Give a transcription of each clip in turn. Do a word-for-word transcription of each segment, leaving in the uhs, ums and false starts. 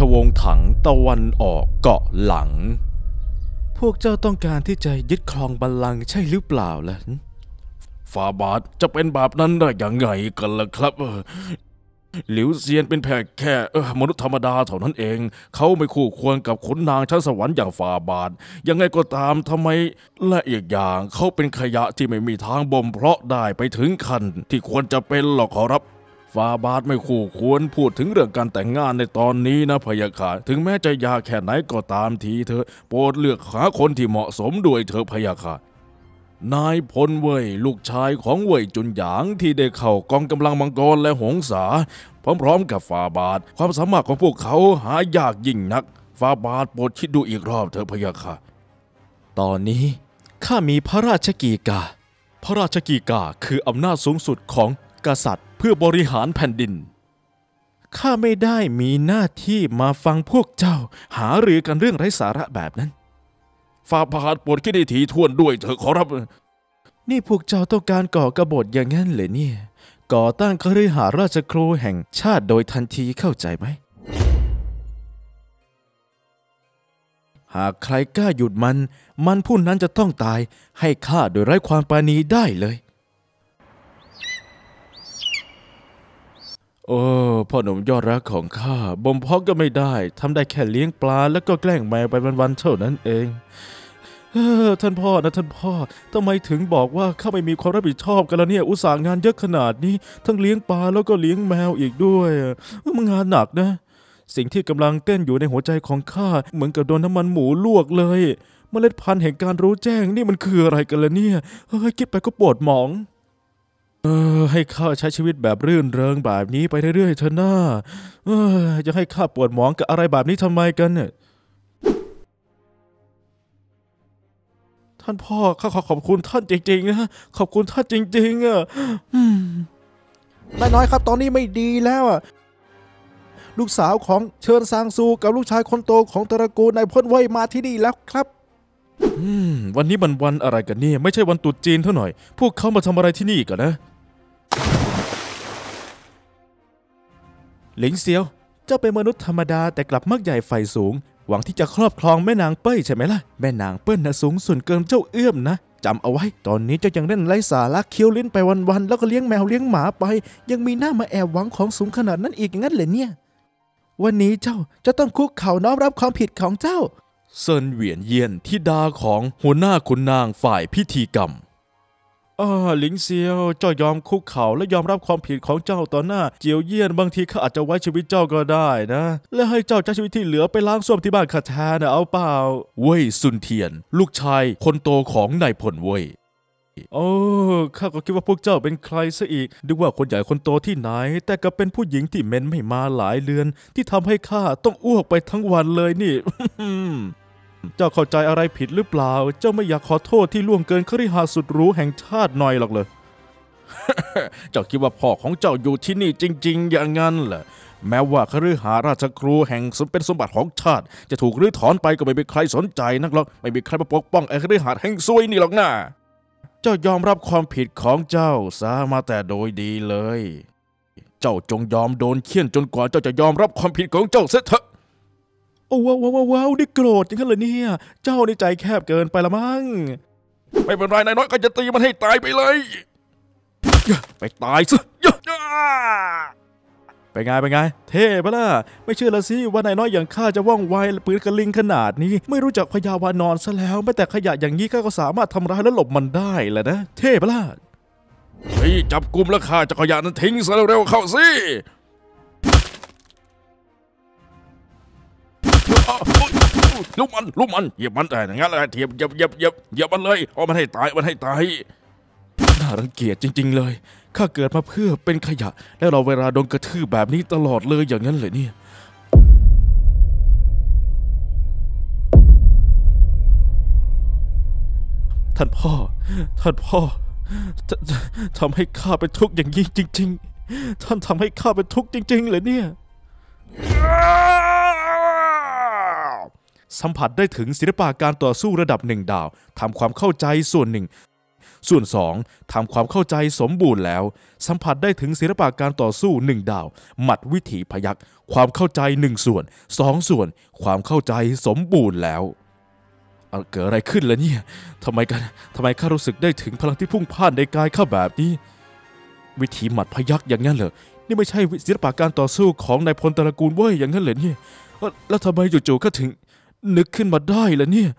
วงศ์ถังตะวันออกเกาะหลังพวกเจ้าต้องการที่จะยึดครองบัลลังก์ใช่หรือเปล่าล่ะฝ่าบาทจะเป็นแบบนั้นได้อย่างไงกันล่ะครับหลิวเซียนเป็นแค่แค่เออมนุษย์ธรรมดาเท่านั้นเองเขาไม่คู่ควรกับขุนนางชั้นสวรรค์อย่างฝ่าบาทยังไงก็ตามทำไมและอีกอย่างเขาเป็นขยะที่ไม่มีทางบ่มเพาะได้ไปถึงขั้นที่ควรจะเป็นหรอกขอรับฝ่าบาทไม่คู่ควรพูดถึงเรื่องการแต่งงานในตอนนี้นะพะยะค่ะถึงแม้จะยากแค่ไหนก็ตามทีเธอโปรดเลือกหาคนที่เหมาะสมด้วยเธอพะยะค่ะนายพลเว่ยลูกชายของเว่ยจุนหยางที่ได้เข้ากองกำลังมังกรและหงสาพร้อมๆกับฝ่าบาทความสามารถของพวกเขาหายากยิ่งนักฝ่าบาทโปรดคิดดูอีกรอบเถอะพะยะค่ะตอนนี้ข้ามีพระราชกีกาพระราชกีกาคืออำนาจสูงสุดของกษัตริย์เพื่อบริหารแผ่นดินข้าไม่ได้มีหน้าที่มาฟังพวกเจ้าหารือกันเรื่องไร้สาระแบบนั้นฝ่าบาทโปรดคิดให้ถี่ถ้วนด้วยเถอะขอรับนี่พวกเจ้าต้องการก่อกบฏอย่างนั้นเหรอเนี่ยก่อตั้งคฤหาสน์ราชครูแห่งชาติโดยทันทีเข้าใจไหมหากใครกล้าหยุดมันมันผู้นั้นจะต้องตายให้ข้าโดยไร้ความปราณีได้เลยโอ้พ่อหนุ่มยอดรักของข้าบ่มเพาะก็ไม่ได้ทำได้แค่เลี้ยงปลาแล้วก็แกล้งแมวไปวันๆเท่านั้นเองเออท่านพ่อนะท่านพ่อทำไมถึงบอกว่าข้าไม่มีความรับผิดชอบกันล่ะเนี่ยอุตส่าห์งานเยอะขนาดนี้ทั้งเลี้ยงปลาแล้วก็เลี้ยงแมวอีกด้วยมันงานหนักนะสิ่งที่กำลังเต้นอยู่ในหัวใจของข้าเหมือนกับโดนน้ำมันหมูลวกเลยเมล็ดพันธุ์แห่งการรู้แจ้งนี่มันคืออะไรกันล่ะเนี่ยเฮ้ยคิดไปก็ปวดหมองเออให้ข้าใช้ชีวิตแบบรื่นเริงแบบนี้ไปเรื่อยๆเถอะนะเออจะให้ข้าปวดหมองกับอะไรแบบนี้ทำไมกันเนี่ยท่านพ่อข้าขอขอบคุณท่านจริงๆนะขอบคุณท่านจริงๆอ่ะนายน้อยครับตอนนี้ไม่ดีแล้วอ่ะลูกสาวของเชิญซางซูกับลูกชายคนโตของตระกูลนายพลเว่ยมาที่นี่แล้วครับวันนี้มันวันอะไรกันเนี่ยไม่ใช่วันตรุษจีนเท่าหน่อยพวกเขามาทำอะไรที่นี่กันนะหลิงเซียวเจ้าเป็นมนุษย์ธรรมดาแต่กลับมักใหญ่ไฟสูงหวังที่จะครอบครองแม่นางเป้ยใช่ไหมล่ะแม่นางเปิ้ลน่ะสูงส่วนเกินเจ้าเอื้อมนะจำเอาไว้ตอนนี้เจ้ายังเล่นไร้สาระเคี้ยวลิ้นไปวันๆแล้วก็เลี้ยงแมวเลี้ยงหมาไปยังมีหน้ามาแอบหวังของสูงขนาดนั้นอีกงั้นเหรอเนี่ยวันนี้เจ้าจะต้องคุกเข่าน้อมรับความผิดของเจ้าเซินเหวียนเยียนธิดาของหัวหน้าขุนนางฝ่ายพิธีกรรมอ่าหลิงเซียวเจ้ายอมคุกเข่าและยอมรับความผิดของเจ้าต่อหน้าเจียวเยี่ยนบางทีข้าอาจจะไว้ชีวิตเจ้าก็ได้นะและให้เจ้าใช้ชีวิตที่เหลือไปล้างส้วมที่บ้านข้าแทนนะเอาเปล่าเว่ยซุนเทียนลูกชายคนโตของนายพลเว่ยโอ้ข้าก็คิดว่าพวกเจ้าเป็นใครซะอีกนึกว่าคนใหญ่คนโตที่ไหนแต่ก็เป็นผู้หญิงที่เม้นไม่มาหลายเดือนที่ทำให้ข้าต้องอ้วกไปทั้งวันเลยนี่ เจ้าเข้าใจอะไรผิดหรือเปล่าเจ้าไม่อยากขอโทษที่ล่วงเกินคฤหาสน์สุดหรูแห่งชาติหน่อยหรอกเลย เจ้าคิดว่าพ่อของเจ้าอยู่ที่นี่จริงๆอย่างนั้นเหรอแม้ว่าคฤหาสน์ราชครูแห่งสมเป็นสมบัติของชาติจะถูกรื้อถอนไปก็ไม่มีใครสนใจนักหรอกไม่มีใครมาปกป้องไอ้คฤหาสน์แห่งซวยนี่หรอกนะเจ้ายอมรับความผิดของเจ้าซะมาแต่โดยดีเลยเจ้าจงยอมโดนเฆี่ยนจนกว่าเจ้าจะยอมรับความผิดของเจ้าเสียเถอะโอ้ว้าวว้าวว้าวนี่โกรธอย่างนั้นเลยเนี่ยเจ้านี่ใจแคบเกินไปละมั้งไม่เป็นไรนายน้อยก็จะตีมันให้ตายไปเลยไปตายซะไปไงไปไงเท่ปะล่ะไม่เชื่อละสิว่านายน้อยอย่างข้าจะว่องไวปืนกระลิงขนาดนี้ไม่รู้จักพยาวานอนซะแล้วแม้แต่ขยะอย่างนี้ข้าก็สามารถทำร้ายและหลบมันได้แหละนะเท่ปะล่ะเฮ้ยจับกุมแล้วข้าจะขยะนั้นทิ้งซะเร็วๆเข้าสิลุกมันลุกมันเหยียบมันแต่อย่างนั้นแหละเหยียบเหยียบเหยียบเหยียบเหยียบมันเลยเอามันให้ตายมันให้ตายน่ารังเกียจจริงๆเลยข้าเกิดมาเพื่อเป็นขยะแล้วเราเวลาโดนกระทืบแบบนี้ตลอดเลยอย่างนั้นเลยเนี่ยท่านพ่อท่านพ่อทำให้ข้าเป็นทุกข์อย่างนี้จริงๆท่านทำให้ข้าเป็นทุกข์จริงๆเลยเนี่ยสัมผัสได้ถึงศิลปะการต่อสู้ระดับหนึ่งดาวทำความเข้าใจส่วนหนึ่งส่วนสองทำความเข้าใจสมบูรณ์แล้วสัมผัสได้ถึงศิลปะการต่อสู้หนึ่งดาวหมัดวิถีพยัคฆ์ความเข้าใจหนึ่งส่วนสองส่วนความเข้าใจสมบูรณ์แล้วเกิดอะไรขึ้นล่ะเนี่ยทำไมกันทำไมข้ารู้สึกได้ถึงพลังที่พุ่งพ่านในกายข้าแบบนี้วิถีหมัดพยัคฆ์อย่างนั้นเหรอนี่ไม่ใช่ศิลปะการต่อสู้ของนายพลตระกูลเว้ยอย่างนั้นเหรอเนี่ยแล้วทำไมจู่ๆก็ถึงนึกขึ้นมาได้ล่ะเนี่ย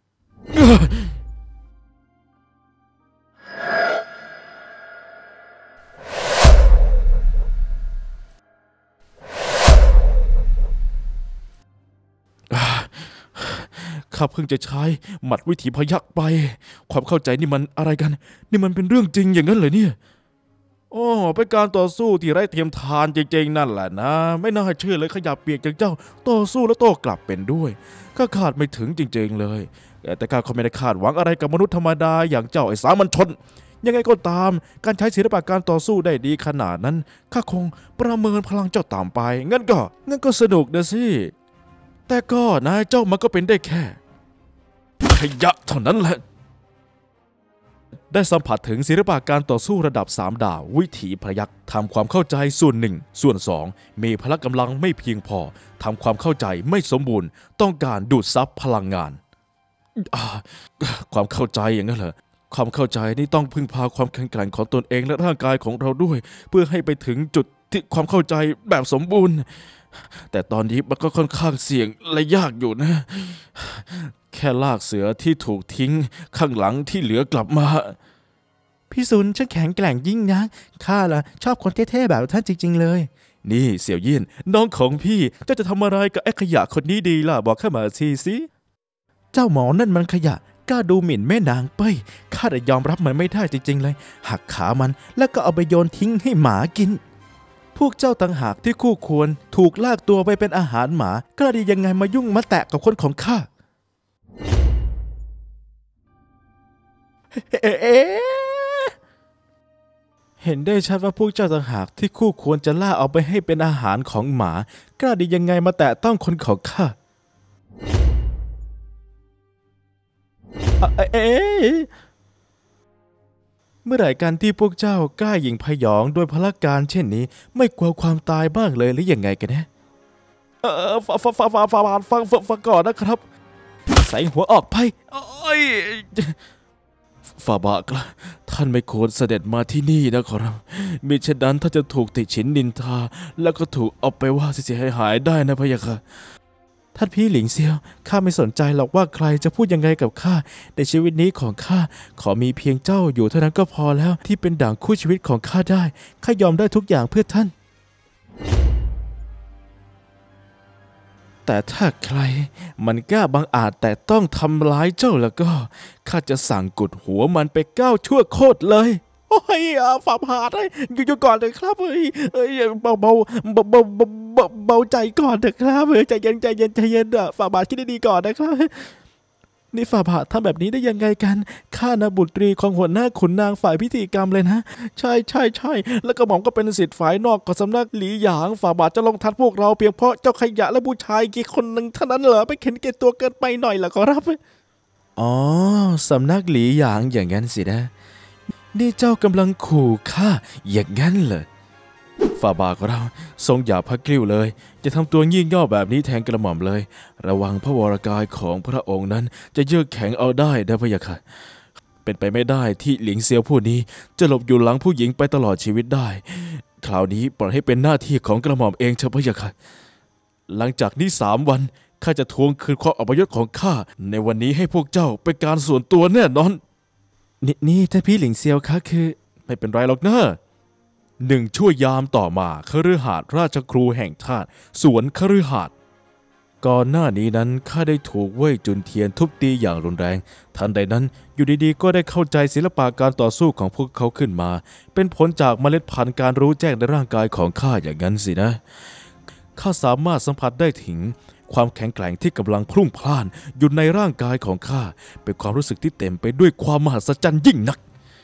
ข้าเพิ่งจะใช้หมัดวิถีพยัคฆ์ไปความเข้าใจนี่มันอะไรกันนี่มันเป็นเรื่องจริงอย่างนั้นเหรอเนี่ยโอ้เป็นการต่อสู้ที่ไร้เทียมทานจริงๆนั่นแหละนะไม่น่าเชื่อเลยขยับเปียกจากเจ้าต่อสู้แล้วโต้กลับเป็นด้วยข้าคาดไม่ถึงจริงๆเลยแต่ข้าก็ไม่ได้คาดหวังอะไรกับมนุษย์ธรรมดาอย่างเจ้าไอ้สามัญชนยังไงก็ตามการใช้ศิลปะการต่อสู้ได้ดีขนาดนั้นข้าคงประเมินพลังเจ้าต่ำไปงั้นก็งั้นก็สนุกนะสิแต่ก็นะเจ้ามันก็เป็นได้แค่ขยะเท่านั้นแหละได้สัมผัสถึงศิลปะการต่อสู้ระดับสามดาววิถีพยัคฆ์ทำความเข้าใจส่วนหนึ่งส่วนสองมีพละกำลังไม่เพียงพอทำความเข้าใจไม่สมบูรณ์ต้องการดูดซับพลังงานความเข้าใจอย่างนั้นเหรอความเข้าใจนี่ต้องพึ่งพาความแข็งแกร่งของตนเองและร่างกายของเราด้วยเพื่อให้ไปถึงจุดที่ความเข้าใจแบบสมบูรณ์แต่ตอนนี้มันก็ค่อนข้างเสี่ยงและยากอยู่นะแค่ลากเสือที่ถูกทิ้งข้างหลังที่เหลือกลับมาพี่ซุนช่างแข็งแกร่งยิ่งนะข้าล่ะชอบคนเท่ๆแบบท่านจริงๆเลยนี่เสี่ยวยี่นน้องของพี่เจ้าจะทำอะไรกับไอ้ขยะคนนี้ดีล่ะบอกข้ามาทีสิเจ้าหมอนั่นมันขยะกล้าดูหมิ่นแม่นางเป้ยข้าแต่ยอมรับมันไม่ได้จริงๆเลยหักขามันแล้วก็เอาไปโยนทิ้งให้หมากินพวกเจ้าต่างหากที่คู่ควรถูกลากตัวไปเป็นอาหารหมากล้าดียังไงมายุ่งมาแตะกับคนของข้าเอ๊ะเห็นได้ชัดว่าพวกเจ้าต่างหากที่คู่ควรจะล่าเอาไปให้เป็นอาหารของหมากล้าดียังไงมาแตะต้องคนของข้าเอ๊ะเมื่อไหร่การที่พวกเจ้ากล้าหยิ่งพยองโดยพละการเช่นนี้ไม่กลัวความตายบ้างเลยหรือยังไงกันเนี่ยเออฟังฟังฟังฟังฟังฟังฟังก่อนนะครับใส่หัวออกไปโอ้ยฝ่าบาทละท่านไม่ควรเสด็จมาที่นี่นะขอรับมิฉะนั้นถ้าจะถูกติฉินนินทาแล้วก็ถูกเอาไปว่าเสียหายได้นะพะยะค่ะท่านพี่หลิงเซียวข้าไม่สนใจหรอกว่าใครจะพูดยังไงกับข้าในชีวิตนี้ของข้าขอมีเพียงเจ้าอยู่เท่านั้นก็พอแล้วที่เป็นด่างคู่ชีวิตของข้าได้ข้ายอมได้ทุกอย่างเพื่อท่านแต่ถ้าใครมันกล้าบังอาจแต่ต้องทำร้ายเจ้าแล้วก็ข้าจะสั่งกุดหัวมันไปเก้าชั่วโคตรเลยโอ้ยฝ่าบาทเลยอยู่ก่อนเลยครับเอ้ยเอ้ยเบาเบาเบาเบาเบาใจก่อนเถอะครับเอ้ยใจเย็นใจเย็นใจเย็นอ่ะฝ่าบาทคิดดีๆก่อนนะครับนี่ฝ่าบาททำแบบนี้ได้ยังไงกันข้านะบุตรีของหัวหน้าขุนนางฝ่ายพิธีกรรมเลยนะใช่ใช่ใช่แล้วก็หม่อมก็เป็นศิษย์ฝ่ายนอกของสำนักหลี่หยางฝ่าบาทจะลงทัดพวกเราเพียงเพราะเจ้าขยะและผู้ชายกี่คนหนึ่งเท่านั้นเหรอไม่เข็นเกตัวเกินไปหน่อยเหรอขอรับอ๋อสำนักหลี่หยางอย่างนั้นสินะนี่เจ้ากำลังขู่ข้าอย่างนั้นเหรอฝ่าบาทของเราทรงอย่าพักกลิ้วเลยจะทำตัวงี่เง่าแบบนี้แทนกระหม่อมเลยระวังพระวรกายของพระองค์นั้นจะเยือกแข็งเอาได้นะพะยะค่ะเป็นไปไม่ได้ที่หลิงเซียวผู้นี้จะหลบอยู่หลังผู้หญิงไปตลอดชีวิตได้คราวนี้ปล่อยให้เป็นหน้าที่ของกระหม่อมเองเถอะพะยะค่ะหลังจากนี้สามวันข้าจะทวงคืนความอัปยศของข้าในวันนี้ให้พวกเจ้าเป็นการส่วนตัวแน่นอนนี่นี่ท่านพี่หลิงเซียวคะคือไม่เป็นไรหรอกนะหนึ่งชั่วยามต่อมาคฤหาสน์ราชครูแห่งชาติสวนคฤหาสน์ก่อนหน้านี้นั้นข้าได้ถูกเว่ยจุนเทียนทุบตีอย่างรุนแรงทันใดนั้นอยู่ดีๆก็ได้เข้าใจศิลปะการต่อสู้ของพวกเขาขึ้นมาเป็นผลจากเมล็ดพันธุ์การรู้แจ้งในร่างกายของข้าอย่างนั้นสินะข้าสามารถสัมผัสได้ถึงความแข็งแกร่งที่กำลังพลุ่งพล่านอยู่ในร่างกายของข้าเป็นความรู้สึกที่เต็มไปด้วยความมหัศจรรย์ยิ่งนัก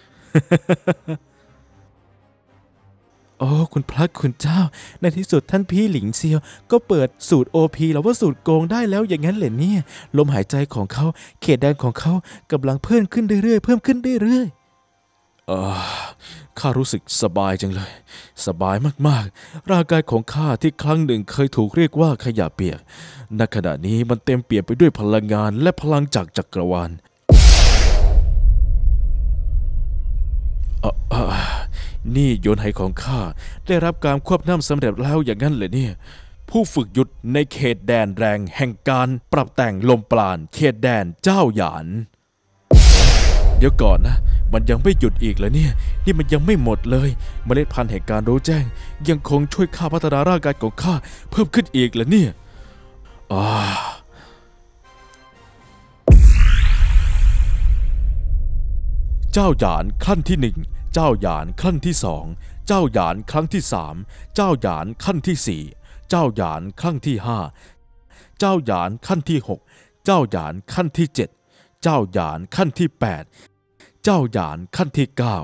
โอ้คุณพระคุณเจ้าในที่สุดท่านพี่หลิงเซียวก็เปิดสูตร โอ พี แล้วว่าสูตรโกงได้แล้วอย่างนั้นเหรอเนี่ยลมหายใจของเขาเขตแดนของเขากำลังเพิ่มขึ้นเรื่อยๆเพิ่มขึ้นเรื่อยเออข้ารู้สึกสบายจังเลยสบายมากๆร่างกายของข้าที่ครั้งหนึ่งเคยถูกเรียกว่าขยะเปียกณขณะนี้มันเต็มเปี่ยมไปด้วยพลังงานและพลังจากจักรวาลเออเออนี่โยนไหของข้าได้รับการควบน้ำสำเร็จแล้วอย่างนั้นเลยเนี่ยผู้ฝึกหยุดในเขตแดนแรงแห่งการปรับแต่งลมปราณเขตแดนเจ้าหยานเดี๋ยวก่อนนะมันยังไม่หยุดอีกแล้วเนี่ยนี่มันยังไม่หมดเลยเมล็ดพันธุ์แห่งการรู้แจ้งยังคงช่วยข้าพัฒนาร่างกายของข้าเพิ่มขึ้นอีกแล้วเนี่ยอ่าเจ้าหยานขั้นที่หนึ่งเจ้าหยานขั้นที่สองเจ้าหยานครั้งที่สามเจ้าหยานขั้นที่สี่เจ้าหยานขั้นที่ห้าเจ้าหยานขั้นที่หกเจ้าหยานขั้นที่เจ็ดเจ้าหยานขั้นที่แปดเจ้าหยานขั้นที่เก้า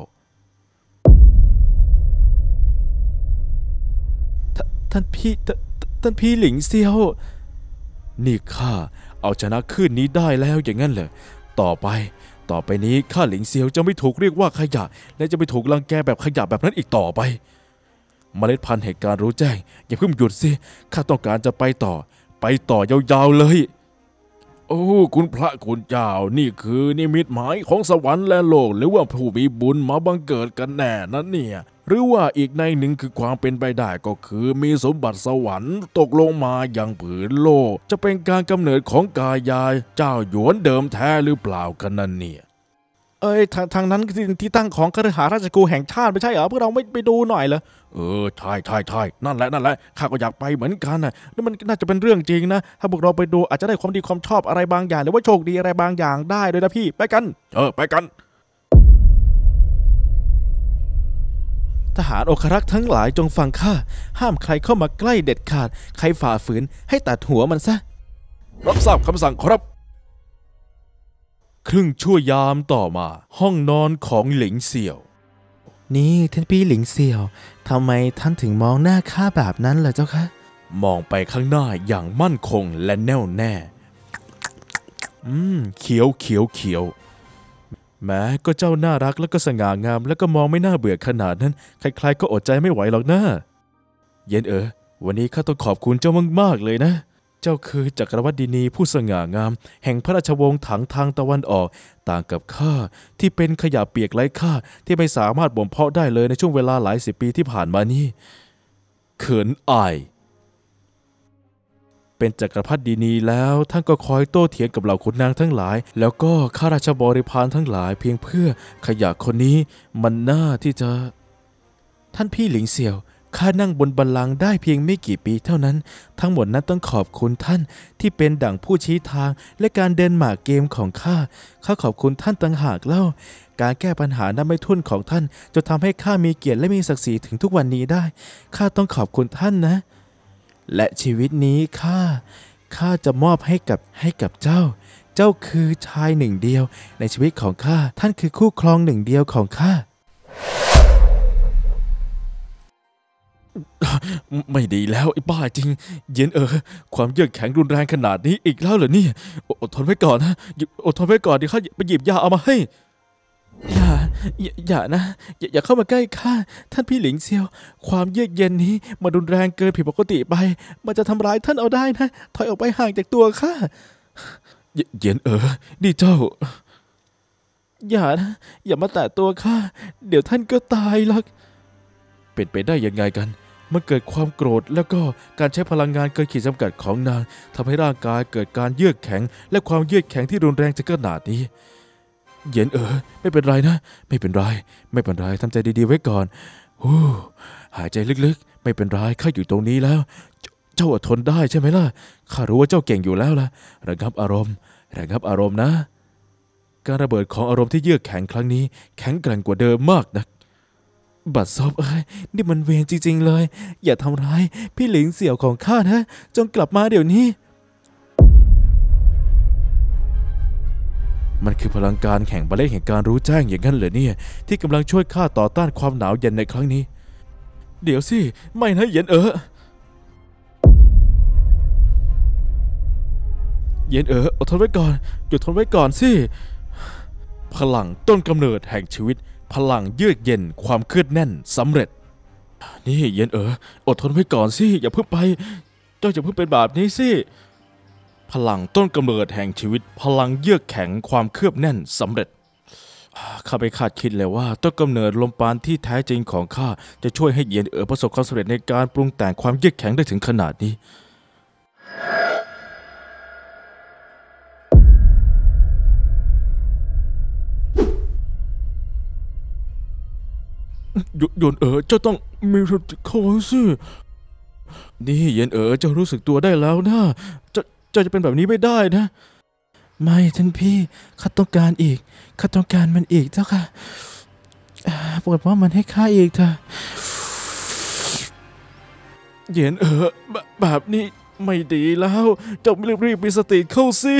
ท่านพี่ท่านพี่หลิงเซียวนี่ข้าเอาชนะคลื่นนี้ได้แล้วอย่างนั้นเหรอต่อไปต่อไปนี้ข้าหลิงเซียวจะไม่ถูกเรียกว่าขยะและจะไม่ถูกรังแกแบบขยะแบบนั้นอีกต่อไปเมล็ดพันธุ์แห่งการรู้แจ้งอย่าเพิ่งหยุดสิข้าต้องการจะไปต่อไปต่อยาวๆเลยโอ้คุณพระคุณเจ้านี่คือนิมิตหมายของสวรรค์และโลกหรือว่าผู้มีบุญมาบังเกิดกันแน่นั่นเนี่ยหรือว่าอีกในหนึ่งคือความเป็นไปได้ก็คือมีสมบัติสวรรค์ตกลงมาอย่างผืนโลกจะเป็นการกำเนิดของกายาเจ้าหยวนเดิมแท้หรือเปล่ากันนั่นเนี่ยเอ้ยทางทางนั้นที่ตั้งของคฤหาราชกูแห่งชาติไม่ใช่เหรอพวกเราไม่ไปดูหน่อยเหรอเออใช่ใช่ใช่นั่นแหละนั่นแหละข้าก็อยากไปเหมือนกันนะนี่มันน่าจะเป็นเรื่องจริงนะถ้าพวกเราไปดูอาจจะได้ความดีความชอบอะไรบางอย่างหรือว่าโชคดีอะไรบางอย่างได้ด้วยนะพี่ไปกันเออไปกันทหารองครักษ์ทั้งหลายจงฟังข้าห้ามใครเข้ามาใกล้เด็ดขาดใครฝ่าฝืนให้ตัดหัวมันซะรับทราบคำสั่งครับครึ่งชั่วยามต่อมาห้องนอนของหลิงเสี่ยวนี่ท่านพี่หลิงเสี่ยวทำไมท่านถึงมองหน้าข้าแบบนั้นล่ะเจ้าคะมองไปข้างหน้าอย่างมั่นคงและแน่วแน่อืมเขียวเขียวเขียวแม้ก็เจ้าน่ารักแล้วก็สง่างามแล้วก็มองไม่น่าเบื่อขนาดนั้นใครๆก็อดใจไม่ไหวหรอกนะเย็นเอ๋อวันนี้ข้าต้องขอบคุณเจ้ามากๆเลยนะเจ้าคือจักรวรรดินีผู้สง่างามแห่งพระราชวงศ์ถังทางตะวันออกต่างกับข้าที่เป็นขยะเปียกไร้ค่าที่ไม่สามารถบ่มเพาะได้เลยในช่วงเวลาหลายสิบปีที่ผ่านมานี้เขินอายเป็นจักรพรรดินีแล้วท่านก็คอยโต้เถียงกับเหล่าขุนนางทั้งหลายแล้วก็ข้าราชบริพารทั้งหลายเพียงเพื่อขยะคนนี้มันน่าที่จะท่านพี่หลิงเสี่ยวข้านั่งบนบัลลังก์ได้เพียงไม่กี่ปีเท่านั้นทั้งหมดนั้นต้องขอบคุณท่านที่เป็นดั่งผู้ชี้ทางและการเดินหมากเกมของข้าข้าขอบคุณท่านต่างหากเล่าการแก้ปัญหาน้ำไม่ทุ่นของท่านจนทำให้ข้ามีเกียรติและมีศักดิ์ศรีถึงทุกวันนี้ได้ข้าต้องขอบคุณท่านนะและชีวิตนี้ข้าข้าจะมอบให้กับให้กับเจ้าเจ้าคือชายหนึ่งเดียวในชีวิตของข้าท่านคือคู่ครองหนึ่งเดียวของข้าไม่ดีแล้วไอ้บ้าจริงเย็นเออความเยือกแข็งรุนแรงขนาดนี้อีกแล้วเหรอเนี่ยอดทนไว้ก่อนนะอดทนไว้ก่อนเดี๋ยวข้าไปหยิบยาเอามาให้อย่าอย่าอย่านะอย่าอย่าเข้ามาใกล้ข้าท่านพี่หลิงเซียวความเยือกเย็นนี้มันรุนแรงเกินผิดปกติไปมันจะทำร้ายท่านเอาได้นะถอยออกไปห่างจากตัวข้าเย็นเออนี่เจ้าอย่านะอย่ามาแตะตัวข้าเดี๋ยวท่านก็ตายหรอกเป็นไปได้ยังไงกันมันเกิดความโกรธแล้วก็การใช้พลังงานเกินขีดจำกัดของนางทำให้ร่างกายเกิดการเยือกแข็งและความเยือกแข็งที่รุนแรงจะขนาดนี้เย็นเออไม่เป็นไรนะไม่เป็นไรไม่เป็นไรทำใจดีๆไว้ก่อนฮู้หายใจลึกๆไม่เป็นไรข้าอยู่ตรงนี้แล้วเจ้าอดทนได้ใช่ไหมล่ะข้ารู้ว่าเจ้าเก่งอยู่แล้วล่ะระงับอารมณ์ระงับอารมณ์นะการระเบิดของอารมณ์ที่เยือกแข็งครั้งนี้แข็งแกร่งกว่าเดิมมากนะบัดซบเอ้ยนี่มันเวรจริงๆเลยอย่าทำร้ายพี่หลิงเสี่ยวของข้านะจงกลับมาเดี๋ยวนี้มันคือพลังการแห่งบัลเล่แห่งการรู้แจ้งอย่างนั้นเหรอเนี่ยที่กำลังช่วยข้าต่อต้านความหนาวเย็นในครั้งนี้เดี๋ยวสิไม่นะเย็นเอ๋อเย็นเอ๋ออดทนไว้ก่อนหยุดทนไว้ก่อนสิพลังต้นกำเนิดแห่งชีวิตพลังเยือกเย็นความเครียดแน่นสำเร็จนี่เย็นเอ๋ออดทนไว้ก่อนสิอย่าเพิ่งไปเจ้าอย่าเพิ่งเป็นแบบนี้สิพลังต้นกำเนิดแห่งชีวิตพลังเยือกแข็งความเคลือบแน่นสำเร็จข้าไม่คาดคิดเลยว่าต้นกำเนิดลมปราณที่แท้จริงของข้าจะช่วยให้เย็นเอ๋อประสบความสำเร็จในการปรุงแต่งความเยือกแข็งได้ถึงขนาดนี้หยวนเอ๋อเจ้าต้องมีสติเข้าไว้สินี่เย็นเอ๋อเจ้ารู้สึกตัวได้แล้วนะเจ้าเจ้าจะเป็นแบบนี้ไม่ได้นะไม่ท่านพี่ข้าต้องการอีกข้าต้องการมันอีกเจ้าค่ะโปรดว่ามันให้ข้าอีกเถอะเย็นเอ๋อแบบนี้ไม่ดีแล้วเจ้ารีบๆมีสติเข้าสิ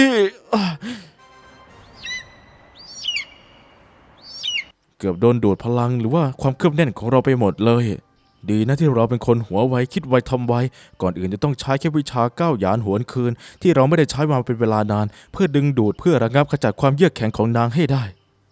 เกือบโดนดูดพลังหรือว่าความเคลือบแน่นของเราไปหมดเลยดีนะที่เราเป็นคนหัวไวคิดไวทำไวก่อนอื่นจะต้องใช้แค่วิชาก้าวหยานหวนคืนที่เราไม่ได้ใช้มาเป็นเวลานานเพื่อดึงดูดเพื่อระงับขจัดความเยือกแข็งของนางให้ได้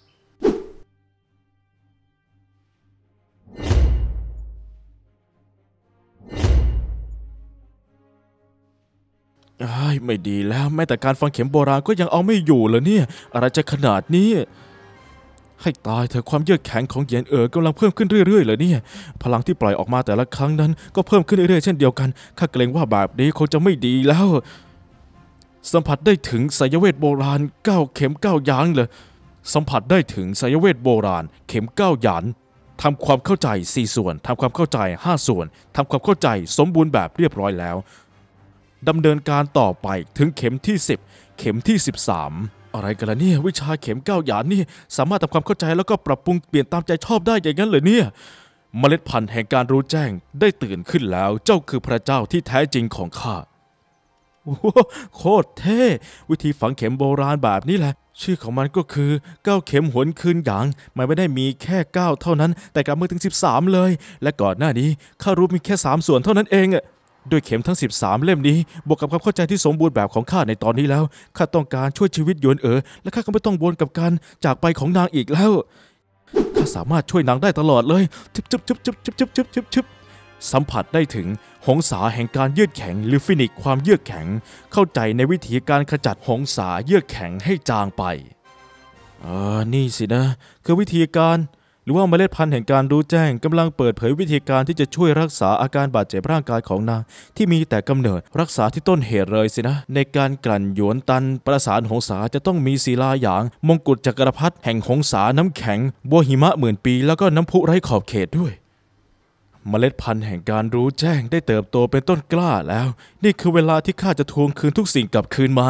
ไม่ดีแล้วแม้แต่การฟังเข็มโบราณก็ยังเอาไม่อยู่เลยเนี่ยอะไรจะขนาดนี้ให้ตายเถอะความเยือกแข็งของเหยียนเอ๋อกำลังเพิ่มขึ้นเรื่อยๆเลยเนี่ยพลังที่ปล่อยออกมาแต่ละครั้งนั้นก็เพิ่มขึ้นเรื่อยๆเช่นเดียวกันข้าเกรงว่าแบบนี้คงจะไม่ดีแล้วสัมผัสได้ถึงไสยเวทโบราณเก้าเข็มเก้าหยางเลยสัมผัสได้ถึงไสยเวทโบราณเข็มเก้าหยางทำความเข้าใจสี่ส่วนทำความเข้าใจห้าส่วนทำความเข้าใจสมบูรณ์แบบเรียบร้อยแล้วดำเนินการต่อไปถึงเข็มที่สิบเข็มที่สิบสามอะไรกันล่ะเนี่ยวิชาเข็มเก้าหยานนี่สามารถทำความเข้าใจแล้วก็ปรับปรุงเปลี่ยนตามใจชอบได้อย่างนั้นเลยเนี่ยเมล็ดพันธุ์แห่งการรู้แจ้งได้ตื่นขึ้นแล้วเจ้าคือพระเจ้าที่แท้จริงของข้าโคตรเท่วิธีฝังเข็มโบราณแบบนี้แหละชื่อของมันก็คือเก้าเข็มหวนคืนหยางมันไม่ได้มีแค่เก้าเท่านั้นแต่กลับมาถึงสิบสามเลยและก่อนหน้านี้ข้ารู้มีแค่สามส่วนเท่านั้นเองอะด้วยเข็มทั้งสิบสามเล่มนี้บวกกับความเข้าใจที่สมบูรณ์แบบของข้าในตอนนี้แล้วข้าต้องการช่วยชีวิตหยวนเอ๋อและข้าก็ไม่ต้องวนกับการจากไปของนางอีกแล้วข้าสามารถช่วยนางได้ตลอดเลยชิบชิบชิบชิบชิบชิบชิบชิบชิบสัมผัสได้ถึงหงสาแห่งการเยือกแข็งหรือฟินิกความเยือกแข็งเข้าใจในวิธีการขจัดหงสาเยือกแข็งให้จางไปเออนี่สินะคือวิธีการหรือว่าเมล็ดพันธุ์แห่งการรู้แจ้งกำลังเปิดเผยวิธีการที่จะช่วยรักษาอาการบาดเจ็บร่างกายของนางที่มีแต่กำเนิดรักษาที่ต้นเหตุเลยสินะในการกลั่นหยวนตันประสานหงสาจะต้องมีศิลาหยางมงกุฎจักรพรรดิแห่งหงสาน้ำแข็งบัวหิมะหมื่นปีแล้วก็น้ำพุไร้ขอบเขตด้วยเมล็ดพันธุ์แห่งการรู้แจ้งได้เติบโตเป็นต้นกล้าแล้วนี่คือเวลาที่ข้าจะทวงคืนทุกสิ่งกลับคืนมา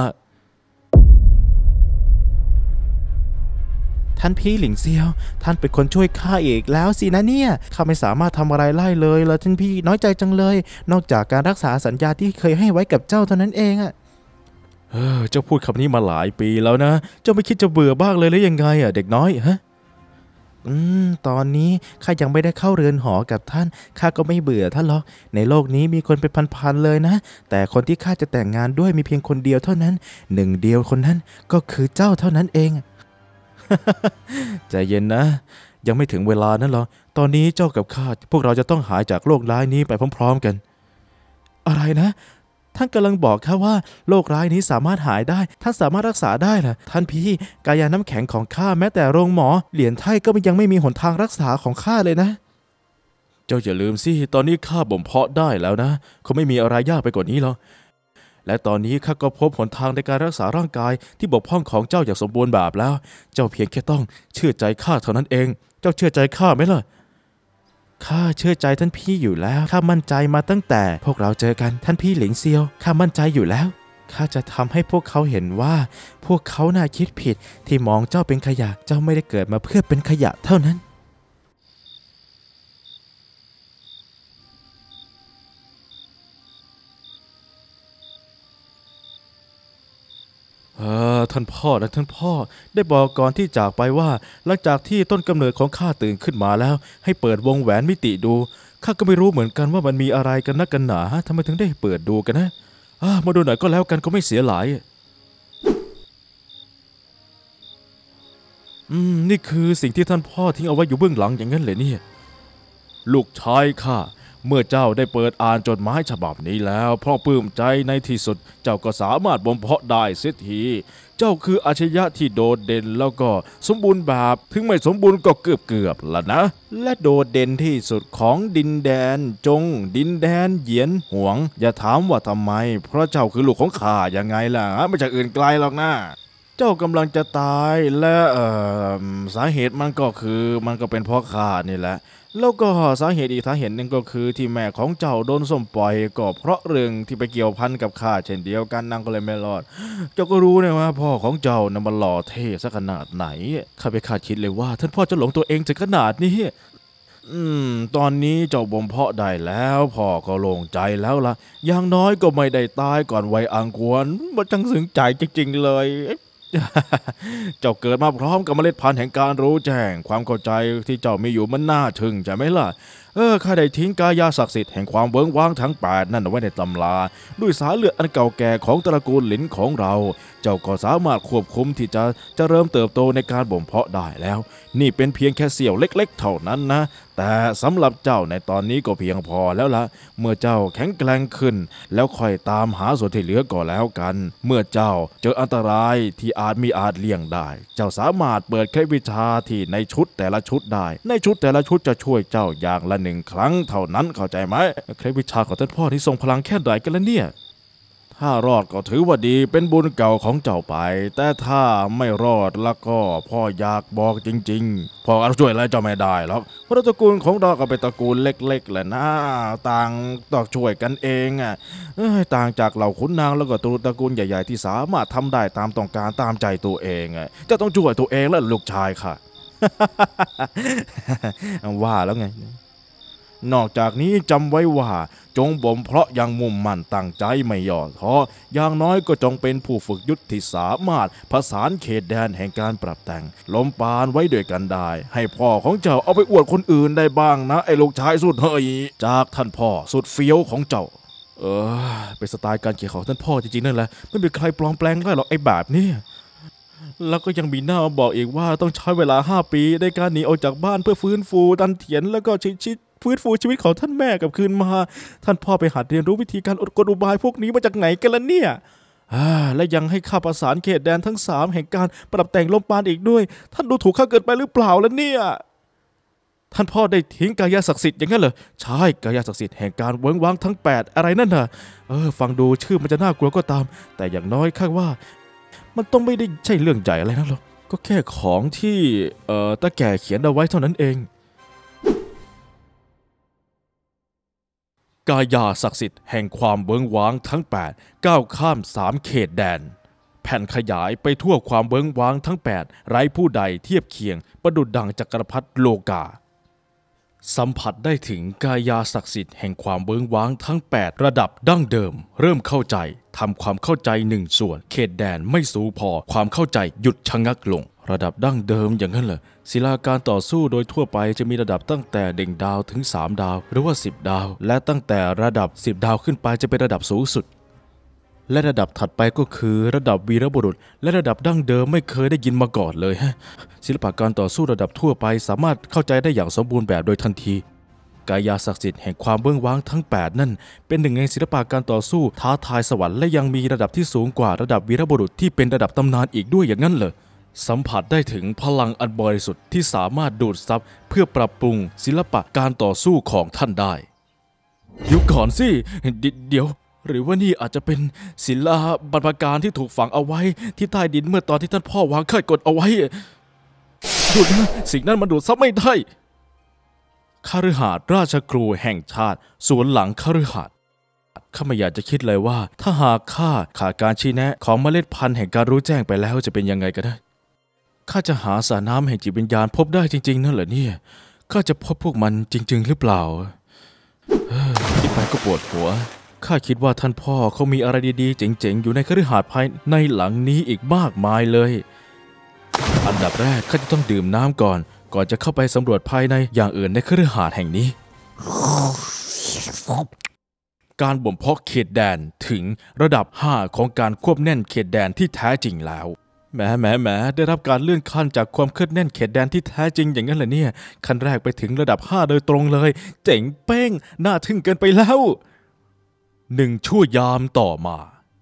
ท่านพี่หลิงเซียวท่านเป็นคนช่วยข้าอีกแล้วสินะเนี่ยข้าไม่สามารถทำอะไรไล่เลยแล้วท่านพี่น้อยใจจังเลยนอกจากการรักษาสัญญาที่เคยให้ไว้กับเจ้าเท่านั้นเองอะเออเจ้าพูดคำนี้มาหลายปีแล้วนะเจ้าไม่คิดจะเบื่อบ้างเลยหรือยังไงอะเด็กน้อยฮะอืมตอนนี้ข้ายังไม่ได้เข้าเรือนหอกับท่านข้าก็ไม่เบื่อท่านหรอกในโลกนี้มีคนเป็นพันๆเลยนะแต่คนที่ข้าจะแต่งงานด้วยมีเพียงคนเดียวเท่านั้นหนึ่งเดียวคนนั้นก็คือเจ้าเท่านั้นเองใจเย็นนะยังไม่ถึงเวลานั้นหรอกตอนนี้เจ้ากับข้าพวกเราจะต้องหายจากโรคร้ายนี้ไปพร้อมๆกันอะไรนะท่านกำลังบอกข้าว่าโรคร้ายนี้สามารถหายได้ท่านสามารถรักษาได้เหรอท่านพี่กายาน้ำแข็งของข้าแม้แต่โรงหมอเหรียญไทก็ยังไม่มีหนทางรักษาของข้าเลยนะเจ้าอย่าลืมสิตอนนี้ข้าบ่มเพาะได้แล้วนะคงไม่มีอะไรยากไปกว่านี้หรอกและตอนนี้ข้าก็พบหนทางในการรักษาร่างกายที่บกพร่องของเจ้าอย่างสมบูรณ์แบบแล้วเจ้าเพียงแค่ต้องเชื่อใจข้าเท่านั้นเองเจ้าเชื่อใจข้าไหมล่ะข้าเชื่อใจท่านพี่อยู่แล้วข้ามั่นใจมาตั้งแต่พวกเราเจอกันท่านพี่หลิงเซียวข้ามั่นใจอยู่แล้วข้าจะทำให้พวกเขาเห็นว่าพวกเขาน่าคิดผิดที่มองเจ้าเป็นขยะเจ้าไม่ได้เกิดมาเพื่อเป็นขยะเท่านั้นเออท่านพ่อนะท่านพ่อได้บอกก่อนที่จากไปว่าหลังจากที่ต้นกำเนิดของข้าตื่นขึ้นมาแล้วให้เปิดวงแหวนมิติดูข้าก็ไม่รู้เหมือนกันว่ามันมีอะไรกันนักกันหนาทำไมถึงได้เปิดดูกันนะมาดูหน่อยก็แล้วกันก็ไม่เสียหลายอืมนี่คือสิ่งที่ท่านพ่อทิ้งเอาไว้อยู่เบื้องหลังอย่างนั้นเลยเนี่ยลูกชายข้าเมื่อเจ้าได้เปิดอ่านจดหมายฉบับนี้แล้วเพราะปลื้มใจในที่สุดเจ้าก็สามารถบ่มเพาะได้เสียทีเจ้าคืออาชญะที่โดดเด่นแล้วก็สมบูรณ์แบบถึงไม่สมบูรณ์ก็เกือบเกือบละนะและโดดเด่นที่สุดของดินแดนจงดินแดนเหยียนหวงอย่าถามว่าทำไมเพราะเจ้าคือลูกของข้ายังไงล่ะไม่ใช่อื่นไกลหรอกนะเจ้ากำลังจะตายและเอ่อสาเหตุมันก็คือมันก็เป็นเพราะข้านี่แหละแล้วก็สาเหตุอีกสาเหตุหนึ่งก็คือที่แม่ของเจ้าโดนส้มปล่อยก็เพราะเรื่องที่ไปเกี่ยวพันกับข้าเช่นเดียวกันนางก็เลยไม่รอดเจ้าก็รู้นะว่าพ่อของเจ้านั้นมันหล่อเท่ซะขนาดไหนข้าไม่คาดคิดเลยว่าท่านพ่อจะหลงตัวเองถึงขนาดนี้อืมตอนนี้เจ้าบ่มเพาะได้แล้วพ่อก็โล่งใจแล้วล่ะอย่างน้อยก็ไม่ได้ตายก่อนวัยอันควรมันจังซึ้งใจจริงๆเลยเจ้าเกิดมาพร้อมกับเมล็ดพันธุ์แห่งการรู้แจ้งความเข้าใจที่เจ้ามีอยู่มันน่าทึ่งใช่ไหมล่ะเออข้าได้ทิ้งกายาศักดิ์สิทธิ์แห่งความเวิ้งว้างทั้งแปดนั่นเอาไว้ในตำราด้วยสายเลือดอันเก่าแก่ของตระกูลหลินของเราเจ้าก็สามารถควบคุมที่จะจะเริ่มเติบโตในการบ่มเพาะได้แล้วนี่เป็นเพียงแค่เสี้ยวเล็กๆเท่านั้นนะแต่สำหรับเจ้าในตอนนี้ก็เพียงพอแล้วละเมื่อเจ้าแข็งแกร่งขึ้นแล้วค่อยตามหาส่วนที่เหลือก็แล้วกันเมื่อเจ้าเจออันตรายที่อาจมีอาจเลี่ยงได้เจ้าสามารถเปิดเคล็ดวิชาที่ในชุดแต่ละชุดได้ในชุดแต่ละชุดจะช่วยเจ้าอย่างละหนึ่งครั้งเท่านั้นเข้าใจไหมเคล็ดวิชาของท่านพ่อที่ทรงพลังแค่ไหนกันละเนี่ยถ้ารอดก็ถือว่าดีเป็นบุญเก่าของเจ้าไปแต่ถ้าไม่รอดแล้วก็พ่ออยากบอกจริงๆพ่อช่วยอะไรเจ้าไม่ได้หรอกเพราะตระกูลของเราก็เป็นตระกูลเล็กๆแหละนะต่างต้องช่วยกันเองอ่ะต่างจากเหล่าขุนนางแล้วก็ตระกูลใหญ่ๆที่สามารถทำได้ตามต้องการตามใจตัวเองอ่ะจะต้องช่วยตัวเองและลูกชายค่ะ ว่าแล้วไงนอกจากนี้จำไว้ว่าจงบ่มเพาะอย่างมุ่งมั่นตั้งใจไม่ย่อท้ออย่างน้อยก็จงเป็นผู้ฝึกยุทธที่สามารถผสานเขตแดนแห่งการปรับแต่งล้มปานไว้ด้วยกันได้ให้พ่อของเจ้าเอาไปอวดคนอื่นได้บ้างนะไอ้ลูกชายสุดเฮ้ยจากท่านพ่อสุดเฟี้ยวของเจ้าเออเป็นสไตล์การเขียนของท่านพ่อจริงๆนั่นแหละไม่มีใครปลอมแปลงได้หรอกไอ้แบบนี้แล้วก็ยังมีหน้าบอกอีกว่าต้องใช้เวลาห้าปีในการหนีออกจากบ้านเพื่อฟื้นฟูดันเถียนแล้วก็ชิชิฟื้นฟูชีวิตของท่านแม่กลับคืนมาท่านพ่อไปหัดเรียนรู้วิธีการอดกลอุบายพวกนี้มาจากไหนกันล่ะเนี่ยและยังให้ข้าประสานเขตแดนทั้งสามแห่งการปรับแต่งลมปานอีกด้วยท่านดูถูกข้าเกินไปหรือเปล่าล่ะเนี่ยท่านพ่อได้ทิ้งกายาศักดิ์สิทธิ์อย่างนั้นเหรอใช่กายาศักดิ์สิทธิ์แห่งการเวิ้งว้างทั้งแปดอะไรนั่นน่ะเออฟังดูชื่อมันจะน่ากลัวก็ตามแต่อย่างน้อยข้าว่ามันต้องไม่ได้ใช่เรื่องใหญ่อะไรนั่นหรอกก็แค่ของที่เอ่อตาแก่เขียนเอาไว้เท่านั้นเองกายาศักดิ์สิทธิ์แห่งความเวิ้งว้างทั้งแปดก้าวข้ามสามเขตแดนแผ่นขยายไปทั่วความเวิ้งว้างทั้งแปดไร้ผู้ใดเทียบเคียงประดุจดั่งจักรพรรดิโลกาสัมผัสได้ถึงกายาศักดิ์สิทธิ์แห่งความเวิ้งว้างทั้งแปดระดับดั้งเดิมเริ่มเข้าใจทำความเข้าใจหนึ่งส่วนเขตแดนไม่สูพอความเข้าใจหยุดชะงักลงระดับดั้งเดิมอย่างนั้นเหรอศิลาการต่อสู้โดยทั่วไปจะมีระดับตั้งแต่เด่งดาวถึงสามดาวหรือว่าสิบดาวและตั้งแต่ระดับสิบดาวขึ้นไปจะเป็นระดับสูงสุดและระดับถัดไปก็คือระดับวีรบุรุษและระดับดั้งเดิมไม่เคยได้ยินมาก่อนเลยฮะศิลปะการต่อสู้ระดับทั่วไปสามารถเข้าใจได้อย่างสมบูรณ์แบบโดยทันทีกายาศักดิ์สิทธิ์แห่งความเบื้องว้างทั้งแปดนั่นเป็นหนึ่งในศิลปะการต่อสู้ท้าทายสวรรค์และยังมีระดับที่สูงกว่าระดับวีรบุรุษที่เป็นระดับตำนานอีกด้วยอย่างนั้นเหรอสัมผัสได้ถึงพลังอันบริสุทธิ์ที่สามารถดูดซับเพื่อปรับปรุงศิลปะการต่อสู้ของท่านได้เดี๋ยวก่อนสิเดี๋ยวหรือว่านี่อาจจะเป็นศิลาบรรพการที่ถูกฝังเอาไว้ที่ใต้ดินเมื่อตอนที่ท่านพ่อวางค่ายกฎเอาไว้หยุดนะสิ่งนั้นมันดูดซับไม่ได้คฤหาสน์ราชครูแห่งชาติสวนหลังคฤหาสน์ข้าไม่อยากจะคิดเลยว่าถ้าหากข้าขาดการชี้แนะของเมล็ดพันธุ์แห่งการรู้แจ้งไปแล้วจะเป็นยังไงกันนะข้าจะหาสระน้ำแห่งจิตวิญญาณพบได้จริงๆนั่นเหรอเนี่ยข้าจะพบพวกมันจริงๆหรือเปล่าคิดไปก็ปวดหัวข้าคิดว่าท่านพ่อเขามีอะไรดีๆเจ๋งๆอยู่ในคฤหาสน์ภายในหลังนี้อีกมากมายเลยอันดับแรกข้าจะต้องดื่มน้ำก่อนก่อนจะเข้าไปสำรวจภายในอย่างอื่นในคฤหาสน์แห่งนี้การบ่มเพาะเขตแดนถึงระดับห้าของการควบแน่นเขตแดนที่แท้จริงแล้วแหมแหมแหมได้รับการเลื่อนขั้นจากความเครียดแน่นเขตแดนที่แท้จริงอย่างนั้นเหรอเนี่ยขั้นแรกไปถึงระดับห้าโดยตรงเลยเจ๋งเป้งน่าทึ่งเกินไปแล้วหนึ่งชั่วยามต่อมา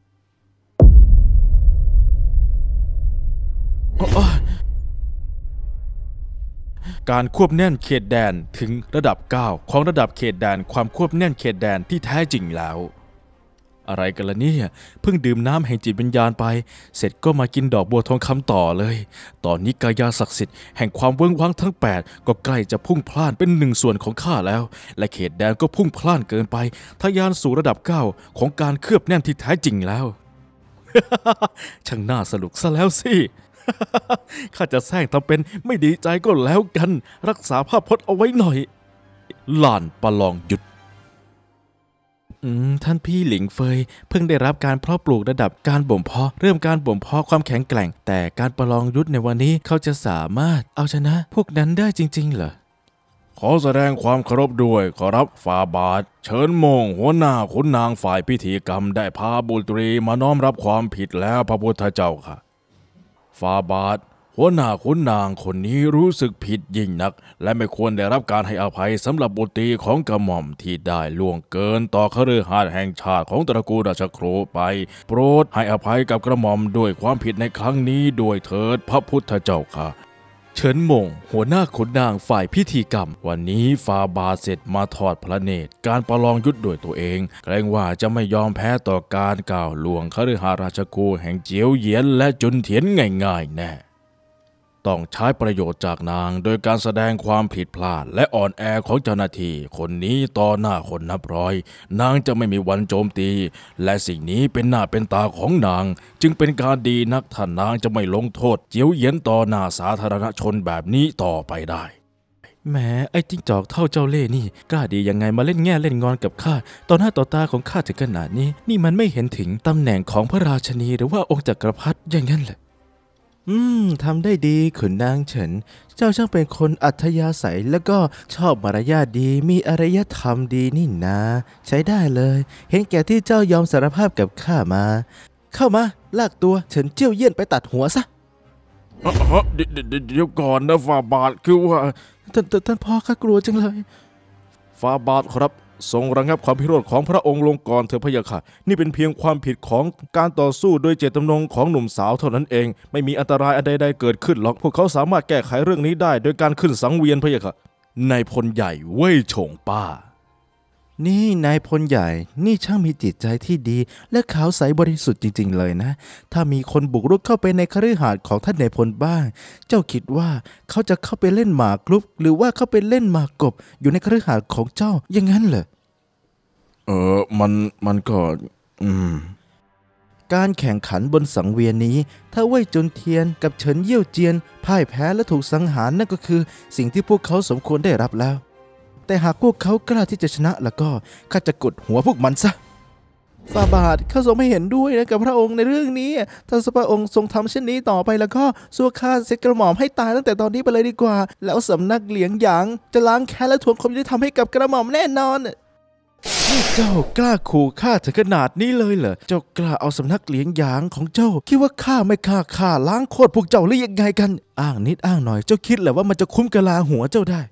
การควบแน่นเขตแดนถึงระดับเก้าของระดับเขตแดนความควบแน่นเขตแดนที่แท้จริงแล้วอะไรกันล่ะเนี่ยเพิ่งดื่มน้ำแห่งจิตวิญญาณไปเสร็จก็มากินดอกบัวทองคำต่อเลยตอนนี้กายาศักดิ์สิทธิ์แห่งความเวิ้งว้างทั้งแปดก็ใกล้จะพุ่งพล่านเป็นหนึ่งส่วนของข้าแล้วและเขตแดนก็พุ่งพล่านเกินไปทะยานสู่ระดับเก้าของการเคลือบแน่นที่แท้จริงแล้ว ช่างน่าสนุกซะแล้วสิ ข้าจะแซงทำเป็นไม่ดีใจก็แล้วกันรักษาภาพพจน์เอาไว้หน่อยลานประลองหยุดอืมท่านพี่หลิงเฟยเพิ่งได้รับการเพาะปลูกระดับการบ่มเพาะเริ่มการบ่มเพาะความแข็งแกร่งแต่การประลองยุทธในวันนี้เขาจะสามารถเอาชนะพวกนั้นได้จริงๆเหรอขอแสดงความเคารพด้วยขอรับฝ่าบาทเชิญมงหัวหน้าขุนนางฝ่ายพิธีกรรมได้พาบุตรีมาน้อมรับความผิดแล้วพระพุทธเจ้าค่ะฝ่าบาทหัวหน้าขุนนางคนนี้รู้สึกผิดยิ่งนักและไม่ควรได้รับการให้อภัยสำหรับบุตรีของกระหม่อมที่ได้ล่วงเกินต่อคฤหัสถ์แห่งชาติของตระกูลราชครูไปโปรดให้อภัยกับกระหม่อมด้วยความผิดในครั้งนี้ด้วยเถิดพระพุทธเจ้าค่ะเฉินหม่งหัวหน้าขุนนางฝ่ายพิธีกรรมวันนี้ฟาบาเสร็จมาทอดพระเนตรการประลองยุทธด้วยตัวเองเกรงว่าจะไม่ยอมแพ้ต่อการก้าวล่วงคฤหัสถ์ราชครูแห่งเจียวเหยียนและจุนเถียนง่ายๆแน่ต้องใช้ประโยชน์จากนางโดยการแสดงความผิดพลาดและอ่อนแอของเจ้าหน้าที่คนนี้ต่อหน้าคนนับร้อยนางจะไม่มีวันโจมตีและสิ่งนี้เป็นหน้าเป็นตาของนางจึงเป็นการดีนักถ้านางจะไม่ลงโทษเจียวเหยียนต่อหน้าสาธารณชนแบบนี้ต่อไปได้แหมไอ้จิ้งจอกเท่าเจ้าเล่ห์นี่กล้าดียังไงมาเล่นแง่เล่นงอนกับข้าต่อหน้าต่อตาของข้าถึงขนาดนี้นี่มันไม่เห็นถึงตำแหน่งของพระราชนีหรือว่าองค์จักรพรรดิอย่างนั้นแหละอืมทำได้ดีขุนนางเฉินเจ้าช่างเป็นคนอัธยาศัยแล้วก็ชอบมารยาทดีมีอารยธรรมดีนี่นะใช้ได้เลยเห็นแก่ที่เจ้ายอมสารภาพกับข้ามาเข้ามาลากตัวเฉินเจี้ยวเยี่ยนไปตัดหัวซะเดี๋ยวก่อนนะฝ่าบาทคือว่าท่านท่านพ่อข้ากลัวจังเลยฝ่าบาทครับทรงระงับความพิโรธของพระองค์ลงก่อนเถิดพะยะค่ะนี่เป็นเพียงความผิดของการต่อสู้โดยเจตจำนงของหนุ่มสาวเท่านั้นเองไม่มีอันตรายใดๆเกิดขึ้นหรอกพวกเขาสามารถแก้ไขเรื่องนี้ได้โดยการขึ้นสังเวียนพะยะค่ะนายพลใหญ่เว่ยฉงป้านี่นายพลใหญ่นี่ช่างมีจิตใจที่ดีและขาวใสบริสุทธิ์จริงๆเลยนะถ้ามีคนบุกรุกเข้าไปในคฤหาสน์ของท่านนายพลบ้างเจ้าคิดว่าเขาจะเข้าไปเล่นหมากรุกหรือว่าเข้าไปเล่นหมากกบอยู่ในคฤหาสน์ของเจ้าอย่างนั้นเหรอเออมันมันก็อืมการแข่งขันบนสังเวียนนี้ถ้าเว่ยจุนเทียนกับเฉินเยี่ยวเจียนพ่ายแพ้และถูกสังหารนั่นก็คือสิ่งที่พวกเขาสมควรได้รับแล้วแต่หากพวกเขากล้าที่จะชนะแล้วก็ข้าจะกดหัวพวกมันซะฝ่าบาทข้าทรงไม่เห็นด้วยนะกับพระองค์ในเรื่องนี้ถ้าพระองค์ทรงทำเช่นนี้ต่อไปแล้วก็สู้ข้าเสียกระหม่อมให้ตายตั้งแต่ตอนนี้ไปเลยดีกว่าแล้วสำนักเหลียงหยางจะล้างแค้นและทวงความยุติธรรมให้กับกระหม่อมแน่นอนเจ้ากล้าขู่ข้าถึงขนาดนี้เลยเหรอเจ้ากล้าเอาสำนักเหลียงหยางของเจ้าคิดว่าข้าไม่ฆ่าข้าล้างโคตรพวกเจ้าหรือยังไงกันอ้างนิดอ้างหน่อยเจ้าคิดเหรอว่ามันจะคุ้มกะลาหัวเจ้าได้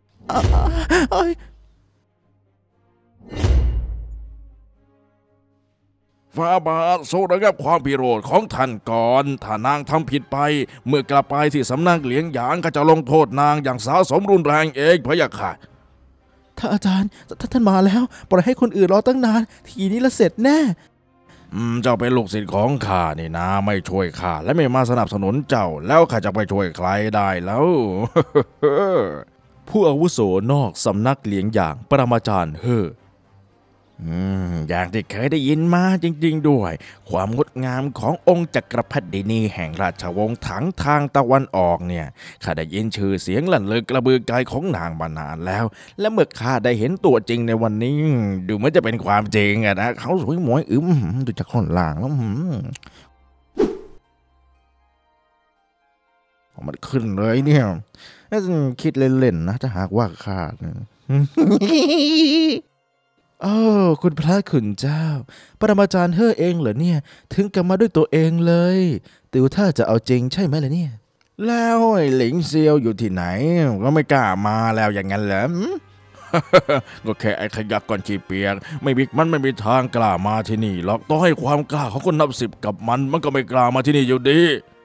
ฝ่าบาททรงระงับความพิโรธของท่านก่อนถ้านางทำผิดไปเมื่อกลับไปที่สำนักเหลียงหยางก็จะลงโทษนางอย่างสาสมรุนแรงเองพะยะค่ะถ้าอาจารย์ท่านมาแล้วปล่อยให้คนอื่นรอตั้งนานทีนี้ละเสร็จแน่อืมเจ้าเป็นลูกศิษย์ของข้านี่นะไม่ช่วยข้าและไม่มาสนับสนุนเจ้าแล้วข้าจะไปช่วยใครได้แล้ว ผู้อาวุโสนอกสำนักเหลียงหยางปรมาจารย์เฮ่ออืมอย่างที่เคยได้ยินมาจริงๆด้วยความงดงามขององค์จักรพรรดินีแห่งราชวงศ์ถังทางตะวันออกเนี่ยข้าได้ยินชื่อเสียงลั่นลือกระบือไกลของนางมานานแล้วและเมื่อข้าได้เห็นตัวจริงในวันนี้ดูเหมือนจะเป็นความจริงอะนะเขาสวยหมวยอึมดูจากข้างหลังแล้วมันขึ้นเลยเนี่ยคิดเล่นๆนะถ้าหากว่าข้าอ้าวคุณพระขุนเจ้าปรมาจารย์เฮ่อเองเหรอเนี่ยถึงกับมาด้วยตัวเองเลยติวถ้าจะเอาจริงใช่ไหมล่ะเนี่ยแล้วไอ้หลิงเซียวอยู่ที่ไหนก็ไม่กล้ามาแล้วอย่างนั้นเหรอ ก็แค่ไอ้ขยักก่อนขี้เปียกไม่มีมันไม่มีทางกล้ามาที่นี่หรอกต้องให้ความกล้าเขาก็นับสิบกับมันมันก็ไม่กล้ามาที่นี่อยู่ดี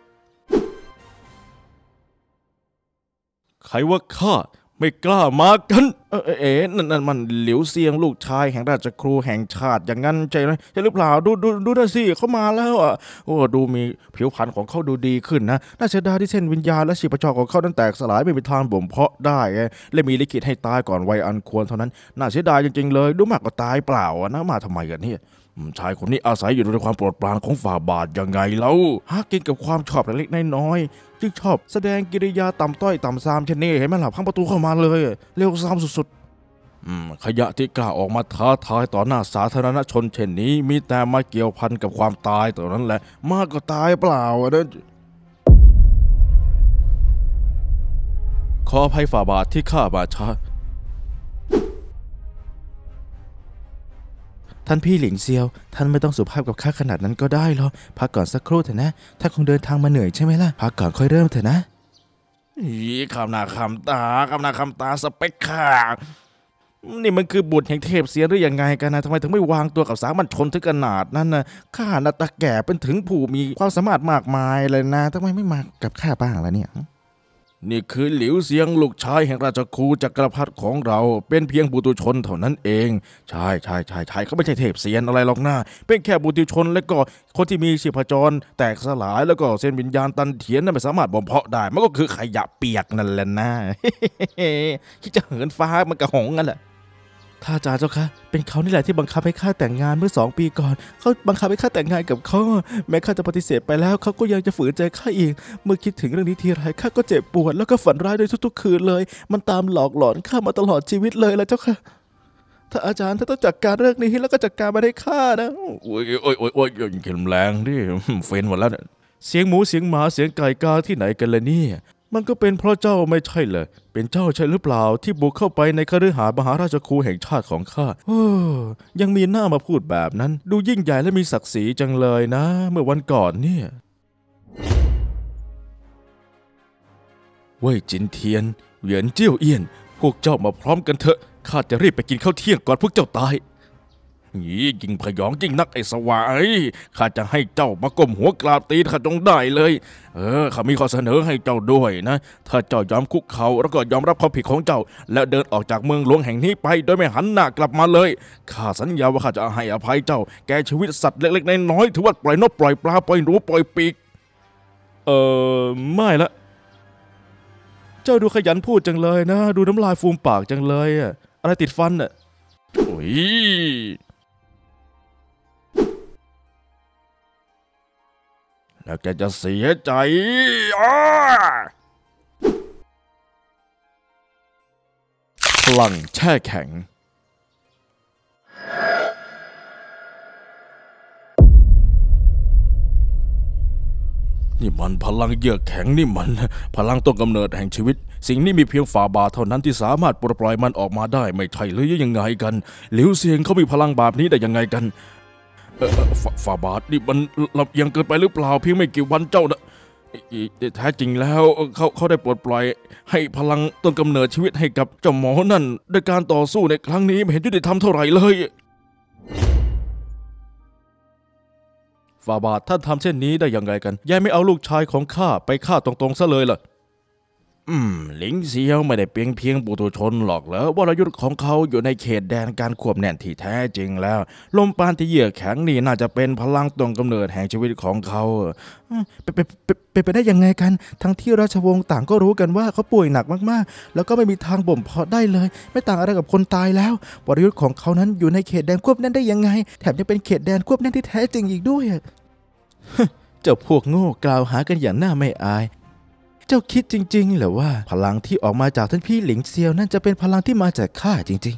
ใครว่าข้าไม่กล้ามากันเออเอ๋นั่นนั่นมันหลิวเซียงลูกชายแห่งราชครูแห่งชาติอย่างนั้นใช่ไหมใช่หรือเปล่าดูดูดูน่ะสิเขามาแล้วอ่ะโอ้ดูมีผิวพรรณของเขาดูดีขึ้นนะน่าเสียดายที่เส้นวิญญาณและชีพจรของเขานั้นแตกสลายไม่มีทางบ่มเพาะได้และมีลิขิตให้ตายก่อนวัยอันควรเท่านั้นน่าเสียดายจริงๆเลยดูมากก็ตายเปล่าอ่ะนะมาทำไมกันเนี่ยชายคนนี้อาศัยอยู่ในความโปรดปรานของฝ่าบาทยังไงเล่าหากินกับความชอบเล็กๆน้อยๆจึงชอบแสดงกิริยาต่ำต้อยต่ำซามเช่นนี้เห็นไหมล่ะพังประตูเข้ามาเลยเร็วซามสุดๆอืมขยะที่กล้าออกมาท้าทายต่อหน้าสาธารณชนเช่นนี้มีแต่มาเกี่ยวพันกับความตายตัวนั้นแหละมากก็ตายเปล่าอ่ะนะขออภัยฝ่าบาทที่ข้ามาช้าท่านพี่หลิงเซียวท่านไม่ต้องสุภาพกับข้าขนาดนั้นก็ได้หรอกพักก่อนสักครู่เถอะนะท่านคงเดินทางมาเหนื่อยใช่ไหมล่ะพักก่อนค่อยเริ่มเถอะนะอีคำหน้าคำตาคำหน้าคำตาสเปคข้านี่มันคือบุตรแห่งเทพเสียหรือยังไงกันนะทำไมถึงไม่วางตัวกับสามัญชนถึงขนาดนั้นนะข้าน่ะตาแก่เป็นถึงผู้มีความสามารถมากมายเลยนะทำไมไม่มากับข้าบ้างล่ะเนี่ยนี่คือหลิวเซียงลูกชายแห่งราชครูจักรพรรดิของเราเป็นเพียงบุตรชนเท่านั้นเองใช่ใช่ใช่ใช่เขาไม่ใช่เทพเซียนอะไรหรอกนะเป็นแค่บุตรชนและก็คนที่มีชีพจรแตกสลายแล้วก็เส้นวิญญาณตันเถียนนั้นไม่สามารถบ่มเพาะได้มันก็คือขยะเปียกนั่นแหละนะคิดจะเหินฟ้ามันกระหงกันแหละถ้าอาจารย์เจ้าคะเป็นเขานี่แหละที่บังคับให้ข้าแต่งงานเมื่อสองปีก่อนเขาบังคับให้ข้าแต่งงานกับเขาแม้ข้าจะปฏิเสธไปแล้วเขาก็ยังจะฝืนใจข้าอีกเมื่อคิดถึงเรื่องนี้ทีไรข้าก็เจ็บปวดแล้วก็ฝันร้ายโดยทุกๆคืนเลยมันตามหลอกหลอนข้ามาตลอดชีวิตเลยละเจ้าค่ะถ้าอาจารย์ถ้าต้องจัดการเรื่องนี้แล้วก็จัดการมาให้ข้านะโอ้ยโอ้ยโอ้ยโอ้ยยิ่งเข็มแรงดิเฟ้นหมดแล้วเนี่ยเสียงหมูเสียงหมาเสียงไก่กาที่ไหนกันล่ะเนี่ยมันก็เป็นเพราะเจ้าไม่ใช่เลยเป็นเจ้าใช่หรือเปล่าที่บุกเข้าไปในคฤหาสน์มหาราชครูแห่งชาติของข้าโอ้ยังมีหน้ามาพูดแบบนั้นดูยิ่งใหญ่และมีศักดิ์ศรีจังเลยนะเมื่อวันก่อนเนี่ยเว่ยจินเทียนเหวียนเจี้ยวเอี้ยนพวกเจ้ามาพร้อมกันเถอะข้าจะรีบไปกินข้าวเที่ยงก่อนพวกเจ้าตายยิ่งยิ่งพยองยิ่งนักไอ้สวายข้าจะให้เจ้ามาก้มหัวกราบตีนข้าจงได้เลยเออข้ามีข้อเสนอให้เจ้าด้วยนะถ้าเจ้ายอมคุกเข่าแล้วก็ยอมรับความผิดของเจ้าและเดินออกจากเมืองหลวงแห่งนี้ไปโดยไม่หันหน้ากลับมาเลยข้าสัญญาว่าข้าจะให้อภัยเจ้าแกชีวิตสัตว์เล็กๆน้อยๆถือว่าปล่อยนกปล่อยปลาปล่อยหนูปล่อยปีกเออไม่ละเจ้าดูขยันพูดจังเลยนะดูน้ำลายฟูมปากจังเลยอะอะไรติดฟันอะโอ้ยแล้วแกจะเสียใจพลังแช่แข็งนี่มันพลังเยือกแข็งนี่มันพลังต้นกำเนิดแห่งชีวิตสิ่งนี้มีเพียงฝ่าบาทเท่านั้นที่สามารถปลดปล่อยมันออกมาได้ไม่ใช่หรือยังไงกันหลิวเซียงเขามีพลังแบบนี้ได้ยังไงกันเออฝ่าบาทนี่มันลำเอียงเกินไปหรือเปล่าเพียงไม่กี่วันเจ้านะแท้จริงแล้วเขาเขาได้ปลดปล่อยให้พลังต้นกำเนิดชีวิตให้กับเจ้าหมอนั่นด้วยการต่อสู้ในครั้งนี้ไม่เห็นยุติธรรมเท่าไหร่เลยฝ่าบาทท่านทำเช่นนี้ได้ยังไงกันยายไม่เอาลูกชายของข้าไปฆ่าตรงๆซะเลยล่ะอืมหลิงเซียวไม่ได้เพียงเพียงปุถุชนหรอกเหรอวรยุทธ์ของเขาอยู่ในเขตแดนการควบแน่นที่แท้จริงแล้วลมปราณที่เยือกแข็งนี่น่าจะเป็นพลังต้นกำเนิดแห่งชีวิตของเขาเป็นเป็นไปได้ยังไงกันทั้งที่ราชวงศ์ต่างก็รู้กันว่าเขาป่วยหนักมากๆแล้วก็ไม่มีทางบ่มเพาะได้เลยไม่ต่างอะไรกับคนตายแล้ววรยุทธ์ของเขานั้นอยู่ในเขตแดนควบแน่นได้ยังไงแถมยังเป็นเขตแดนควบแน่นที่แท้จริงอีกด้วยเจ้าพวกโง่กล่าวหากันอย่างน่าไม่อายเจ้าคิดจริงๆเหรอว่าพลังที่ออกมาจากท่านพี่หลิงเซียวนั่นจะเป็นพลังที่มาจากข้าจริง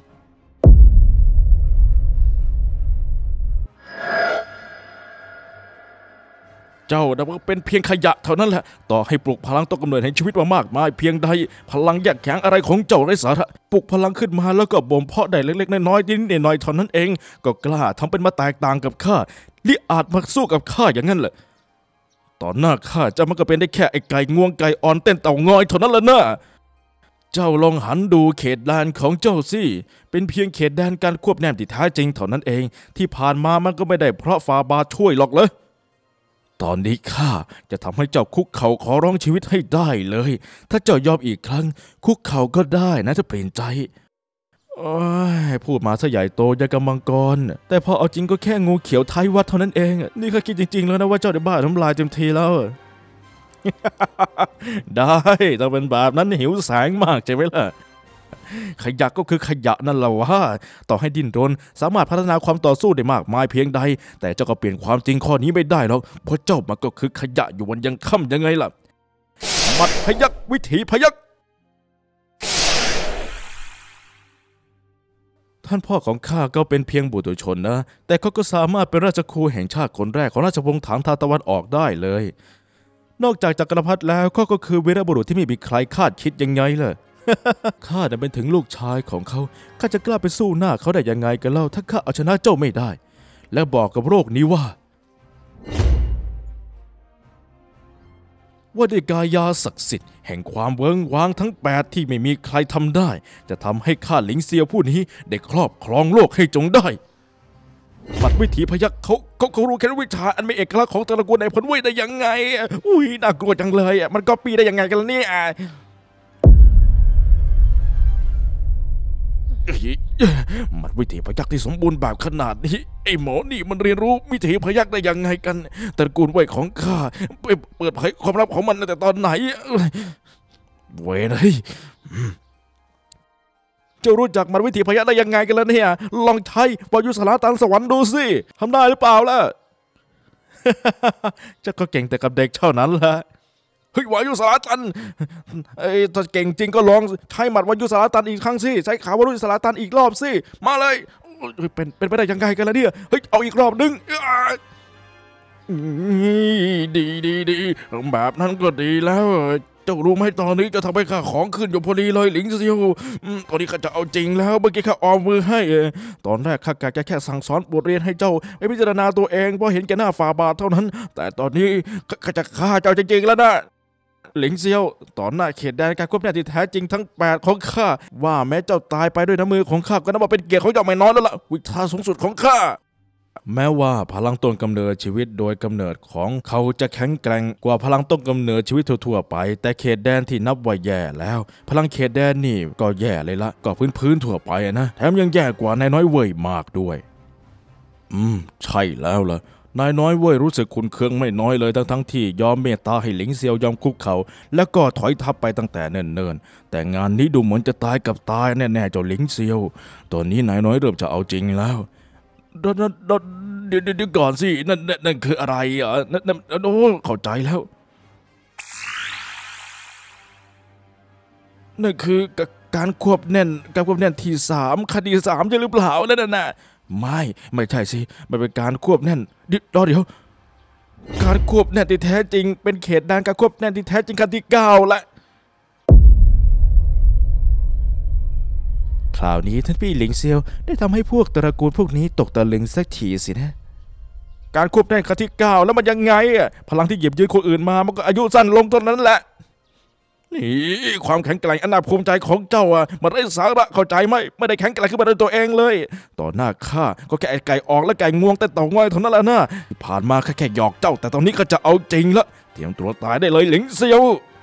ๆเจ้าน่ะเป็นเพียงขยะเท่านั้นแหละต่อให้ปลุกพลังต้นกำเนิดแห่งชีวิตมามากมายเพียงใดพลังแยกแข็งอะไรของเจ้าไร้สาระปลุกพลังขึ้นมาแล้วก็บ่มเพาะได้เล็กๆน้อยๆนิดๆหน่อยๆเท่านั้นเองก็กล้าทำเป็นมาแตกต่างกับข้าลิอาจมาสู้กับข้าอย่างนั้นแหละตอนหน้าข้าเจ้ามันก็เป็นได้แค่ไอ้ไก่งวงไก่อ่อนเต้นเต่างอยเท่านั้นแหละนะเจ้าลองหันดูเขตแดนของเจ้าสิเป็นเพียงเขตแดนการควบแนมที่แท้จริงเท่านั้นเองที่ผ่านมามันก็ไม่ได้เพราะฟาบาช่วยหรอกเลยตอนนี้ข้าจะทำให้เจ้าคุกเข่าขอร้องชีวิตให้ได้เลยถ้าเจ้ายอมอีกครั้งคุกเข่าก็ได้นะถ้าเปลี่ยนใจโอ้ยพูดมาซะใหญ่โตยังกำมังกรแต่พอเอาจริงก็แค่งูเขียวท้ายวัดเท่านั้นเองนี่ข้าคิดจริงๆแล้วนะว่าเจ้าได้บ้าน้ำลายเต็มทีแล้ว ได้ต้องเป็นแบบนั้นหิวแสงมากใช่ไหมล่ะขยะก็คือขยะนั่นแหละวะต่อให้ดิ้นรนสามารถพัฒนาความต่อสู้ได้มากมายเพียงใดแต่เจ้าก็เปลี่ยนความจริงข้อนี้ไม่ได้หรอกเพราะเจ้ามันก็คือขยะอยู่วันยังค่ำยังไงล่ะมัดพยักวิถีพยักท่านพ่อของข้าก็เป็นเพียงบุตรชนนะแต่เขาก็สามารถเป็นราชครูแห่งชาติคนแรกของราชวงศ์ถังทาตะวันออกได้เลยนอกจากจักรพรรดิแล้วเขาก็คือวีรบุรุษที่ไม่มีใครคาดคิดยังไงล่ะ ข้าน่ะเป็นถึงลูกชายของเขาข้าจะกล้าไปสู้หน้าเขาได้ยังไงกันเล่าถ้าข้าเอาชนะเจ้าไม่ได้และบอกกับโลกนี้ว่าว่าด้วยกายาศักดิ์สิทธิ์แห่งความเวิ้งว้างทั้งแปดที่ไม่มีใครทำได้จะทำให้ข้าหลิงเซียวผู้นี้ได้ครอบครองโลกให้จงได้ปัดวิถีพยัคฆ์เขาเขาเขารู้แค่วิชาอันเป็นเอกลักษณ์ของตระกูลในพลเว่ยได้ยังไงอุ้ยน่ากลัวจังเลยอ่ะมันก็ปีได้ยังไงกันล่ะเนี่ยมันวิถีพยัคฆ์ที่สมบูรณ์แบบขนาดนี้ไอ้หมอนี่มันเรียนรู้วิถีพยัคฆ์ได้ยังไงกันตระกูลเว่ยของข้าไปเปิดเผยความลับของมันแต่ตอนไหนเว้ยเลยจะรู้จักมันวิถีพยัคฆ์ได้ยังไงกันล่ะเนี่ยลองใช้วายุสลาตันสวรรค์ดูสิทำได้หรือเปล่าล่ะ เจ้าก็เก่งแต่กับเด็กเท่านั้นแหละเฮ้ยวายุสลาตันไอ้ถ้าเก่งจริงก็ลองใช้หมัดวายุสลาตันอีกครั้งสิใช้ขาวายุสลาตันอีกรอบสิมาเลยเป็นเป็นไปได้ยังไงกันล่ะเนี่ยเฮ้ยเอาอีกรอบนึงดีดีดีแบบนั้นก็ดีแล้วเจ้ารู้ไหมตอนนี้จะทำให้ข้าของขึ้นอยู่พอดีเลยหลิงเซียวตอนนี้ข้าจะเอาจริงแล้วเมื่อกี้ข้าออมมือให้ตอนแรกข้ากะจะแค่สั่งสอนบทเรียนให้เจ้าไปพิจารณาตัวเองเพราะเห็นแก่หน้าฝ่าบาทเท่านั้นแต่ตอนนี้ข้าจะฆ่าเจ้าจริงๆแล้วนะหลิงเซียวตอนหน้าเขตแดนการควบแน่ที่แท้จริงทั้งแปดของข้าว่าแม้เจ้าตายไปด้วยน้ำมือของข้าก็นับว่าเป็นเกียรติของเจ้าไม่น้อยแล้วล่ะวิชาสูงสุดของข้าแม้ว่าพลังต้นกำเนิดชีวิตโดยกำเนิดของเขาจะแข็งแกร่งกว่าพลังต้นกำเนิดชีวิตทั่วๆไปแต่เขตแดนที่นับว่าแย่แล้วพลังเขตแดนนี่ก็แย่เลยละก็พื้นๆทั่วไปนะแถมยังแย่กว่านายน้อยเว่ยมากด้วยอืมใช่แล้วล่ะนายน้อยเว่ยรู้สึกขุ่นเคืองไม่น้อยเลยทั้งทั้งที่ยอมเมตตาให้หลิงเซียวยอมคุกเขาแล้วก็ถอยทัพไปตั้งแต่เนิ่นๆแต่งานนี้ดูเหมือนจะตายกับตายแน่ๆเจ้าหลิงเซียวตอนนี้นายน้อยเริ่มจะเอาจริงแล้วเดี๋ยวเดี๋ยวเดี๋ยวก่อนสินั่นนั่นคืออะไรอ่ะนั่นนั่นโอ้เข้าใจแล้วนั่นคือการควบแน่นการควบแน่นที่สามคดีสามใช่หรือเปล่านั่นน่ะไม่ไม่ใช่สิมันเป็นการควบแน่นเดี๋ยวเดี๋ยวการควบแน่นที่แท้จริงเป็นเขตแดนการควบแน่นที่แท้จริงขั้นที่เก้าละคราวนี้ท่านพี่หลิงเซียวได้ทำให้พวกตระกูลพวกนี้ตกตะลึงสักทีสินะการควบแน่นขั้นที่เก้าแล้วมันยังไงอ่ะพลังที่หยิบยืมคนอื่นมามันก็อายุสั้นลงเท่านั้นแหละนี่ความแข็งแกร่งอันน่าภูมิใจของเจ้าอ่ะมันไร้สาระเข้าใจไหมไม่ได้แข็งแกร่งขึ้นมาด้วยตัวเองเลยต่อหน้าข้าก็แค่ไก่ออกและไก่งวงแต่เต่างอยเท่านั้นแหละนะที่ผ่านมาแค่แค่หยอกเจ้าแต่ตอนนี้ก็จะเอาจริงละเตรียมตัวตายได้เลยหลิงเซียว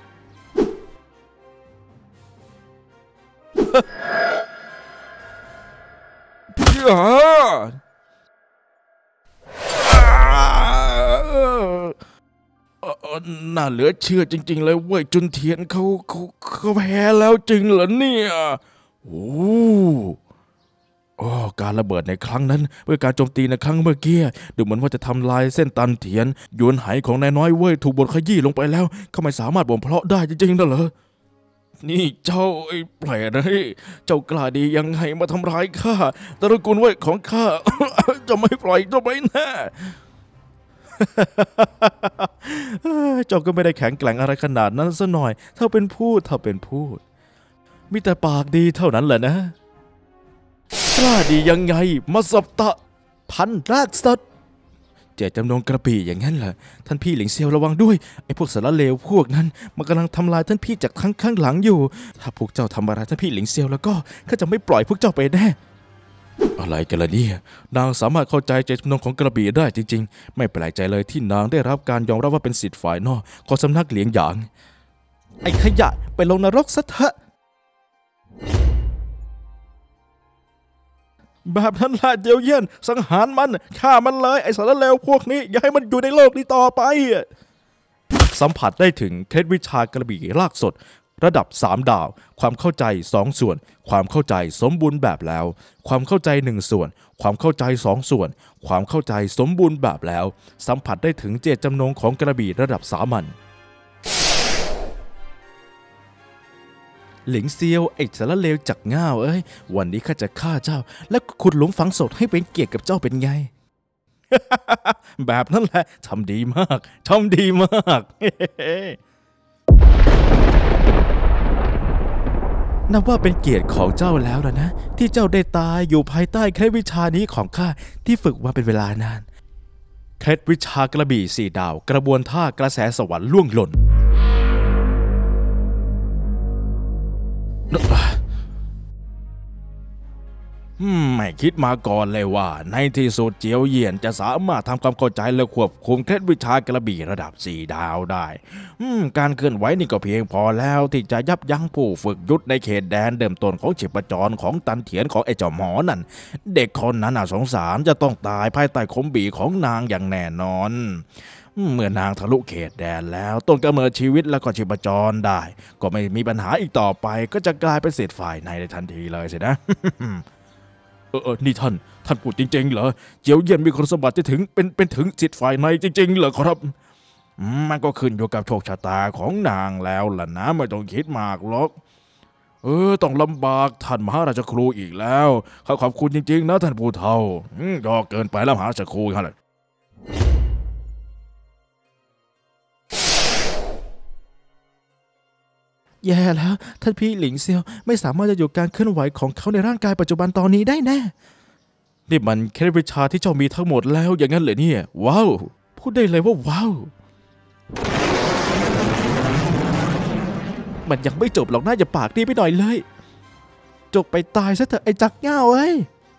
น่าเหลือเชื่อจริงๆเลยเว้ยจุนเทียนเขาเขาเขาแพ้แล้วจริงเหรอเนี่ยโอ้โอ้การระเบิดในครั้งนั้นเพื่อการโจมตีในครั้งเมื่อกี้ดูเหมือนว่าจะทำลายเส้นตันเทียนยวนไหของนายน้อยเว้ยถูกบดขยี้ลงไปแล้วเขาไม่สามารถบ่มเพาะได้จริงๆนะเหรอนี่เจ้าไอ้แผลนี่เจ้ากล้าดียังไงมาทำร้ายข้าตระกูลเว้ยของข้าจะไม่ปล่อยเจ้าไปแน่เจ้าก็ไม่ได้แข็งแกร่งอะไรขนาดนั้นซะหน่อยเท่าเป็นพูดเท่าเป็นพูดมีแต่ปากดีเท่านั้นแหละนะกล้าดียังไงมาสบตะพันรากสัตว์เจตจำนงกระบี่อย่างนั้นเหรอท่านพี่หลิงเซียวระวังด้วยไอ้พวกสารเลวพวกนั้นมันกำลังทำลายท่านพี่จากข้างข้างหลังอยู่ถ้าพวกเจ้าทำอะไรท่านพี่หลิงเซียวแล้วก็ข้าจะไม่ปล่อยพวกเจ้าไปแน่อะไรกันล่ะเนี่ยนางสามารถเข้าใจเจตจำนงของกระบี่ได้จริงๆไม่แปลกใจเลยที่นางได้รับการยอมรับว่าเป็นศิษย์ฝ่ายนอกของสำนักเหลียงหยางไอ้ขยะไปลงนรกซะเถอะแบบนั้นแหละเจียวเยี่ยนสังหารมันฆ่ามันเลยไอ้สารเลวพวกนี้อย่าให้มันอยู่ในโลกนี้ต่อไปสัมผัสได้ถึงเคล็ดวิชากระบี่รากสดระดับสามดาวความเข้าใจสองส่วนความเข้าใจสมบูรณ์แบบแล้วความเข้าใจหนึ่งส่วนความเข้าใจสองส่วนความเข้าใจสมบูรณ์แบบแล้วสัมผัสได้ถึงเจตจำนงของกระบี่ระดับสามัญหลิงเซียวไอ้สารเลวจักง่าวเอ้ยวันนี้ข้าจะฆ่าเจ้าและขุดหลุมฝังศพให้เป็นเกียรติกับเจ้าเป็นไง แบบนั้นแหละทำดีมากทำดีมาก นับว่าเป็นเกียรติของเจ้าแล้วล่ะนะที่เจ้าได้ตายอยู่ภายใต้เคล็ดวิชานี้ของข้าที่ฝึกมาเป็นเวลานานเคล็ดวิชากระบี่สี่ดาวกระบวนท่ากระแสสวรรค์ล่วงหล่นไม่คิดมาก่อนเลยว่าในที่สุดเจียวเยี่ยนจะสามารถทำความเข้าใจและควบคุมเคล็ดวิชากระบี่ระดับสี่ดาวได้การเคลื่อนไหวนี่ก็เพียงพอแล้วที่จะยับยั้งผู้ฝึกยุทธในเขตแดนเดิมต้นของชีพจรของตันเถียนของไอ้เจ้าหมอนั่นเด็กคนนั้นน่าสงสารจะต้องตายภายใต้คมบีของนางอย่างแน่นอนเมื่อนางทะลุเขตแดนแล้วต้นกำเนิดชีวิตแล้วก็ชีพจรได้ก็ไม่มีปัญหาอีกต่อไปก็จะกลายเป็นศิษย์ฝ่ายในในทันทีเลยสินะ เออเออนี่ท่านท่านพูดจริงๆเหรอเจียวเยี่ยนมีคุณสมบัติจะถึงเป็นเป็นถึงศิษย์ฝ่ายในจริงๆเหรอครับมันก็ขึ้นอยู่กับโชคชะตาของนางแล้วล่ะนะไม่ต้องคิดมากหรอกเออต้องลำบากท่านมหาราชครูอีกแล้วเขาขอบคุณจริงๆนะท่านผู้เฒ่ายอเกินไปแล้วมหาราชครูฮะแย่แล้วท่านพี่หลิงเซียวไม่สามารถจะอยู่การเคลื่อนไหวของเขาในร่างกายปัจจุบันตอนนี้ได้แน่นี่มันเคล็ดวิชาที่เจ้ามีทั้งหมดแล้วอย่างนั้นเหรอเนี่ยว้าวพูดได้เลยว่าว้าวมันยังไม่จบหรอกน่าจะปากดีไปหน่อยเลยจบไปตายซะเถอะไอ้จักเง่าเอ้ย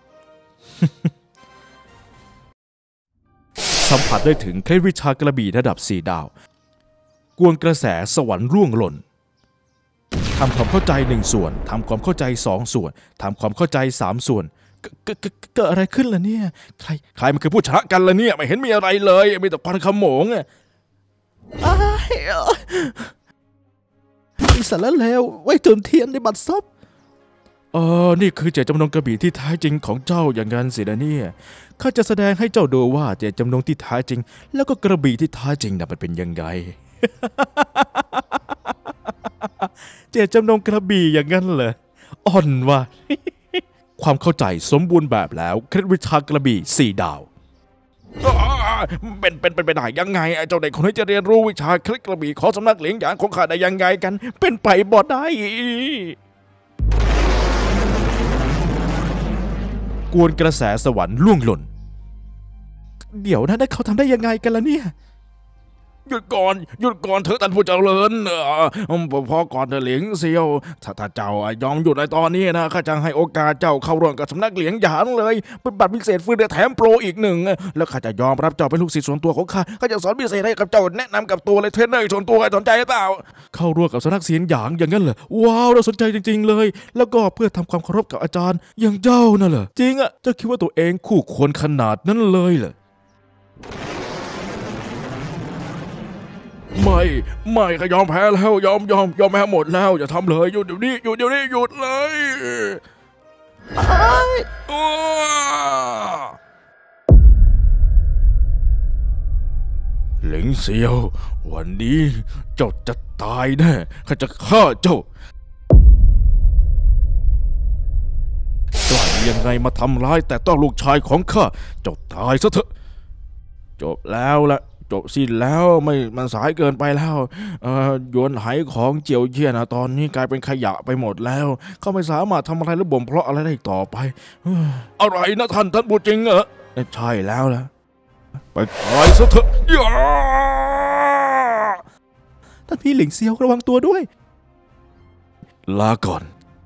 สัมผัสได้ถึงเคล็ดวิชากระบี่ระดับสี่ดาวกวนกระแสสวรรค์ร่วงหล่นทำความเข้าใจหนึ่งส่วนทำความเข้าใจสองส่วนทำความเข้าใจสามส่วนเกิดอะไรขึ้นล่ะเนี่ยใครใครมันคือผู้ชนะกันล่ะเนี่ยไม่เห็นมีอะไรเลยมีแต่ควันขโมงอ่ะไอ้สารเลวไว้จุดเทียนในบัตรซบเออนี่คือเจตจำนงกระบี่ที่แท้จริงของเจ้าอย่างนั้นสินะเนี่ยข้าจะแสดงให้เจ้าดูว่าเจตจำนงที่แท้จริงแล้วก็กระบี่ที่แท้จริงน่ะมันเป็นยังไง เจตจำนงกระบี่อย่างนั้นเหรออ่อนว่ะ ความเข้าใจสมบูรณ์แบบแล้วเคล็ดวิชากระบี่สี่ดาวเป็นเป็นเป็นไปได้ยังไงไอ้เจ้าเด็กคนนี้จะเรียนรู้วิชาเคล็ดกระบี่ของสำนักเหลียงหยางของข้าได้ยังไงกันเป็นไปบ่ได้กวนกระแสสวรรค์ล่วงหล่นเดี๋ยวนะเขาทำได้ยังไงกันล่ะเนี่ยหยุดก่อนหยุดก่อนเถอะท่านผู้เจริญเออพอก่อนเถอะเหลียงเซียวถ้าถ้าเจ้ายอมหยุดในตอนนี้นะข้าจะให้โอกาสเจ้าเข้าร่วมกับสำนักเหลียงหยางเลยเป็นบัตรพิเศษฟรีแถมโปรอีกหนึ่งแล้วข้าจะยอมรับเจ้าเป็นลูกศิษย์ส่วนตัวของข้าข้าจะสอนพิเศษให้กับเจ้าแนะนำกับตัวเลยเทรนเนอร์ส่วนตัวสนใจหรือเปล่าเข้าร่วมกับสำนักเหลียงหยางอย่างนั้นเหรอว้าวเราสนใจจริงๆเลยแล้วก็เพื่อทำความเคารพกับอาจารย์อย่างเจ้าน่ะเหรอจริงอ่ะเจ้าคิดว่าตัวเองคู่ควรขนาดนั้นเลยเหรอไม่ไม่ก็ยอมแพ้แล้วยอมยอมยอมแพ้หมดแล้วอย่าทำเลยหยุดเดี๋ยวนี้หยุดเดี๋ยวนี้หยุดเลยหลิงเซียววันนี้เจ้าจะตายแน่ข้าจะฆ่าเจ้ากล้ายังไงมาทำร้ายแต่ต้องลูกชายของข้าเจ้าตายซะเถอะจบแล้วละจบสิ้นแล้วไม่มันสายเกินไปแล้วเอ่อหยวนไหของเจียวเยี่ยนะตอนนี้กลายเป็นขยะไปหมดแล้วเขาไม่สามารถทำอะไรหรือบ่มเพาะอะไรได้ต่อไปอะไรนะท่านท่านพูดจริงเหรอใช่แล้วล่ะไปตายซะเถอะท่านพี่หลิงเซียวระวังตัวด้วยลาก่อน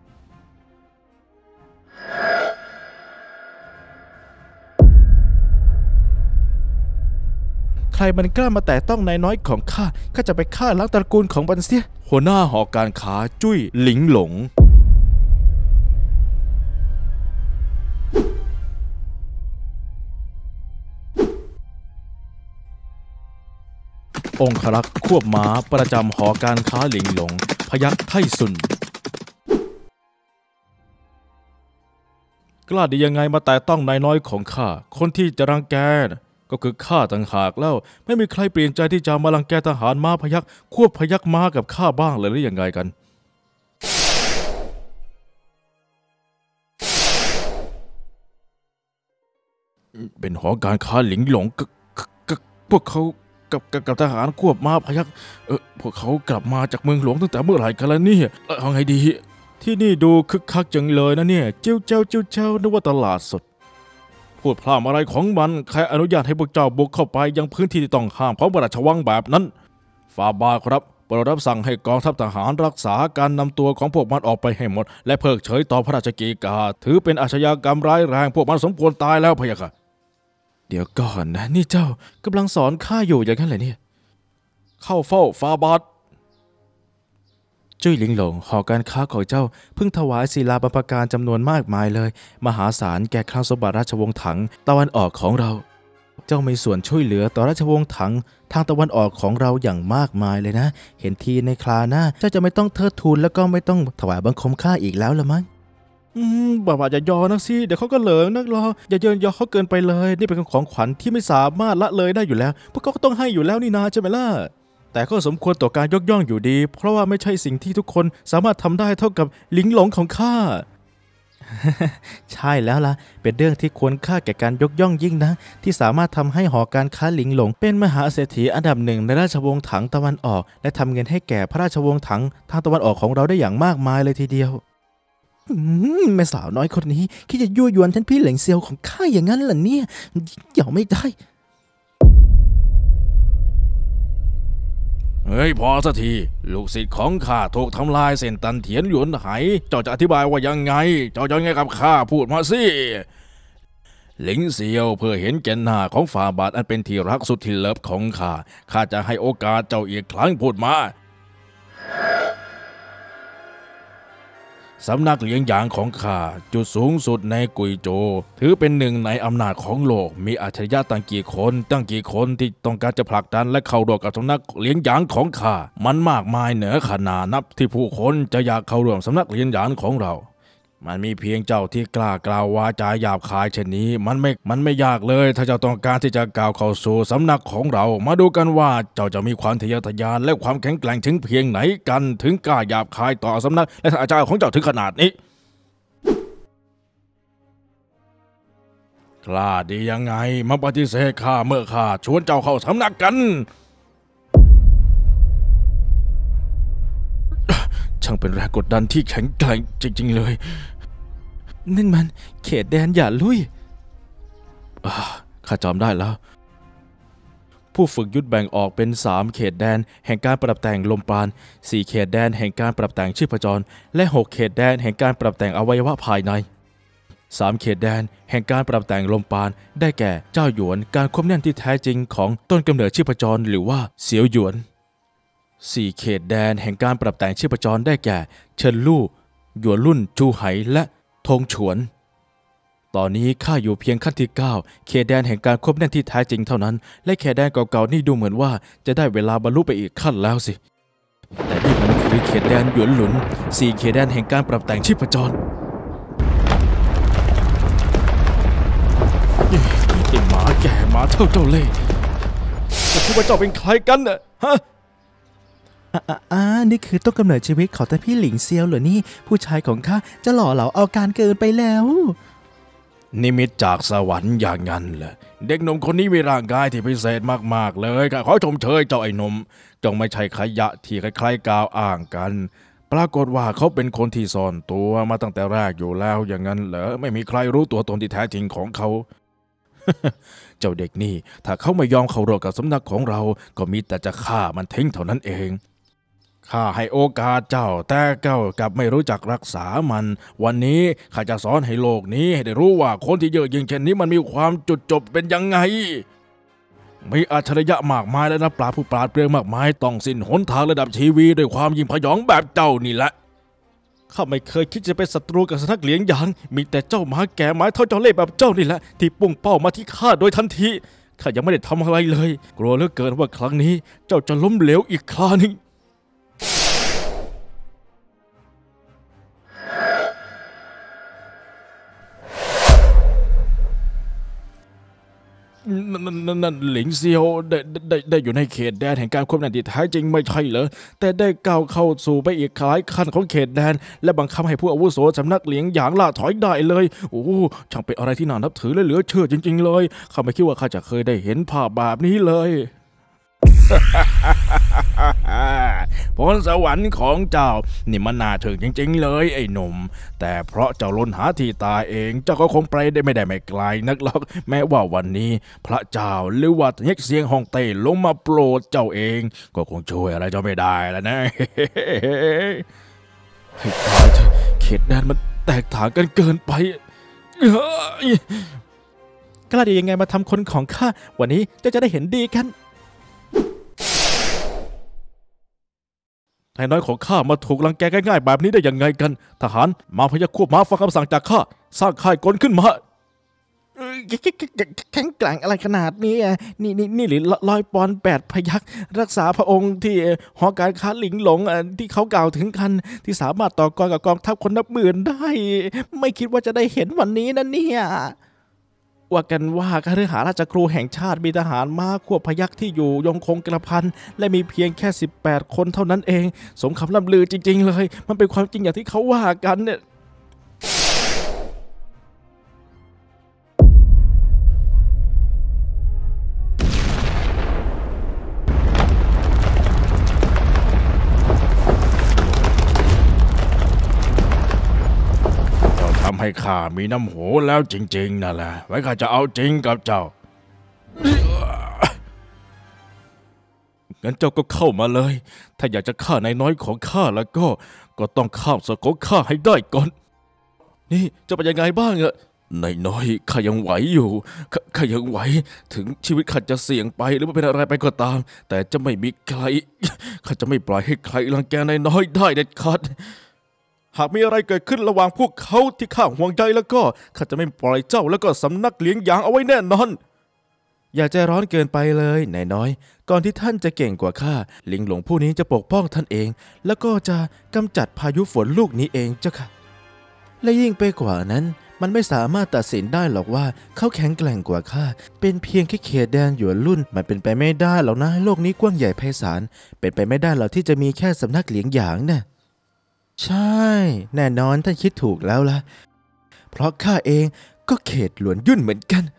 ใครมันกล้ามาแตะต้องนายน้อยของข้าข้าจะไปฆ่าล้างตระกูลของมันเสียหัวหน้าหอการค้าจุ้ยหลิงหลงองครักษ์ควบม้าประจำหอการค้าหลิงหลงพยัคฆ์ไท่ซุนกล้าดียังไงมาแตะต้องนายน้อยของข้าคนที่จะรังแกก็คือข้าต่างหากแล้วไม่มีใครเปลี่ยนใจที่จะมารังแกทหารม้าพยัคฆ์ควบพยัคฆ์ม้ากับข้าบ้างเลยหรือยังไงกันเป็นหอการค้าหลิงหลงกับพวกเขากับกับทหารควบม้าพยัคฆ์เออพวกเขากลับมาจากเมืองหลวงตั้งแต่เมื่อไหร่กันล่ะเนี่ยเอาไงดีที่นี่ดูคึกคักจังเลยนะเนี่ยเจ้าเจ้าเจ้าเจ้านึกว่าตลาดสดพูดพร่ำอะไรของมันใครอนุญาตให้พวกเจ้าบุกเข้าไปยังพื้นที่ที่ต้องห้ามของพระราชวังแบบนั้นฝ่าบาทครับโปรดรับสั่งให้กองทัพทหารรักษาการนำตัวของพวกมันออกไปให้หมดและเพิกเฉยต่อพระราชกฤษฎีกาถือเป็นอาชญากรรมร้ายแรงพวกมันสมควรตายแล้วพะยะค่ะเดี๋ยวก่อนนะนี่เจ้ากำลังสอนข้าอยู่อย่างนั้นเหรอเนี่ยเข้าเฝ้าฝ่าบาทจุ้ยหลิงหลงหอการค้าของเจ้าเพิ่งถวายศิลาบรรพการจำนวนมากมายเลยมหาศาลแก่คราวสมบัติราชวงศ์ถังตะวันออกของเราเจ้ามีส่วนช่วยเหลือต่อราชวงศ์ถังทางตะวันออกของเราอย่างมากมายเลยนะเห็นทีในคราหน้าเจ้าจะไม่ต้องเทิดทูนแล้วก็ไม่ต้องถวายบังคมข้าอีกแล้วละมั้งอืมบ่าวอย่ายอนักสิเดี๋ยวเขาก็เหลิงนักรออย่าเยินยอเขาเกินไปเลยนี่เป็นของขวัญที่ไม่สามารถละเลยได้อยู่แล้วพวกเขาก็ต้องให้อยู่แล้วนี่นาใช่ไหมล่ะแต่ก็สมควรต่อการยกย่องอยู่ดีเพราะว่าไม่ใช่สิ่งที่ทุกคนสามารถทำได้เท่ากับหลิงหลงของข้าใช่แล้วล่ะเป็นเรื่องที่ควรค่าแก่การยกย่องยิ่งนะที่สามารถทำให้หอการค้าหลิงหลงเป็นมหาเศรษฐีอันดับหนึ่งในราชวงศ์ถังตะวันออกและทำเงินให้แก่พระราชวงศ์ถังทางตะวันออกของเราได้อย่างมากมายเลยทีเดียวแม่สาวน้อยคนนี้คิดจะยั่วยวนท่านพี่เหลิงเซียวของข้าอย่างนั้นเหรอเนี่ยอย่าไม่ได้เฮ้ยพอสักทีลูกศิษย์ของข้าถูกทำลายเส้นตันเถียนหยวนไหเจ้าจะอธิบายว่ายังไงเจ้าจะยังไงกับข้าพูดมาสิหลิงเซียวเพื่อเห็นแก่หน้าของฝ่าบาทอันเป็นที่รักสุดที่เลิฟของข้าข้าจะให้โอกาสเจ้าอีกครั้งพูดมาสำนักเลี้ยงหยางของข้าจุดสูงสุดในกุยโจวถือเป็นหนึ่งในอำนาจของโลกมีอัจฉริยะตั้งกี่คนตั้งกี่คนที่ต้องการจะผลักดันและเข้าร่วมกับสำนักเลี้ยงหยางของข้ามันมากมายเหนือขนานับที่ผู้คนจะอยากเข้าร่วมสำนักเลี้ยงหยางของเรามันมีเพียงเจ้าที่กล้ากล่าววาจาหยาบคายเช่นนี้มันไม่มันไม่ยากเลยถ้าเจ้าต้องการที่จะก้าวเข้าสู่สำนักของเรามาดูกันว่าเจ้าจะมีความทะเยอทะยานและความแข็งแกร่งถึงเพียงไหนกันถึงกล้าหยาบคายต่อสำนักและอาจารย์ของเจ้าถึงขนาดนี้กล้าดียังไงมาปฏิเสธข้าเมื่อข้าชวนเจ้าเข้าสำนักกันช่างเป็นแรงกดดันที่แข็งแกร่งจริงๆเลยนั่นมันเขตแดนหย่าลุยข้าจำได้แล้วผู้ฝึกยุทธแบ่งออกเป็นสามเขตแดนแห่งการปรับแต่งลมปราณสี่เขตแดนแห่งการปรับแต่งชีพจรและหกเขตแดนแห่งการปรับแต่งอวัยวะภายในสามเขตแดนแห่งการปรับแต่งลมปราณได้แก่เจ้าหยวนการควบแน่นที่แท้จริงของต้นกำเนิดชีพจรหรือว่าเสียวหยวนสี่เขตแดนแห่งการปรับแต่งชีพจรได้แก่เฉินลู่หยวนลุ่นจูไหและทงฉวนตอนนี้ข้าอยู่เพียงขั้นที่เก้าเขตแดนแห่งการควบแน่นที่แท้จริงเท่านั้นและเขตแดนเก่าๆนี่ดูเหมือนว่าจะได้เวลาบรรลุไปอีกขั้นแล้วสิแต่นี่มันคือเขตแดนหยวนหลุนสี่เขตแดนแห่งการปรับแต่งชีพจรไอ้หมาแก่หมาเท่าเจ้าเล่ห์จะคิดว่าเจ้าเป็นใครกันน่ะฮะอ่านี่คือต้นกำเนิดชีวิตของท่านพี่หลิงเซียวเหรอนี่ผู้ชายของข้าจะหล่อเหลาเอาการเกินไปแล้วนิมิตจากสวรรค์อย่างนั้นเหรอเด็กหนุ่มคนนี้มีร่างกายที่พิเศษมากๆเลยขอชมเชยเจ้าไอ้หนุ่มจงไม่ใช่ขยะที่ใครๆกล่าวอ้างกันปรากฏว่าเขาเป็นคนที่ซ่อนตัวมาตั้งแต่แรกอยู่แล้วอย่างนั้นเหรอไม่มีใครรู้ตัวตนที่แท้จริงของเขา เจ้าเด็กนี่ถ้าเขาไม่ยอมเข้าร่วมกับสำนักของเราก็มีแต่จะฆ่ามันทิ้งเท่านั้นเองข้าให้โอกาสเจ้าแต่เจ้ากลับไม่รู้จักรักษามันวันนี้ข้าจะสอนให้โลกนี้ให้ได้รู้ว่าคนที่เย่อหยิ่งเช่นนี้มันมีความจุดจบเป็นยังไงมีอัจฉริยะมากมายและนักปราชญ์ผู้ปราดเปรื่องมากมายต้องสิ้นหนทางระดับชีวีด้วยความยิ่งพยองแบบเจ้านี่แหละข้าไม่เคยคิดจะเป็นศัตรูกับสำนักเหลียงหยางมีแต่เจ้าหมาแก่ไม้เท่าเจ้าเล่ห์แบบเจ้านี่แหละที่ปุ่งเป้ามาที่ข้าโดยทันทีข้ายังไม่ได้ทำอะไรเลยกลัวเหลือเกินว่าครั้งนี้เจ้าจะล้มเหลวอีกครานึงนั่นนั่นหลิงเซียวได้ได้ได้อยู่ในเขตแดนแห่งการควบแน่นที่แท้จริงไม่ใช่เหรอแต่ได้ก้าวเข้าสู่ไปอีกหลายขั้นของเขตแดนและบังคับให้ผู้อาวุโสสำนักเหลียงหยางล่าถอยได้เลยโอ้ช่างเป็นอะไรที่น่านับถือและเหลือเชื่อจริงๆเลยข้าไม่คิดว่าข้าจะเคยได้เห็นภาพแบบนี้เลย พรสวรรค์ของเจ้านี่มันน่าถึงจริงๆเลยไอ้หนุ่มแต่เพราะเจ้าล้นหาที่ตายเองเจ้าก็คงไปได้ไม่ได้ไม่ไกลนักหรอกแม้ว่าวันนี้พระเจ้าหรือว่าเฮ็กเสียงฮ่องเต้ลงมาโปรดเจ้าเองก็คงช่วยอะไรเจ้าไม่ได้แล้วนะ ให้ตายเถอะเขตแดนมันแตกต่างกันเกินไปกล้าดียังไงมาทำคนของข้าวันนี้เจ้าจะได้เห็นดีกันนายน้อยของข้ามาถูกรังแกง่ายๆแบบนี้ได้ยังไงกันทหารมาพยาควบม้าฟังคำสั่งจากข้าสร้างค่ายกลขึ้นมาแข็งแกร่งอะไรขนาดนี้นี่นี่นี่หรือลอยปอนแปดพยัคฆ์รักษาพระองค์ที่หอการค้าหลิงหลงที่เขากล่าวถึงกันที่สามารถต่อกรกับกองทัพคนนับหมื่นได้ไม่คิดว่าจะได้เห็นวันนี้นะเนี่ยว่ากันว่าคฤหาสน์ราชครูแห่งชาติมีทหารม้าควบพยัคฆ์ที่อยู่ยงคงกระพันและมีเพียงแค่สิบแปดคนเท่านั้นเองสมคำล่ำลือจริงๆเลยมันเป็นความจริงอย่างที่เขาว่ากันเนี่ยให้ข้ามีน้ำโหแล้วจริงๆนั่นแหละไว้ข้าจะเอาจริงกับเจ้างั้นเจ้าก็เข้ามาเลยถ้าอยากจะฆ่านายน้อยของข้าแล้วก็ก็ต้องข้ามสกของข้าให้ได้ก่อนนี่จะเป็นยังไงบ้างอะนายน้อยข้ายังไหวอยู่ข้ายังไหวถึงชีวิตข้าจะเสี่ยงไปหรือว่าเป็นอะไรไปก็ตามแต่จะไม่มีใครข้าจะไม่ปล่อยให้ใครรังแกนายน้อยได้เด็ดขาดหากมีอะไรเกิดขึ้นระหว่างพวกเขาที่ข้าห่วงใยแล้วก็ข้าจะไม่ปล่อยเจ้าแล้วก็สำนักเหลียงหยางเอาไว้แน่นอนอย่าใจร้อนเกินไปเลยนายน้อยก่อนที่ท่านจะเก่งกว่าข้าลิงหลงผู้นี้จะปกป้องท่านเองแล้วก็จะกำจัดพายุฝนลูกนี้เองเจ้าค่ะและยิ่งไปกว่านั้นมันไม่สามารถตัดสินได้หรอกว่าเขาแข็งแกร่งกว่าข้าเป็นเพียงแค่เขตแดนหยวนลุ่นมันเป็นไปไม่ได้หรอกนะโลกนี้กว้างใหญ่ไพศาลเป็นไปไม่ได้หรอกที่จะมีแค่สำนักเหลียงหยางน่ะใช่แน่นอนท่านคิดถูกแล้วล่ะเพราะข้าเองก็เขตหลวนยุ่นเหมือนกัน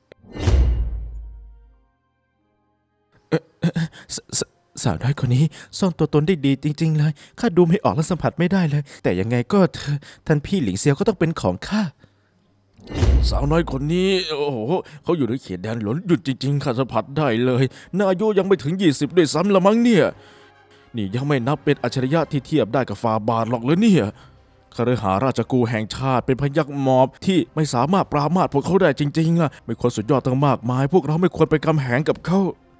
สาวน้อยคนนี้ซ่อนตัวตนได้ดีจริงๆเลยข้าดูไม่ออกและสัมผัสไม่ได้เลยแต่ยังไงก็เธอท่านพี่หลิงเซียวก็ต้องเป็นของข้าสาวน้อยคนนี้โอ้โหเขาอยู่ในเขตแดนหลวนยุ่นจริงๆข้าสัมผัสได้เลยน่าอายุยังไม่ถึงยี่สิบด้วยซ้ำละมั้งเนี่ยนี่ยังไม่นับเป็นอัจฉริยะที่เทียบได้กับฟาบาทหรอกเลยเนี่ยคฤหาสน์ราชกูแห่งชาติเป็นพยัคฆ์มอบที่ไม่สามารถปรามาสพวกเขาได้จริงๆอ่ะไม่ควรสุดยอดตั้งมากมายพวกเราไม่ควรไปกำแหงกับเขา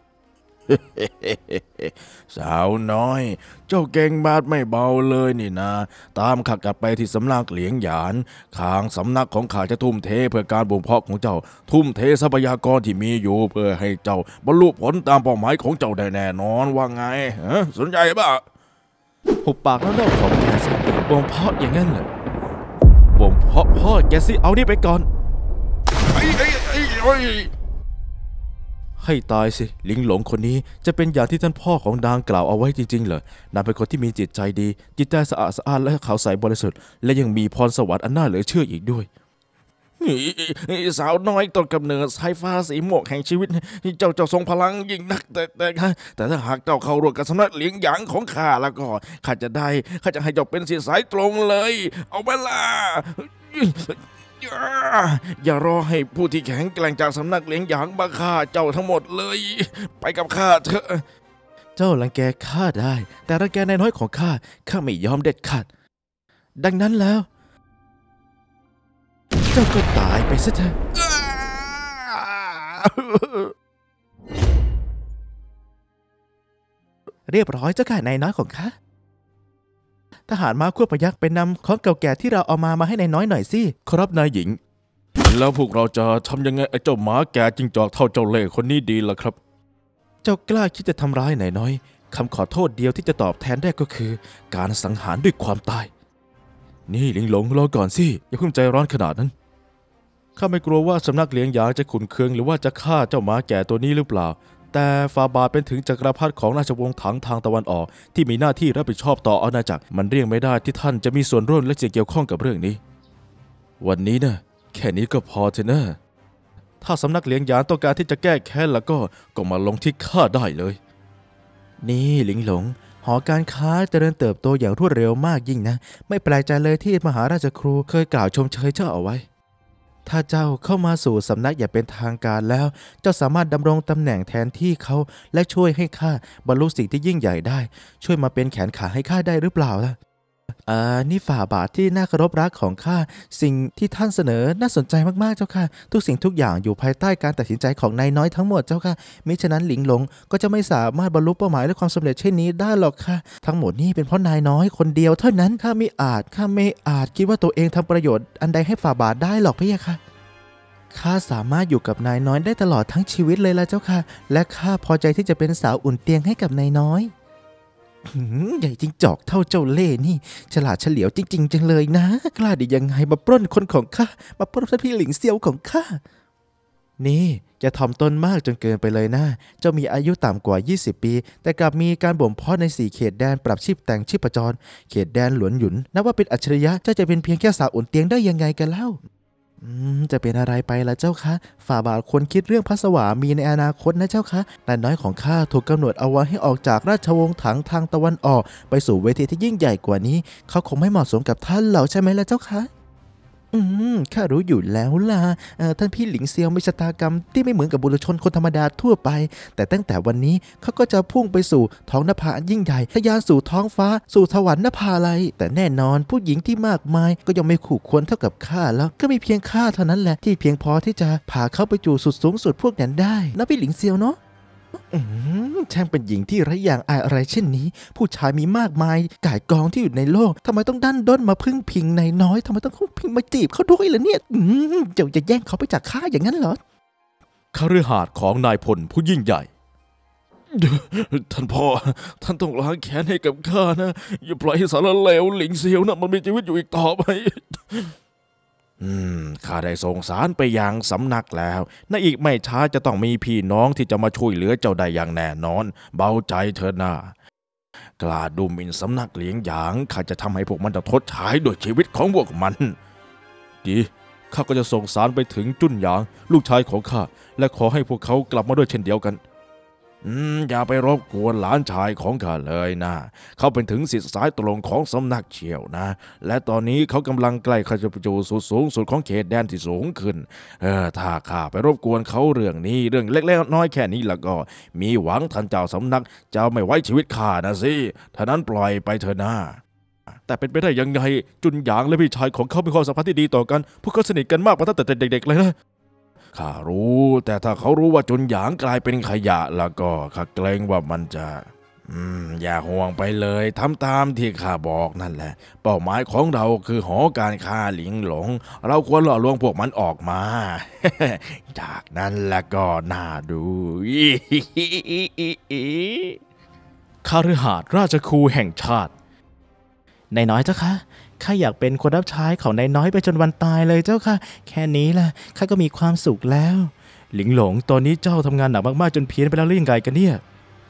สาวน้อยเจ้าเก่งบาดไม่เบาเลยนี่นะตามข้ากลับไปที่สำนักเหลียงหยานข้างสำนักของข้าจะทุ่มเทเพื่อการบ่มเพาะของเจ้าทุ่มเททรัพยากรที่มีอยู่เพื่อให้เจ้าบรรลุผลตามเป้าหมายของเจ้าได้แน่นอนว่าไงฮะสนใจป่ะหุบปากแล้วเล่าของแกสิบ่มเพาะอย่างนั้นเหรอบ่มเพาะพ่อแกสิเอานี่ไปก่อนไอ้ไอ้ไอ้ไอ้ให้ตายสิลิงหลงคนนี้จะเป็นอย่างที่ท่านพ่อของนางกล่าวเอาไว้จริงๆเหรอนางเป็นคนที่มีจิตใจดีจิตใจสะอาดสะอ้านและขาวใสบริสุทธิ์และยังมีพรสวรรค์อันน่าเหลือเชื่ออีกด้วยสาวน้อยต้นกำเนิดสายฟ้าสีหมวกแห่งชีวิตเจ้าเจ้าทรงพลังยิ่งนักแต่แต่แต่ถ้าหากเจ้าเข้าร่วมกับสำนักเลี้ยงหยางของข้าแล้วก็ข้าจะได้ข้าจะให้เจ้าเป็นศิษย์สายตรงเลยเอาไปล่ะอย่ารอให้ผู้ที่แข็งแกร่งจากสำนักเลี้ยงหยางมาฆ่าเจ้าทั้งหมดเลยไปกับข้าเถอะเจ้ารังแกข้าได้แต่รังแกนายน้อยของข้าข้าไม่ยอมเด็ดขาดดังนั้นแล้วเจ้าก็ตายไปซะเถอะเรียบร้อยเจ้าค่ะนายน้อยของข้าทหารม้าควบพยักไปนำของเก่าแก่ที่เราเอามามาให้นายน้อยหน่อยสิครับนายหญิงแล้วพวกเราจะทำยังไงไอ้เจ้าหมาแก่จิงจอกเท่าเจ้าเล่ห์คนนี้ดีล่ะครับเจ้ากล้าคิดจะทำร้ายนายน้อยคำขอโทษเดียวที่จะตอบแทนได้ก็คือการสังหารด้วยความตายนี่หลิงหลงรอก่อนสิอย่าเพิ่งใจร้อนขนาดนั้นข้าไม่กลัวว่าสำนักเลี้ยงหยางจะขุนเคืองหรือว่าจะฆ่าเจ้าหมาแก่ตัวนี้หรือเปล่าแต่ฟาบาทเป็นถึงจักรพรรดิของราชวงศ์ถังทางตะวันออกที่มีหน้าที่รับผิดชอบต่ออาณาจักรมันเลี่ยงไม่ได้ที่ท่านจะมีส่วนร่วมและเกี่ยวข้องกับเรื่องนี้วันนี้นะแค่นี้ก็พอเถอะนะถ้าสำนักเลี้ยงหยางต้องการที่จะแก้แค้นแล้วก็ก็มาลงที่ข้าได้เลยนี่หลิงหลงหอการค้าเจริญเติบโตอย่างรวดเร็วมากยิ่งนะไม่แปลกใจเลยที่มหาราชครูเคยกล่าวชมเชยเจ้าเอาไว้ถ้าเจ้าเข้ามาสู่สำนักอย่างเป็นทางการแล้วเจ้าสามารถดำรงตำแหน่งแทนที่เขาและช่วยให้ข้าบรรลุสิ่งที่ยิ่งใหญ่ได้ช่วยมาเป็นแขนขาให้ข้าได้หรือเปล่าล่ะอ่านี่ฝ่าบาทที่น่าเคารพรักของข้าสิ่งที่ท่านเสนอน่าสนใจมากๆเจ้าค่ะทุกสิ่งทุกอย่างอยู่ภายใต้การตัดสินใจของนายน้อยทั้งหมดเจ้าค่ะมิฉะนั้นหลิงหลงก็จะไม่สามารถบรรลุเป้าหมายและความสำเร็จเช่นนี้ได้หรอกค่ะทั้งหมดนี้เป็นเพราะนายน้อยคนเดียวเท่านั้นข้าไม่อาจข้าไม่อาจคิดว่าตัวเองทำประโยชน์อันใดให้ฝ่าบาทได้หรอกพี่ค่ะข้าสามารถอยู่กับนายน้อยได้ตลอดทั้งชีวิตเลยล่ะเจ้าค่ะและข้าพอใจที่จะเป็นสาวอุ่นเตียงให้กับนายน้อยใหญ่จริงจอกเท่าเจ้าเล่ห์นี่ฉลาดเฉลียวจริงๆจังเลยนะกล้าได้ยังไงมาปล้นคนของข้ามาปล้นท่านพี่หลิงเซียวของข้านี่จะถ่อมตนมากจนเกินไปเลยนะเจ้ามีอายุต่ำกว่ายี่สิบปีแต่กลับมีการบ่มเพาะในสี่เขตแดนปรับชีพแต่งชีพจรเขตแดนหลวนหยุนนับว่าเป็นอัจฉริยะเจ้าจะเป็นเพียงแค่สาวอุ่นเตียงได้ยังไงกันเล่าจะเป็นอะไรไปล่ะเจ้าคะฝ่าบาทควรคิดเรื่องพระสวามีในอนาคตนะเจ้าคะนายน้อยของข้าถูกกำหนดเอาไว้ให้ออกจากราชวงศ์ถังทางตะวันออกไปสู่เวทีที่ยิ่งใหญ่กว่านี้เขาคงไม่เหมาะสมกับท่านหรอกใช่ไหมล่ะเจ้าคะอืมข้ารู้อยู่แล้วล่ะท่านพี่หลิงเซียวมีชะตากรรมที่ไม่เหมือนกับบุรุษชนคนธรรมดาทั่วไปแต่ตั้งแต่วันนี้เขาก็จะพุ่งไปสู่ท้องนภาอันยิ่งใหญ่ทะยานสู่ท้องฟ้าสู่สวรรค์นภาลัยแต่แน่นอนผู้หญิงที่มากมายก็ยังไม่คู่ควรเท่ากับข้าแล้วก็มีเพียงข้าเท่านั้นแหละที่เพียงพอที่จะพาเขาไปจู่สุดสูงสุดพวกนั้นได้นะพี่หลิงเซียวเนาะอืมช่างเป็นหญิงที่ไร้อย่างอายอะไรเช่นนี้ผู้ชายมีมากมายก่ายกองที่อยู่ในโลกทำไมต้องดันด้นมาพึ่งพิงนายน้อยทำไมต้องพิงมาจีบเขาด้วยล่ะเนี่ยอืมเจ้าจะแย่งเขาไปจากข้าอย่างนั้นเหรอคฤหาสน์ของนายพลผู้ยิ่งใหญ่ท่านพ่อท่านต้องล้างแค้นให้กับข้านะอย่าปล่อยให้สารเลวหลิงเซียวนะมันมีชีวิตอยู่อีกต่อไปอืมข้าได้ส่งสารไปยังสำนักแล้วในอีกไม่ช้าจะต้องมีพี่น้องที่จะมาช่วยเหลือเจ้าได้อย่างแน่นอนเบาใจเถอะนะกล้าดูหมิ่นสำนักเลี้ยงหยางข้าจะทำให้พวกมันทดใช้ด้วยชีวิตของพวกมันดีข้าก็จะส่งสารไปถึงจุนหยางลูกชายของข้าและขอให้พวกเขากลับมาด้วยเช่นเดียวกันอืมอย่าไปรบกวนหลานชายของข้าเลยนะเขาเป็นถึงศิษย์สายตรงของสำนักเฉียวนะและตอนนี้เขากำลังใกล้เข้าจะสู่สุดสูงสุดของเขตแดนที่สูงขึ้นเออถ้าข้าไปรบกวนเขาเรื่องนี้เรื่องเล็กๆน้อยแค่นี้แล้วก็มีหวังท่านเจ้าสำนักจะไม่ไว้ชีวิตข้านะสิท่านั้นปล่อยไปเถอะนะแต่เป็นไปได้ยังไงจุนหยางและพี่ชายของเขามีความสัมพันธ์ที่ดีต่อกันพวกเขาสนิทกันมากมาตั้งแต่เด็กๆเลยนะข้ารู้แต่ถ้าเขารู้ว่าจุนหยางกลายเป็นขยะแล้วก็ข้าเกรงว่ามันจะอืมอย่าห่วงไปเลยทำตามที่ข้าบอกนั่นแหละเป้าหมายของเราคือหอการค้าหลิงหลงเราควรหล่อลวงพวกมันออกมา จากนั้นแล้วก็น่าดูคฤหาสน์ราชครูแห่งชาตินายน้อยเจ้าค่ะข้าอยากเป็นคนรับใช้ของนายน้อยไปจนวันตายเลยเจ้าค่ะแค่นี้ล่ะข้าก็มีความสุขแล้วหลิงหลงตอนนี้เจ้าทำงานหนักมากๆจนเพี้ยนไปแล้วหรือยังไงกันเนี่ย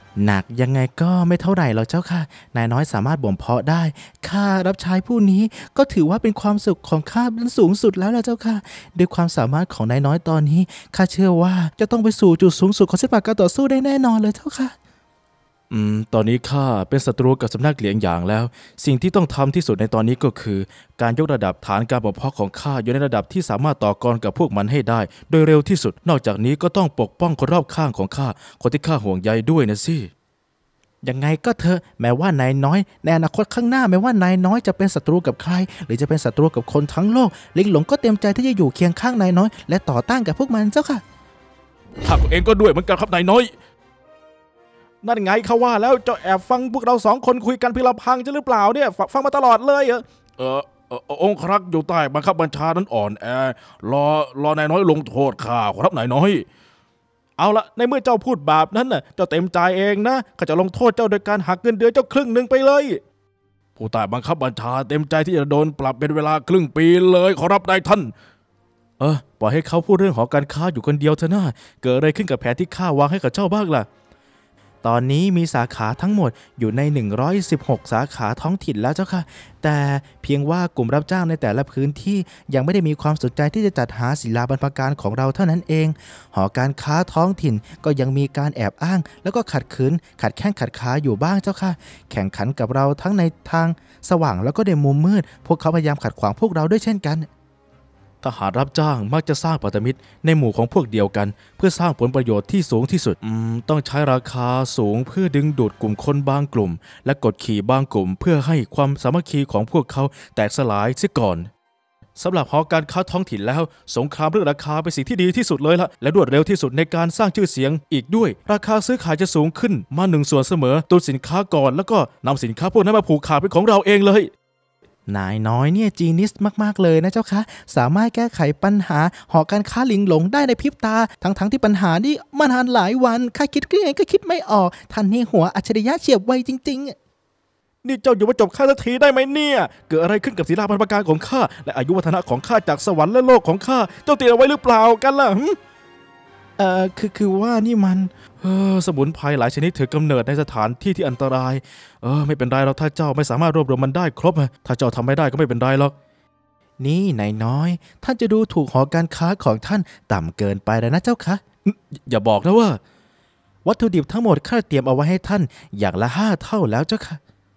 หนักยังไงก็ไม่เท่าไหร่หรอกเจ้าค่ะนายน้อยสามารถบ่มเพาะได้ข้ารับใช้ผู้นี้ก็ถือว่าเป็นความสุขของข้าเป็นสูงสุดแล้วล่ะเจ้าค่ะด้วยความสามารถของนายน้อยตอนนี้ข้าเชื่อว่าจะต้องไปสู่จุดสูงสุดของศิลปะการต่อสู้ได้แน่นอนเลยเจ้าค่ะอืมตอนนี้ข้าเป็นศัตรูกับสำนักเหลียงหยางแล้วสิ่งที่ต้องทำที่สุดในตอนนี้ก็คือการยกระดับฐานการบ่มเพาะของข้าอยู่ในระดับที่สามารถต่อกรกับพวกมันให้ได้โดยเร็วที่สุดนอกจากนี้ก็ต้องปกป้องคนรอบข้างของข้าคนที่ข้าห่วงใยด้วยนะสิยังไงก็เถอะแม้ว่านายน้อยในอนาคตข้างหน้าแม้ว่านายน้อยจะเป็นศัตรูกับใครหรือจะเป็นศัตรูกับคนทั้งโลกลิงหลงก็เต็มใจที่จะอยู่เคียงข้างนายน้อยและต่อต้านกับพวกมันเจ้าค่ะข้าเองก็ด้วยเหมือนกันครับนายน้อยนั่นไงเขาว่าแล้วเจ้าแอบฟังพวกเราสองคนคุยกันเพียงลำพังใช่หรือเปล่าเนี่ยฟังมาตลอดเลยเหรอเออเออองค์ครักอยู่ใต้บังคับบัญชานั้นอ่อนแอรอรอนายน้อยลงโทษข้าครับนายน้อยเอาละในเมื่อเจ้าพูดแบบนั้นน่ะเจ้าเต็มใจเองนะข้าจะลงโทษเจ้าโดยการหักเงินเดือนเจ้าครึ่งหนึ่งไปเลยผู้ใต้บังคับบัญชาเต็มใจที่จะโดนปรับเป็นเวลาครึ่งปีเลยขอรับนายท่านเออปล่อยให้เขาพูดเรื่องหอการค้าอยู่คนเดียวเถอะนะเกิดอะไรขึ้นกับแผนที่ข้าวางให้กับเจ้าบ้างล่ะตอนนี้มีสาขาทั้งหมดอยู่ในหนึ่งร้อยสิบหกสาขาท้องถิ่นแล้วเจ้าค่ะแต่เพียงว่ากลุ่มรับจ้างในแต่ละพื้นที่ยังไม่ได้มีความสนใจที่จะจัดหาศิลาบรรพการของเราเท่านั้นเองหอการค้าท้องถิ่นก็ยังมีการแอบอ้างแล้วก็ขัดขืนขัดแข้งขัดขาอยู่บ้างเจ้าค่ะแข่งขันกับเราทั้งในทางสว่างแล้วก็ในมุมมืดพวกเขาพยายามขัดขวางพวกเราด้วยเช่นกันทหารรับจ้างมักจะสร้างพันธมิตรในหมู่ของพวกเดียวกันเพื่อสร้างผลประโยชน์ที่สูงที่สุดอืมต้องใช้ราคาสูงเพื่อดึงดูดกลุ่มคนบางกลุ่มและกดขี่บางกลุ่มเพื่อให้ความสามัคคีของพวกเขาแตกสลายเสียก่อนสำหรับหอการค้าท้องถิ่นแล้วสงครามเรื่องราคาเป็นสิ่งที่ดีที่สุดเลยละและรวดเร็วที่สุดในการสร้างชื่อเสียงอีกด้วยราคาซื้อขายจะสูงขึ้นมาหนึ่งส่วนเสมอตุนสินค้าก่อนแล้วก็นำสินค้าพวกนั้นมาผูกขาดเป็นของเราเองเลยนายน้อยเนี่ยจีนิสมากๆเลยนะเจ้าคะสามารถแก้ไขปัญหาหอการค้าลิงหลงได้ในพริบตาทั้งๆ ท, ที่ปัญหานี่มานานหลายวันข้าคิดเองก็คิดไม่ออกท่านนี่หัวอัจฉริยะเฉียบไวจริงๆนี่เจ้าอยู่มาจบข้าสักทีได้ไหมเนี่ยเกิดอะไรขึ้นกับศิลาบรรพการของข้าและอายุวัฒนะของข้าจากสวรรค์และโลกของข้าเจ้าเตรียมเอาไว้หรือเปล่ากันล่ะเอ่อคือคือว่านี่มันเออสมุนไพรหลายชนิดถือกำเนิดในสถานที่ที่อันตรายเออไม่เป็นไรหรอกถ้าเจ้าไม่สามารถรวบรวมมันได้ครบถ้าเจ้าทำไม่ได้ก็ไม่เป็นไรหรอกนี่นายน้อยท่านจะดูถูกหอการค้าของท่านต่ำเกินไปแล้วนะเจ้าคะอย่าบอกนะว่าวัตถุดิบทั้งหมดข้าเตรียมเอาไว้ให้ท่านอย่างละห้าเท่าแล้วเจ้าค่ะ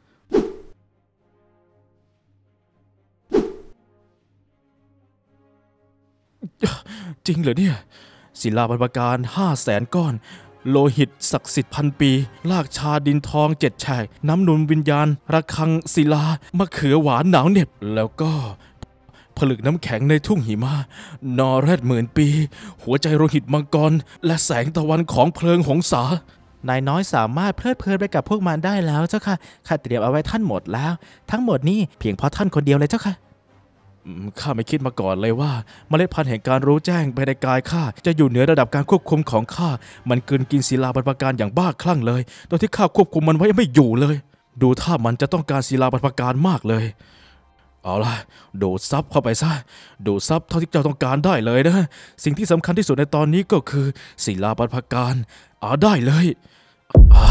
จริงเหรอเนี่ยศิลาบรรพการห้าแสนก้อนโลหิตศักดิ์สิทธิ์พันปีลากชาดินทองเจ็ดแฉกน้ำนุนวิญญาณระฆังศิลามะเขือหวานหนาวเหน็บแล้วก็ผลึกน้ำแข็งในทุ่งหิมะนอแรดหมื่นปีหัวใจโลหิตมังกรและแสงตะวันของเพลิงหงสานายน้อยสามารถเพลิดเพลินไปกับพวกมันได้แล้วเจ้าค่ะข้าเตรียมเอาไว้ท่านหมดแล้วทั้งหมดนี้เพียงเพราะท่านคนเดียวเลยเจ้าค่ะข้าไม่คิดมาก่อนเลยว่าเมล็ดพันธุ์แห่งการรู้แจ้งภายในกายข้าจะอยู่เหนือระดับการควบคุมของข้ามันกลืนกินศิลาบรรพการอย่างบ้าคลั่งเลยโดยที่ข้าควบคุมมันไว้ไม่อยู่เลยดูท่ามันจะต้องการศิลาบรรพการมากเลยเอาล่ะดูดซับเข้าไปซะดูดซับเท่าที่เจ้าต้องการได้เลยนะสิ่งที่สำคัญที่สุดในตอนนี้ก็คือศิลาบรรพการเอาได้เลยอ่า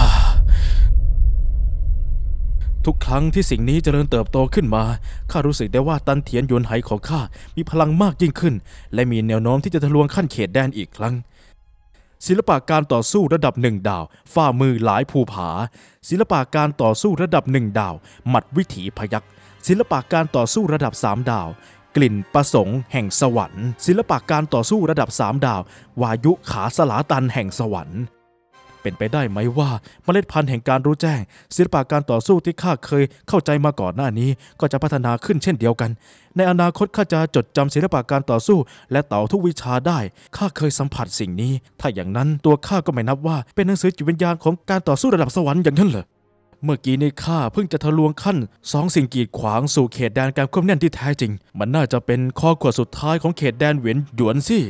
ทุกครั้งที่สิ่งนี้เจริญเติบโตขึ้นมาข้ารู้สึกได้ว่าตันเถียนหยวนไหของข้ามีพลังมากยิ่งขึ้นและมีแนวโน้มที่จะทะลวงขั้นเขตแดนอีกครั้งศิลปะการต่อสู้ระดับหนึ่งดาวฝ่ามือหลายภูผาศิลปะการต่อสู้ระดับหนึ่งดาวหมัดวิถีพยัคฆ์ศิลปะการต่อสู้ระดับสามดาวกลิ่นประสงค์แห่งสวรรค์ศิลปะการต่อสู้ระดับสามดาววายุขาสลาตันแห่งสวรรค์เป็นไปได้ไหมว่าเมล็ดพันธุ์แห่งการรู้แจ้งศิลปะการต่อสู้ที่ข้าเคยเข้าใจมาก่อนหน้านี้ก็จะพัฒนาขึ้นเช่นเดียวกันในอนาคตข้าจะจดจำศิลปะการต่อสู้และต่อทุกวิชาได้ข้าเคยสัมผัสสิ่งนี้ถ้าอย่างนั้นตัวข้าก็ไม่นับว่าเป็นหนังสือจิตวิญญาณของการต่อสู้ระดับสวรรค์อย่างนั้นเหรอเมื่อกี้ในข้าเพิ่งจะทะลวงขั้นสองสิ่งกีดขวางสู่เขตแดนการควบแน่นที่แท้จริงมันน่าจะเป็นข้อขวดสุดท้ายของเขตแดนเหวียนหยวนสิ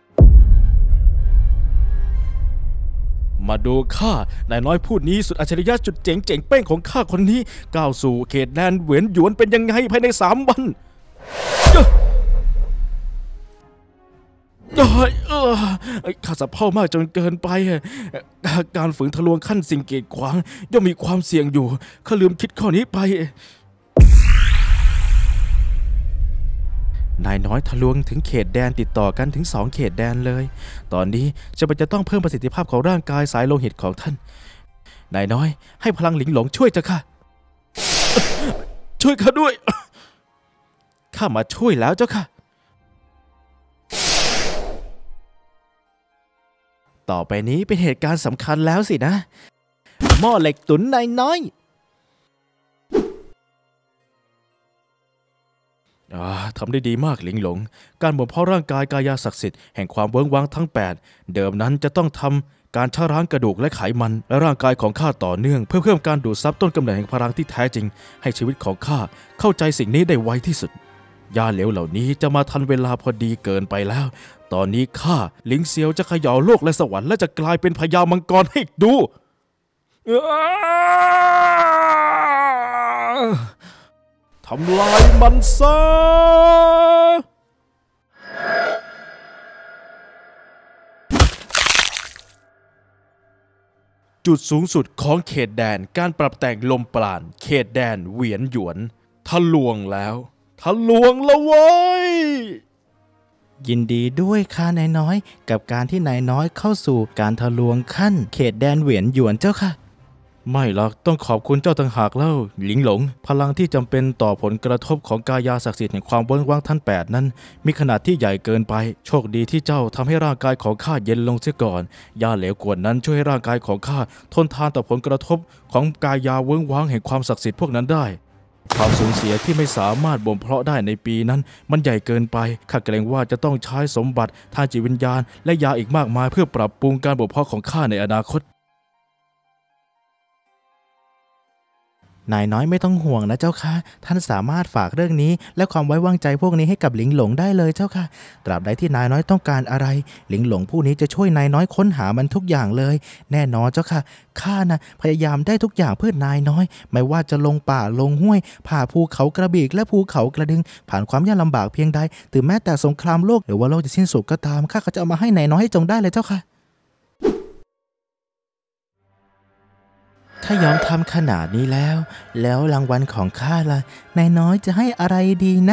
มาดูข้านายน้อยพูดนี้สุดอัจฉริยะจุดเจ๋งเจ๋งเป้งของข้าคนนี้ก้าวสู่เขตแดนเหวียนหยวนเป็นยังไงภายในสามวันเอ้ยเออข้าสะเพร่ามากจนเกินไปการฝืนทะลวงขั้นสิ่งกีดขวางย่อมมีความเสี่ยงอยู่ข้าลืมคิดข้อนี้ไปนายน้อยทะลวงถึงเขตแดนติดต่อกันถึงสองเขตแดนเลยตอนนี้จะเป็นจะต้องเพิ่มประสิทธิภาพของร่างกายสายโลหิตของท่านนายน้อยให้พลังหลิงหลงช่วยเจ้าค่ะช่วยข้าด้วยข้ามาช่วยแล้วเจ้าค่ะต่อไปนี้เป็นเหตุการณ์สำคัญแล้วสินะหม้อเหล็กตุ๋นนายน้อยทำได้ดีมากหลิงหลงการบ่มเพาะร่างกายกายาศักดิ์สิทธิ์แห่งความเวิ้งว้างทั้งแปดเดิมนั้นจะต้องทำการชะล้างกระดูกและไขมันและร่างกายของข้าต่อเนื่องเพื่อเพิ่มการดูดซับต้นกำเนิดแห่งพลังที่แท้จริงให้ชีวิตของข้าเข้าใจสิ่งนี้ได้ไวที่สุดยาเหลวเหล่านี้จะมาทันเวลาพอดีเกินไปแล้วตอนนี้ข้าหลิงเซียวจะเขย่าโลกและสวรรค์และจะกลายเป็นพญามังกรให้ดูทำลายมันซะจุดสูงสุดของเขตแดนการปรับแต่งลมปราณเขตแดนเหวียนหยวนทะลวงแล้วทะลวงแล้วเว้ยยินดีด้วยค่ะนายน้อยกับการที่นายน้อยเข้าสู่การทะลวงขั้นเขตแดนเหวียนหยวนเจ้าค่ะไม่หรอกต้องขอบคุณเจ้าต่างหากแล้วหลิงหลงพลังที่จำเป็นต่อผลกระทบของกายาศักดิ์สิทธิ์แห่งความเวิ้งว้างทั้งแปดนั้นมีขนาดที่ใหญ่เกินไปโชคดีที่เจ้าทำให้ร่างกายของข้าเย็นลงเสียก่อนยาเหลวกวนนั้นช่วยให้ร่างกายของข้าทนทานต่อผลกระทบของกายาเวิ้งว้างแห่งความศักดิ์สิทธิ์พวกนั้นได้ความสูญเสียที่ไม่สามารถบ่มเพาะได้ในปีนั้นมันใหญ่เกินไปข้าเกรงว่าจะต้องใช้สมบัติทางจิตวิญญาณและยาอีกมากมายเพื่อปรับปรุงการบ่มเพาะของข้าในอนาคตนายน้อยไม่ต้องห่วงนะเจ้าค่ะท่านสามารถฝากเรื่องนี้และความไว้วางใจพวกนี้ให้กับหลิงหลงได้เลยเจ้าค่ะตราบใดที่นายน้อยต้องการอะไรหลิงหลงผู้นี้จะช่วยนายน้อยค้นหามันทุกอย่างเลยแน่นอนเจ้าค่ะข้านะพยายามได้ทุกอย่างเพื่อนายน้อยไม่ว่าจะลงป่าลงห้วยผ่าภูเขากระบี่และภูเขากระดึงผ่านความยากลำบากเพียงใดถึงแม้แต่สงครามโลกหรือว่าโลกจะสิ้นสุดก็ตามข้าก็จะเอามาให้นายน้อยให้จงได้เลยเจ้าค่ะถ้ายอมทำขนาดนี้แล้วแล้วรางวัลของข้าล่ะนายน้อยจะให้อะไรดีนะ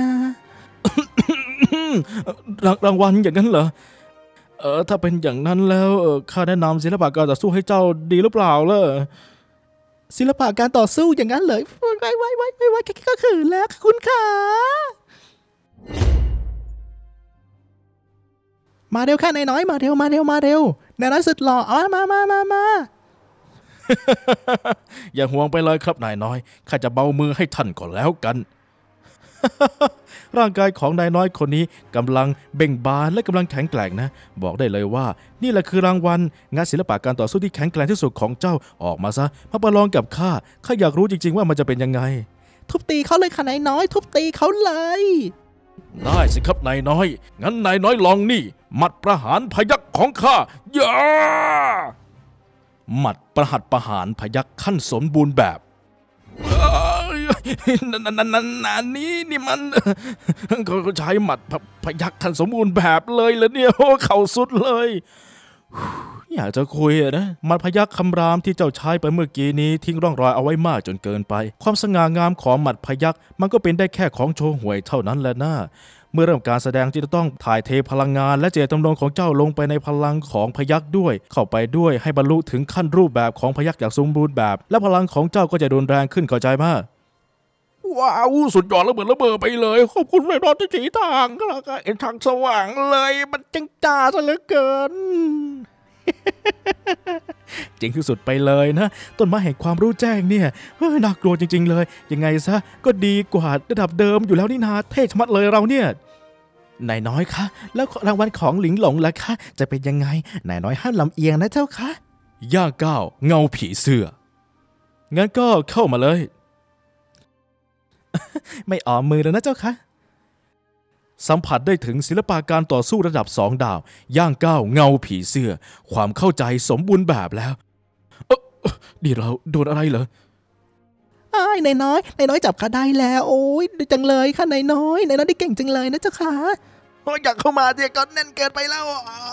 ร, รางวัลอย่างนั้นเหรอเออถ้าเป็นอย่างนั้นแล้วข้าแนะนำศิลปะการต่อสู้ให้เจ้าดีหรือเปล่าล่ะศิลปะการต่อสู้อย่างนั้นเลยไว้ไว้ไว้ไว้ไว้ก็คือแล้วคุณขามาเร็วค่ะนายน้อยมาเร็วมาเร็วมาเร็วนายน้อยสุดหล่อเอามามามามาอย่าห่วงไปเลยครับนายน้อยข้าจะเบามือให้ท่านก่อนแล้วกัน ร่างกายของนายน้อยคนนี้กำลังเบ่งบานและกำลังแข็งแกร่งนะบอกได้เลยว่านี่แหละคือรางวัลงานศิลปะการต่อสู้ที่แข็งแกร่งที่สุดของเจ้าออกมาซะมาประลองกับข้าข้าอยากรู้จริงๆว่ามันจะเป็นยังไงทุบตีเขาเลยค่ะนายน้อยทุบตีเขาเลยได้สิครับนายน้อยงั้นนายน้อยลองนี่หมัดประหารพยัคฆ์ของข้าย่าหมัดประหัตประหารพยัคฆ์ขั้นสมบูรณ์แบบนั่นนั่นนั่นนั่นนี่นี่มันเขาใช้หมัดพยัคฆ์ขั้นสมบูรณ์แบบเลยแล้วเนี่ยโอ้เข่าสุดเลยอยากจะคุยนะหมัดพยัคฆ์คำรามที่เจ้าใช้ไปเมื่อกี้นี้ทิ้งร่องรอยเอาไว้มากจนเกินไปความสง่างามของหมัดพยัคฆ์มันก็เป็นได้แค่ของโชว์หวยเท่านั้นแหละนะเมื่อเริ่มการแสดงจะต้องถ่ายเทพลังงานและเจตจำนงของเจ้าลงไปในพลังของพยัคฆ์ด้วยเข้าไปด้วยให้บรรลุถึงขั้นรูปแบบของพยัคฆ์อย่างสมบูรณ์แบบและพลังของเจ้าก็จะรุนแรงขึ้นเข้าใจมากว้าวสุดยอดระเบิดระเบิดไปเลยขอบคุณในรอบที่ถีทางก็แล้วกันเอ็นทางสว่างเลยมันจังจ้าซะเหลือเกิน จริงที่สุดไปเลยนะต้นไม้แห่งความรู้แจ้งเนี่ยน่ากลัวจริงๆเลยยังไงซะก็ดีกว่าระดับเดิมอยู่แล้วนี่นาเท่ชะมัดเลยเราเนี่ยนายน้อยคะแล้วรางวัลของหลิงหลงล่ะคะจะเป็นยังไงนายน้อยห้ามลำเอียงนะเจ้าคะย่างก้าวเงาผีเสื้องั้นก็เข้ามาเลย ไม่อ่อมมือแล้วนะเจ้าคะสัมผัสได้ถึงศิลปะการต่อสู้ระดับสองดาวย่างก้าวเงาผีเสื้อความเข้าใจสมบูรณ์แบบแล้วเออดีเราโดนอะไรเหรอไอ้นายน้อยนายน้อยจับข้าได้แล้วโอ้ยดีจังเลยค่ะนายน้อยนายน้อยได้เก่งจังเลยนะเจ้าค่ะโอ้ยอยากเข้ามาเดี๋ยวก็แน่นเกินไปแล้ว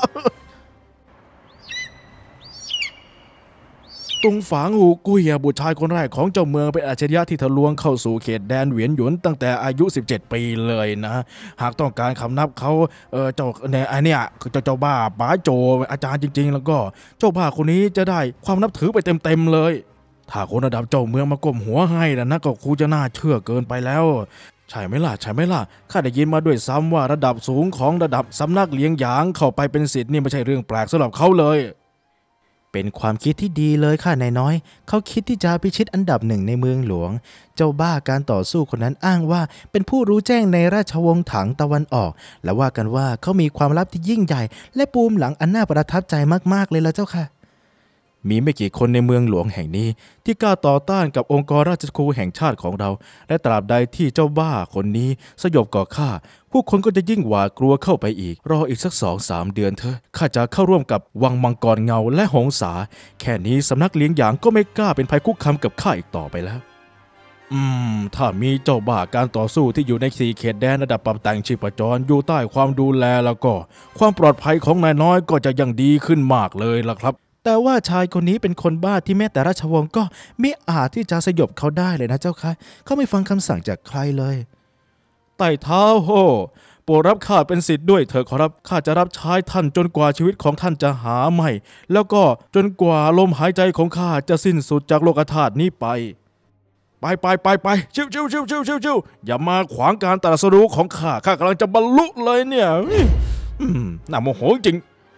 ตุงฝางหูกุยบุตรชายคนแรกของเจ้าเมืองเป็นอัจฉริยะที่ทะลวงเข้าสู่เขตแดนเหวียนหยวนตั้งแต่อายุสิบเจ็ดปีเลยนะหากต้องการคำนับเขาเออเจ้าเนี่ยไอเนี่ยเจ้าเจ้าบ้าป๋าโจอาจารย์จริงๆแล้วก็เจ้าบ้าคนนี้จะได้ความนับถือไปเต็มๆเลยถ้าคนระดับเจ้าเมืองมาก้มหัวให้นะนะก็คงจะน่าเชื่อเกินไปแล้วใช่ไหมล่ะใช่ไหมล่ะข้าได้ยินมาด้วยซ้ำว่าระดับสูงของระดับสำนักเลี้ยงหยางเข้าไปเป็นศิษย์นี่ไม่ใช่เรื่องแปลกสำหรับเขาเลยเป็นความคิดที่ดีเลยค่ะนายน้อยเขาคิดที่จะพิชิตอันดับหนึ่งในเมืองหลวงเจ้าบ้าการต่อสู้คนนั้นอ้างว่าเป็นผู้รู้แจ้งในราชวงศ์ถังตะวันออกและว่ากันว่าเขามีความลับที่ยิ่งใหญ่และปูมหลังอันน่าประทับใจมากๆเลยละเจ้าค่ะมีไม่กี่คนในเมืองหลวงแห่งนี้ที่กล้าต่อต้านกับองค์กรราชครูแห่งชาติของเราและตราบใดที่เจ้าบ้าคนนี้สยบก่อข้าผู้คนก็จะยิ่งหวาดกลัวเข้าไปอีกรออีกสักสองสามเดือนเถอะข้าจะเข้าร่วมกับวังมังกรเงาและหงสาแค่นี้สำนักเลี้ยงหยางก็ไม่กล้าเป็นภัยคุกคามกับข้าอีกต่อไปแล้วอืมถ้ามีเจ้าบ้าการต่อสู้ที่อยู่ในสี่เขตแดนระดับปรับแต่งชีพจรอยู่ใต้ความดูแลแล้วก็ความปลอดภัยของนายน้อยก็จะยังดีขึ้นมากเลยล่ะครับแต่ว่าชายคนนี้เป็นคนบ้าที่แม้แต่ราชวงศ์ก็ไม่อาจที่จะสยบเขาได้เลยนะเจ้าค่ะเขาไม่ฟังคำสั่งจากใครเลยไต่เท้าโฮโปรดรับข้าเป็นศิษย์ด้วยเถอะขอรับข้าจะรับใช้ท่านจนกว่าชีวิตของท่านจะหาใหม่แล้วก็จนกว่าลมหายใจของข้าจะสิ้นสุดจากโลกธาตุนี้ไปไปไปไปไปชิวชิวชิวชิวชิวชิวอย่ามาขวางการตรัสรู้ของข้าข้ากำลังจะบรรลุเลยเนี่ยอืมน่าโมโหจริง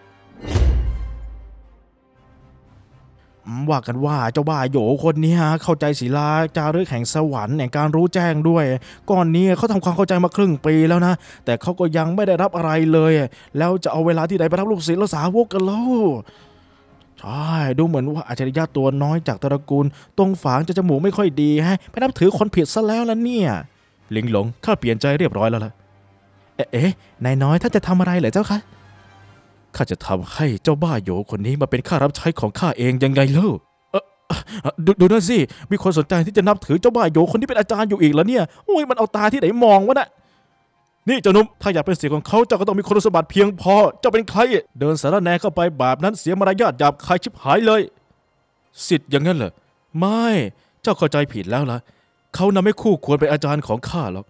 ว่ากันว่าเจ้าบ้าโหยคนนี้เข้าใจศิลาจารึกแห่งสวรรค์แห่งการรู้แจ้งด้วยก่อนนี้เขาทำความเข้าใจมาครึ่งปีแล้วนะแต่เขาก็ยังไม่ได้รับอะไรเลยแล้วจะเอาเวลาที่ไหนไปรับลูกศิษย์และสาวกกันเล่าใช่ดูเหมือนว่าอัจฉริยะตัวน้อยจากตระกูลตรงฝางจะจมูกไม่ค่อยดีฮะไปนับถือคนผิดซะแล้วล่ะเนี่ยหลิงหลงข้าเปลี่ยนใจเรียบร้อยแล้วล่ะเอ๊ะนายน้อยท่านจะทำอะไรเหรอเจ้าคะข้าจะทำให้เจ้าบ้าโหยคนนี้มาเป็นข้ารับใช้ของข้าเองยังไงเล่าเออดูดูนั่นสิมีคนสนใจที่จะนับถือเจ้าบ้าโหยคนที่เป็นอาจารย์อยู่อีกแล้วเนี่ยโอ้ยมันเอาตาที่ไหนมองวะน่ะนี่เจ้านุ่มถ้าอยากเป็นศิษย์ของเขาเจ้าก็ต้องมีคุณสมบัติเพียงพอเจ้าเป็นใครเดินสารแหน่เข้าไปแบบนั้นเสียมารยาทหยาบคายชิบหายเลยศิษย์อย่างนั้นเหรอไม่เจ้าเข้าใจผิดแล้วล่ะเขาน่ะไม่คู่ควรเป็นอาจารย์ของข้าหรอก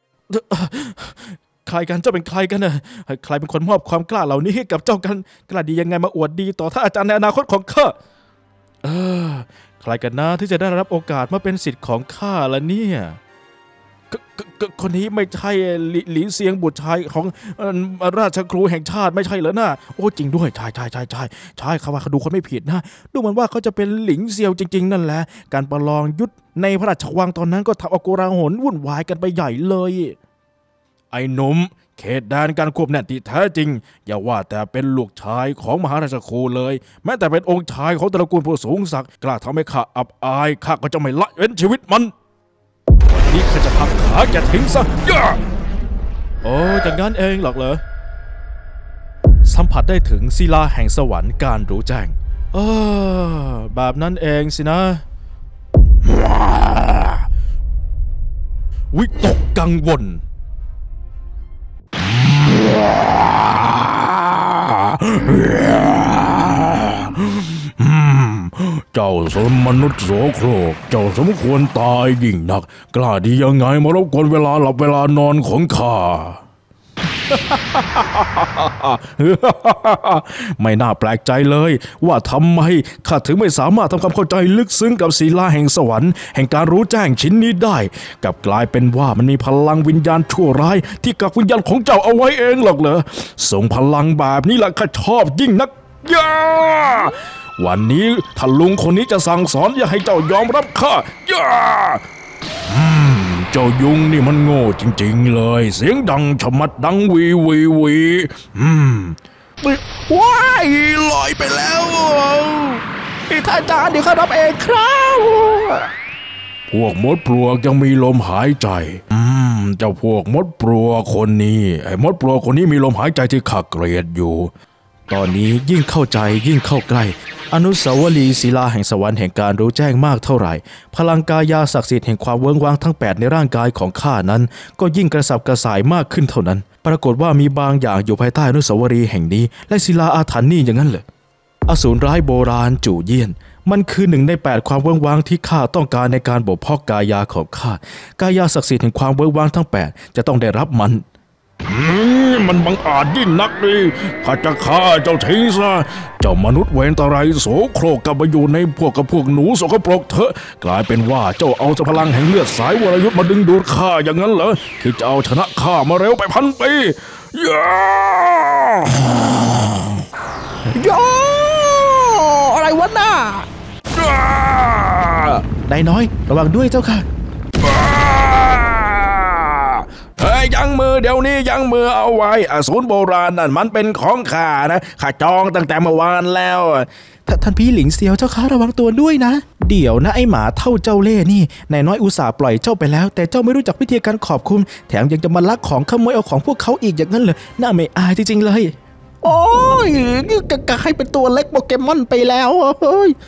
ใครกันเจ้าเป็นใครกันน่ะใครเป็นคนมอบความกล้าเหล่านี้ให้กับเจ้ากันกล้าดียังไงมาอวดดีต่อท่านอาจารย์ในอนาคตของข้าเออใครกันนะที่จะได้รับโอกาสมาเป็นศิษย์ของข้าล่ะเนี่ยคนนี้ไม่ใช่หลีเซียงบุตรชายของราชครูแห่งชาติไม่ใช่เหรอนะโอ้จริงด้วยใช่ใช่ใช่ใช่ใช่เขาว่าเขาดูคนไม่ผิดนะดูเหมือนว่าเขาจะเป็นหลิงเซียวจริงๆนั่นแหละการประลองยุทธในพระราชวังตอนนั้นก็ทำเอาโกลาหลวุ่นวายกันไปใหญ่เลยไอ้หนุ่มเขตแดนการควบแน่นที่แท้จริงอย่าว่าแต่เป็นลูกชายของมหาราชครูเลยแม้แต่เป็นองค์ชายของตระกูลผู้สูงศักดิ์กล้าทำให้ข้าอับอายข้าก็จะไม่ละเว้นชีวิตมันวันนี้ข้าจะหักขาแกทิ้งซะย่าโอ้จากนั้นเองหรอกเหรอสัมผัสได้ถึงศิลาแห่งสวรรค์การรู้แจ้งเออแบบนั้นเองสินะวิตกกังวลเจ้าสมมนุษย์โสโครกเจ้าสมควรตายยิ่งนักกล้าดียังไงมารบกวนเวลาหลับเวลานอนของข้า ไม่น่าแปลกใจเลยว่าทำไมข้าถึงไม่สามารถทำความเข้าใจลึกซึ้งกับศิลาแห่งสวรรค์แห่งการรู้แจ้งชิ้นนี้ได้กลับกลายเป็นว่ามันมีพลังวิญญาณชั่วร้ายที่กักวิญญาณของเจ้าเอาไว้เองหรอกเหรอส่งพลังแบบนี้แหละข้าชอบยิ่งนักย่าวันนี้ท่านลุงคนนี้จะสั่งสอนอย่าให้เจ้ายอมรับข้าย่าอืมเจ้ายุงนี่มันโง่จริงๆเลยเสียงดังชะมัดดังวีวีวีอืมว้ายลอยไปแล้วท่านอาจารย์เดี๋ยวข้ารับเองครับพวกมดปลวกยังมีลมหายใจอืมเจ้าพวกมดปลวกคนนี้ไอ้มดปลวกคนนี้มีลมหายใจที่ข้าเกลียดอยู่ตอนนี้ยิ่งเข้าใจยิ่งเข้าใกล้อนุสาวรีย์ศิลาแห่งสวรรค์แห่งการรู้แจ้งมากเท่าไหร่พลังกายาศักดิ์สิทธิ์แห่งความเวิ้งว้างทั้งแปดในร่างกายของข้านั้นก็ยิ่งกระสับกระส่ายมากขึ้นเท่านั้นปรากฏว่ามีบางอย่างอยู่ภายใต้อนุสาวรีย์แห่งนี้และศิลาอาถรรพ์นี่อย่างนั้นเหรออสูรร้ายโบราณจู่เยี่ยนมันคือหนึ่งในแปดความเวิ้งว้างที่ข้าต้องการในการบ่มเพาะกายาของข้ากายาศักดิ์สิทธิ์แห่งความเวิ้งว้างทั้งแปดจะต้องได้รับมันมันบังอาจยิ่งนักดิข้าจะฆ่าเจ้าทิ้งซะเจ้ามนุษย์เวรตะไรโสโครกกลับมาอยู่ในพวกกับพวกหนูสกปรกเถอะกลายเป็นว่าเจ้าเอาพลังแห่งเลือดสายวรยุทธ์มาดึงดูดข้าอย่างนั้นเหรอที่จะเอาชนะข้ามาเร็วไปพันปีย่าย่าอะไรวะน่านายน้อยระวังด้วยเจ้าค่ะเฮ้ยยังมือเดี๋ยวนี้ยังมือเอาไว้อสูรโบราณนั่นมันเป็นของข้านะข้าจองตั้งแต่เมื่อวานแล้วท่านพี่หลิงเซียวเจ้าค่ะระวังตัวด้วยนะเดี๋ยวนะไอหมาเท่าเจ้าเล่ห์นี่นายน้อยอุตส่าห์ปล่อยเจ้าไปแล้วแต่เจ้าไม่รู้จักวิธีการขอบคุณแถมยังจะมาลักของขโมยเอาของพวกเขาอีกอย่างนั้นเลยน่าไม่อายจริงๆเลยโอ้ยกะให้เป็นตัวเล็กโปเกมอนไปแล้วเฮ้ย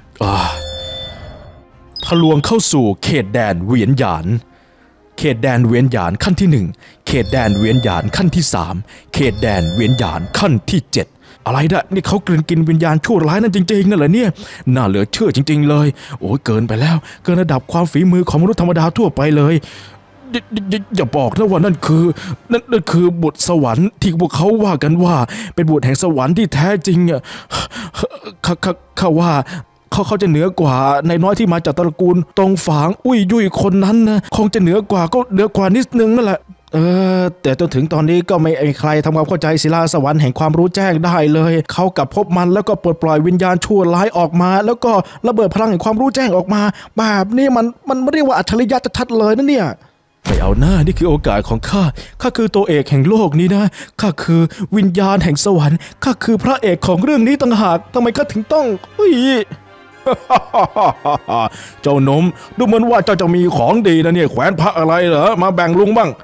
ทะลวงเข้าสู่เขตแดนเวียนหยานเขตแดนเวียนหยานขั้นที่หนึ่งเขตแดนเวียนหยานขั้นที่สามเขตแดนเวียนหยานขั้นที่เจ็ดอะไรนะนี่เขากลืนกินวิญญาณชั่วร้ายนั่นจริงๆนั่นเหรอเนี่ยน่าเหลือเชื่อจริงๆเลยโอ้ยเกินไปแล้วเกินระดับความฝีมือของมนุษย์ธรรมดาทั่วไปเลยอย่าบอกนะว่านั่นคือนั่นนั่นคือบุตรสวรรค์ที่พวกเขาว่ากันว่าเป็นบุตรแห่งสวรรค์ที่แท้จริงอ่ะข้าข้าข้าว่าเขาเขาจะเหนือกว่าในน้อยที่มาจากตระกูลตรงฝางอุ้ยยุยคนนั้นนะคงจะเหนือกว่าก็เหนือกว่านิดนึงนั่นแหละเออแต่จนถึงตอนนี้ก็ไม่มีใครทำความเข้าใจศิลาสวรรค์แห่งความรู้แจ้งได้เลยเขากับพบมันแล้วก็ปลดปล่อยวิญญาณชั่วร้ายออกมาแล้วก็ระเบิดพลังแห่งความรู้แจ้งออกมาแบบนี้มันมันเรียกว่าอัจฉริยะชัดๆเลยนะเนี่ยไม่เอาหน้านี่คือโอกาสของข้าข้าคือตัวเอกแห่งโลกนี้นะข้าคือวิญญาณแห่งสวรรค์ข้าคือพระเอกของเรื่องนี้ต่างหากทำไมข้าถึงต้องอุ้ยเจ้านมดูเหมือนว่าเจ้าจะมีของดีนะเนี่ยแขวนพระอะไรเหรอมาแบ่งลุงบ้าง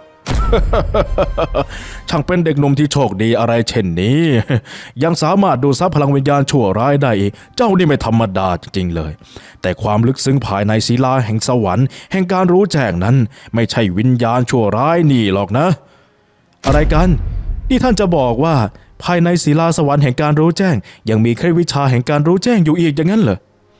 ช่างเป็นเด็กหนุ่มที่โชคดีอะไรเช่นนี้ยังสามารถดูซับพลังวิญญาณชั่วร้ายได้อีกเจ้านี่ไม่ธรรมดาจริงๆเลยแต่ความลึกซึ้งภายในศิลาแห่งสวรรค์แห่งการรู้แจ้งนั้นไม่ใช่วิญญาณชั่วร้ายนี่หรอกนะอะไรกันนี่ท่านจะบอกว่าภายในศิลาสวรรค์แห่งการรู้แจ้งยังมีเคล็ดวิชาแห่งการรู้แจ้งอยู่อีกอย่างนั้นเหรอ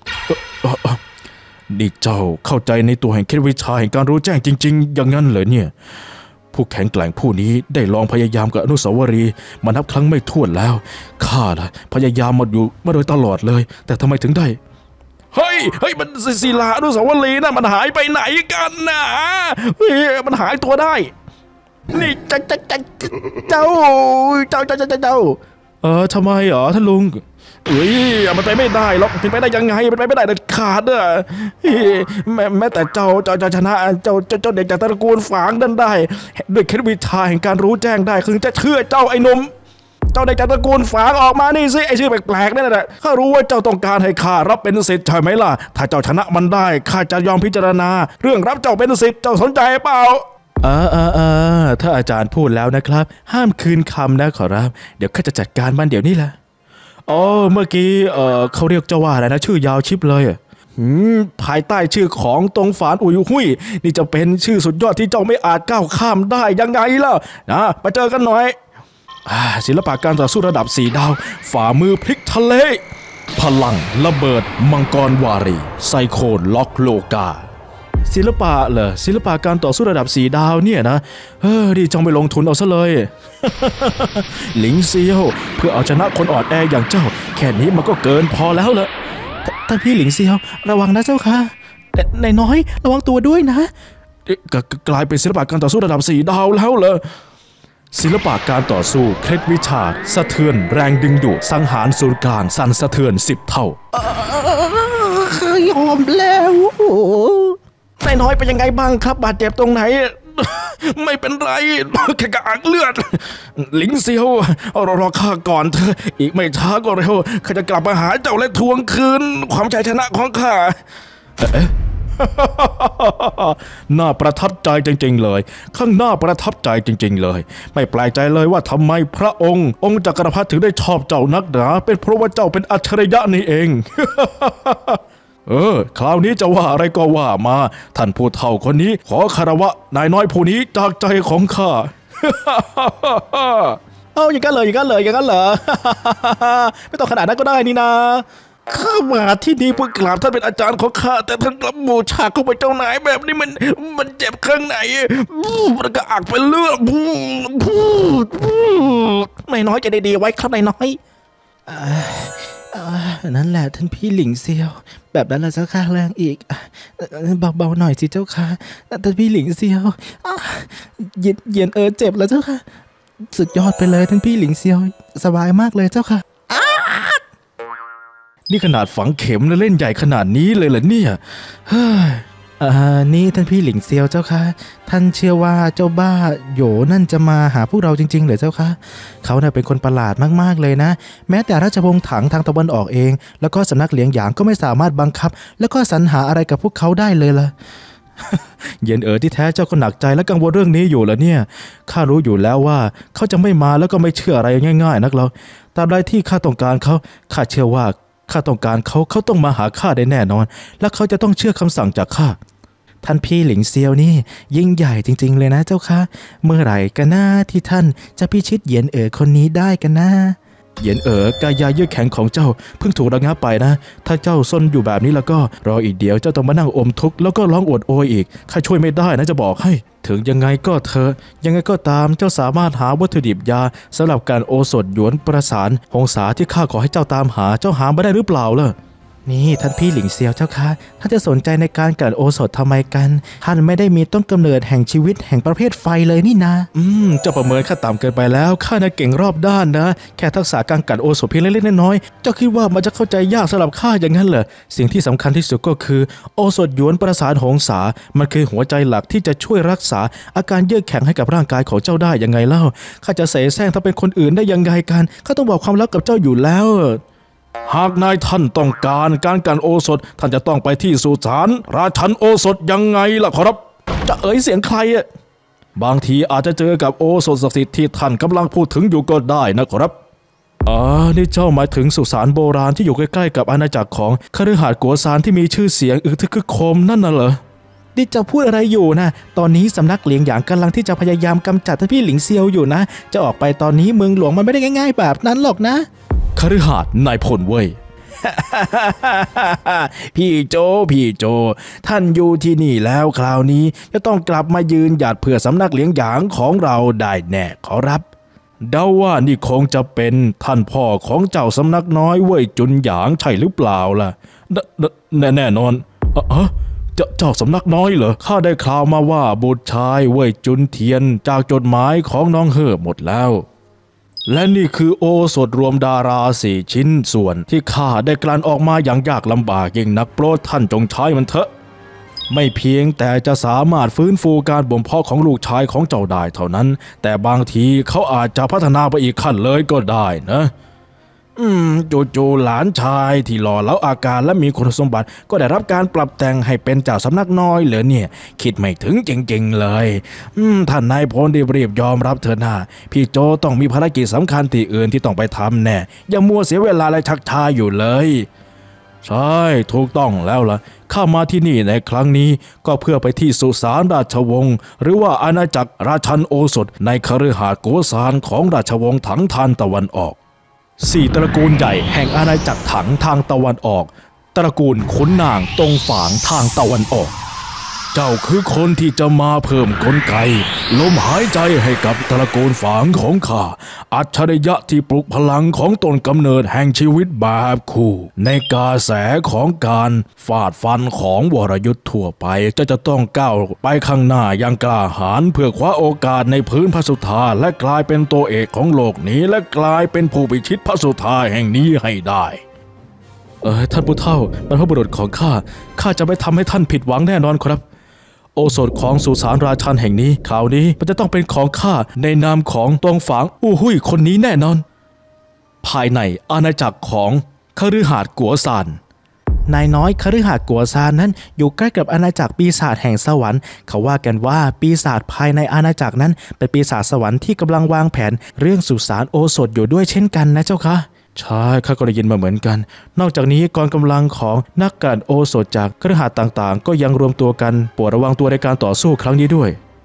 นี่เจ้าเข้าใจในตัวแห่งเคล็ดวิชาแห่งการรู้แจ้งจริงๆอย่างนั้นเหรอเนี่ยผู้แข็งแกร่งผู้นี้ได้ลองพยายามกับอนุสาวรีย์มานับครั้งไม่ถ้วนแล้วข้าล่ะพยายามมาอยู่มาโดยตลอดเลยแต่ทำไมถึงได้เฮ้ยเฮ้ยมันศิลาอนุสาวรีย์น่ะมันหายไปไหนกันนะเฮ้ยมันหายตัวได้นี่เจ้าเจ้าเจ้าเจ้าเจ้าเจ้าเจ้าเออทำไมเหรอท่านลุงเฮ้ยมันไปไม่ได้หรอกเป็นไปได้ยังไงเป็นไปไม่ได้เด็ดขาดอ่ะแม้แม้แต่เจ้าเจ้าจะชนะเจ้าเจ้าเด็กจากตระกูลฝางนั่นได้ด้วยเคล็ดวิชาแห่งการรู้แจ้งได้คือจะเชื่อเจ้าไอ้หนุ่มเจ้าเด็กจากตระกูลฝางออกมานี่สิไอ้ชื่อแปลกๆนั่นแหละข้ารู้ว่าเจ้าต้องการให้ข้ารับเป็นศิษย์ใช่ไหมล่ะถ้าเจ้าชนะมันได้ข้าจะยอมพิจารณาเรื่องรับเจ้าเป็นศิษย์เจ้าสนใจเปล่าเออเออเออถ้าอาจารย์พูดแล้วนะครับห้ามคืนคำนะขอรับเดี๋ยวข้าจะจัดการมันเดี๋ยวนี้แหละอ๋อเมื่อกี้เออเขาเรียกเจ้าว่าอะไรนะชื่อยาวชิบเลยอ่ะภายใต้ชื่อของตรงฝานอุยหุ้ยนี่จะเป็นชื่อสุดยอดที่เจ้าไม่อาจก้าวข้ามได้ยังไงล่ะนะมาเจอกันหน่อยศิลปะการต่อสู้ระดับสี่ดาวฝ่ามือพลิกทะเลพลังระเบิดมังกรวารีไซโคลล็อกโลกาศิลปะเหรอศิลปะการต่อสู้ระดับสี่ดาวเนี่ยนะเออดีจังไปลงทุนเอาซะเลย หลิงเซียวเพื่อเอาชนะคนอ่อนแออย่างเจ้าแค่นี้มันก็เกินพอแล้วละท่านพี่หลิงเซียวระวังนะเจ้าค่ะนายน้อยระวังตัวด้วยนะกลายเป็นศิลปะการต่อสู้ระดับสี่ดาวแล้วเหรอศิลปะการต่อสู้เคล็ดวิชาสะเทือนแรงดึงดูดสังหารศูนย์กลางสั่นสะเทือนสิบเท่ายอมแล้วนายน้อยเป็นยังไงบ้างครับบาดเจ็บตรงไหนไม่เป็นไรแค่กระอักเลือดหลิงเซียวรอรอข้าก่อนเธออีกไม่ช้าก็เร็วข้าจะกลับมาหาเจ้าและทวงคืนความชัยชนะของข้าเอ๊ะน่าประทับใจจริงๆเลยข้างหน้าประทับใจจริงๆเลยไม่แปลกใจเลยว่าทำไมพระองค์องค์จักรพรรดิถึงได้ชอบเจ้านักหนาเป็นเพราะว่าเจ้าเป็นอัจฉริยะนี่เอง เออคราวนี้จะว่าอะไรก็ว่ามาท่านผู้เฒ่าคนนี้ขอคารวะนายน้อยผู้นี้จากใจของข้าเอาอย่างนั้นเลยอย่างนั้นเลยอย่างนั้นเหรอ ไม่ต้องขนาดนั้นก็ได้นี่นะข้ามาที่นี่เพื่อกราบท่านเป็นอาจารย์ของข้าแต่ท่านกลับบูชาเข้าไปเจ้านายแบบนี้มันมันเจ็บข้างในมันก็อักเป็นเลือดนายน้อยจะได้ดีไว้ครับนายน้อยนั่นแหละท่านพี่หลิงเซียวแบบนั้นละเจ้าค่ะแรงอีกเบาๆหน่อยสิเจ้าค่ะท่านพี่หลิงเซียวเย็นเย็นเออเจ็บแล้วเจ้าค่ะสุดยอดไปเลยท่านพี่หลิงเซียวสบายมากเลยเจ้าค่ะนี่ขนาดฝังเข็มแล้วเล่นใหญ่ขนาดนี้เลยเหรอเนี่ยเฮ้ยอ่านี่ท่านพี่หลิงเซียวเจ้าค่ะท่านเชื่อว่าเจ้าบ้าโหยนั่นจะมาหาพวกเราจริงๆเหรอเจ้าค่ะเขาเนี่ยเป็นคนประหลาดมากๆเลยนะแม้แต่ราชวงศ์ถังทางตะวันออกเองแล้วก็สำนักเหลียงหยางก็ไม่สามารถบังคับแล้วก็สรรหาอะไรกับพวกเขาได้เลยล่ะ เย็นเอ๋อที่แท้เจ้าก็หนักใจและกังวลเรื่องนี้อยู่แล้วเนี่ยข้ารู้อยู่แล้วว่าเขาจะไม่มาแล้วก็ไม่เชื่ออะไรง่ายๆนักหรอกตามใดที่ข้าต้องการเขาข้าเชื่อว่าข้าต้องการเขาเขาต้องมาหาข้าได้แน่นอนและเขาจะต้องเชื่อคำสั่งจากข้าท่านพี่หลิงเซียวนี่ยิ่งใหญ่จริงๆเลยนะเจ้าค่ะเมื่อไหร่กันนะที่ท่านจะพิชิตเหยียนเอ๋อคนนี้ได้กันนะเหยียนเอ๋อกายาเยือกแข็งของเจ้าเพิ่งถูกระงับไปนะถ้าเจ้าซนอยู่แบบนี้แล้วก็รออีกเดี๋ยวเจ้าต้องมานั่งอมทุกข์แล้วก็ร้องอวดโอยอีกข้าช่วยไม่ได้นะจะบอกให้ถึงยังไงก็เถอะยังไงก็ตามเจ้าสามารถหาวัตถุดิบยาสำหรับการโอสถหยวนประสานหงสาที่ข้าขอให้เจ้าตามหาเจ้าหาไม่ได้หรือเปล่าล่ะนี่ท่านพี่หลิงเซียวเจ้าค่ะท่านจะสนใจในการกลั่นโอสถทำไมกันท่านไม่ได้มีต้นกำเนิดแห่งชีวิตแห่งประเภทไฟเลยนี่นะอืมเจ้าประเมินข้าต่ำเกินไปแล้วข้าน่ะเก่งรอบด้านนะแค่ทักษะการกลั่นโอสถเพียงเล็กๆน้อยๆเจ้าคิดว่ามันจะเข้าใจยากสำหรับข้าอย่างนั้นเหรอสิ่งที่สำคัญที่สุดก็คือโอสถหยวนประสานหงสามันคือหัวใจหลักที่จะช่วยรักษาอาการเยือกแข็งให้กับร่างกายของเจ้าได้ยังไงเล่าข้าจะเสแสร้งถ้าเป็นคนอื่นได้ยังไงกันข้าต้องบอกความลับกับเจ้าอยู่แล้วหากนายท่านต้องการการกลั่นโอสถท่านจะต้องไปที่สุสานราชันโอสถยังไงล่ะครับจะเอ่ยเสียงใครอ่ะบางทีอาจจะเจอกับโอสถศักดิ์สิทธิ์ที่ท่านกำลังพูดถึงอยู่ก็ได้นะครับอ๋อนี่เจ้าหมายถึงสุสานโบราณที่อยู่ใกล้ๆกับอาณาจักรของคฤหาสน์กัวซานที่มีชื่อเสียงอึกทึกคึกโครมนั่นน่ะเหรอนี่จะพูดอะไรอยู่นะตอนนี้สำนักเหลียงหยางกำลังที่จะพยายามกำจัดท่านพี่หลิงเซียวอยู่นะจะออกไปตอนนี้เมืองหลวงมันไม่ได้ง่ายๆแบบนั้นหรอกนะคฤหาสน์นายพลเว่ย พี่โจพี่โจท่านอยู่ที่นี่แล้วคราวนี้จะต้องกลับมายืนหยัดเพื่อสำนักเหลียงหยางของเราได้แน่ขอรับเดาว่านี่คงจะเป็นท่านพ่อของเจ้าสำนักน้อยเว่ยจุนหยางใช่หรือเปล่าล่ะแน่แน่นอนเออเจ้าสำนักน้อยเหรอข้าได้ข่าวมาว่าบุตรชายเว่ยจุนเทียนจากจดหมายของน้องเฮ่อหมดแล้วและนี่คือโอสถรวมดาราสี่ชิ้นส่วนที่ข้าได้กลั่นออกมาอย่างยากลำบากยิ่งนักโปรดท่านจงใช้มันเถอะไม่เพียงแต่จะสามารถฟื้นฟูการบ่มเพาะของลูกชายของเจ้าได้เท่านั้นแต่บางทีเขาอาจจะพัฒนาไปอีกขั้นเลยก็ได้นะอืมจู่ๆหลานชายที่หล่อเหลาอาการและมีคุณสมบัติก็ได้รับการปรับแต่งให้เป็นเจ้าสำนักน้อยเหรอเนี่ยคิดไม่ถึงจริงๆเลยอืมท่านนายพลรีบๆยอมรับเถอะนะพี่โจต้องมีภารกิจสำคัญที่อื่นที่ต้องไปทำแน่อย่ามัวเสียเวลาและชักช้าอยู่เลยใช่ถูกต้องแล้วล่ะข้ามาที่นี่ในครั้งนี้ก็เพื่อไปที่สุสานราชวงศ์หรือว่าอาณาจักรราชันโอสถในคฤหาสน์กัวซานของราชวงศ์ถังทานตะวันออกสี่ตระกูลใหญ่แห่งอาณาจักรถังทางตะวันออกตระกูลขุนนางตงฝางทางตะวันออกเจ้าคือคนที่จะมาเพิ่มกลไกลมหายใจให้กับตระกูลฝางของข้าอัจฉริยะที่ปลุกพลังของต้นกำเนิดแห่งชีวิตแบบคู่ในกาแสของการฟาดฟันของวรยุทธ์ทั่วไปจะจะต้องก้าวไปข้างหน้าอย่างกล้าหาญเพื่อคว้าโอกาสในพื้นพระสุธาและกลายเป็นตัวเอกของโลกนี้และกลายเป็นผู้พิชิตพระสุธาแห่งนี้ให้ได้เออท่านผู้เฒ่าบรรพบุรุษของข้าข้าจะไม่ทำให้ท่านผิดหวังแน่นอนครับโอสถของสุสานราชันแห่งนี้คราวนี้มันจะต้องเป็นของข้าในนามของตวงฝางอู้หุ่ยคนนี้แน่นอนภายในอาณาจักรของคฤหาสน์กัวซานนายน้อยคฤหาสน์กัวซานนั้นอยู่ใกล้กับอาณาจักรปีศาจแห่งสวรรค์เขาว่ากันว่าปีศาจภายในอาณาจักรนั้นเป็นปีศาจสวรรค์ที่กำลังวางแผนเรื่องสุสานโอสถอยู่ด้วยเช่นกันนะเจ้าค่ะใช่ข้าก็ได้ยินมาเหมือนกันนอกจากนี้กองกำลังของนักกลั่นโอสถจากคฤหาสน์ต่างๆก็ยังรวมตัวกันโปรดระวังตัวในการต่อสู้ครั้งนี้ด้วย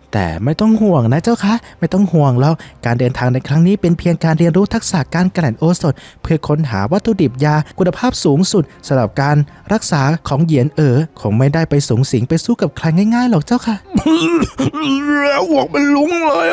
แต่ไม่ต้องห่วงนะเจ้าคะไม่ต้องห่วงแล้วการเดินทางในครั้งนี้เป็นเพียงการเรียนรู้ทักษะการกลั่นโอสถเพื่อค้นหาวัตถุดิบยาคุณภาพสูงสุดสำหรับการรักษาของเหยียนเอ๋อคงไม่ได้ไปสูงสิงไปสู้กับใครง่ายๆหรอกเจ้าค่ะแล้วหวกเป็นลุงเลย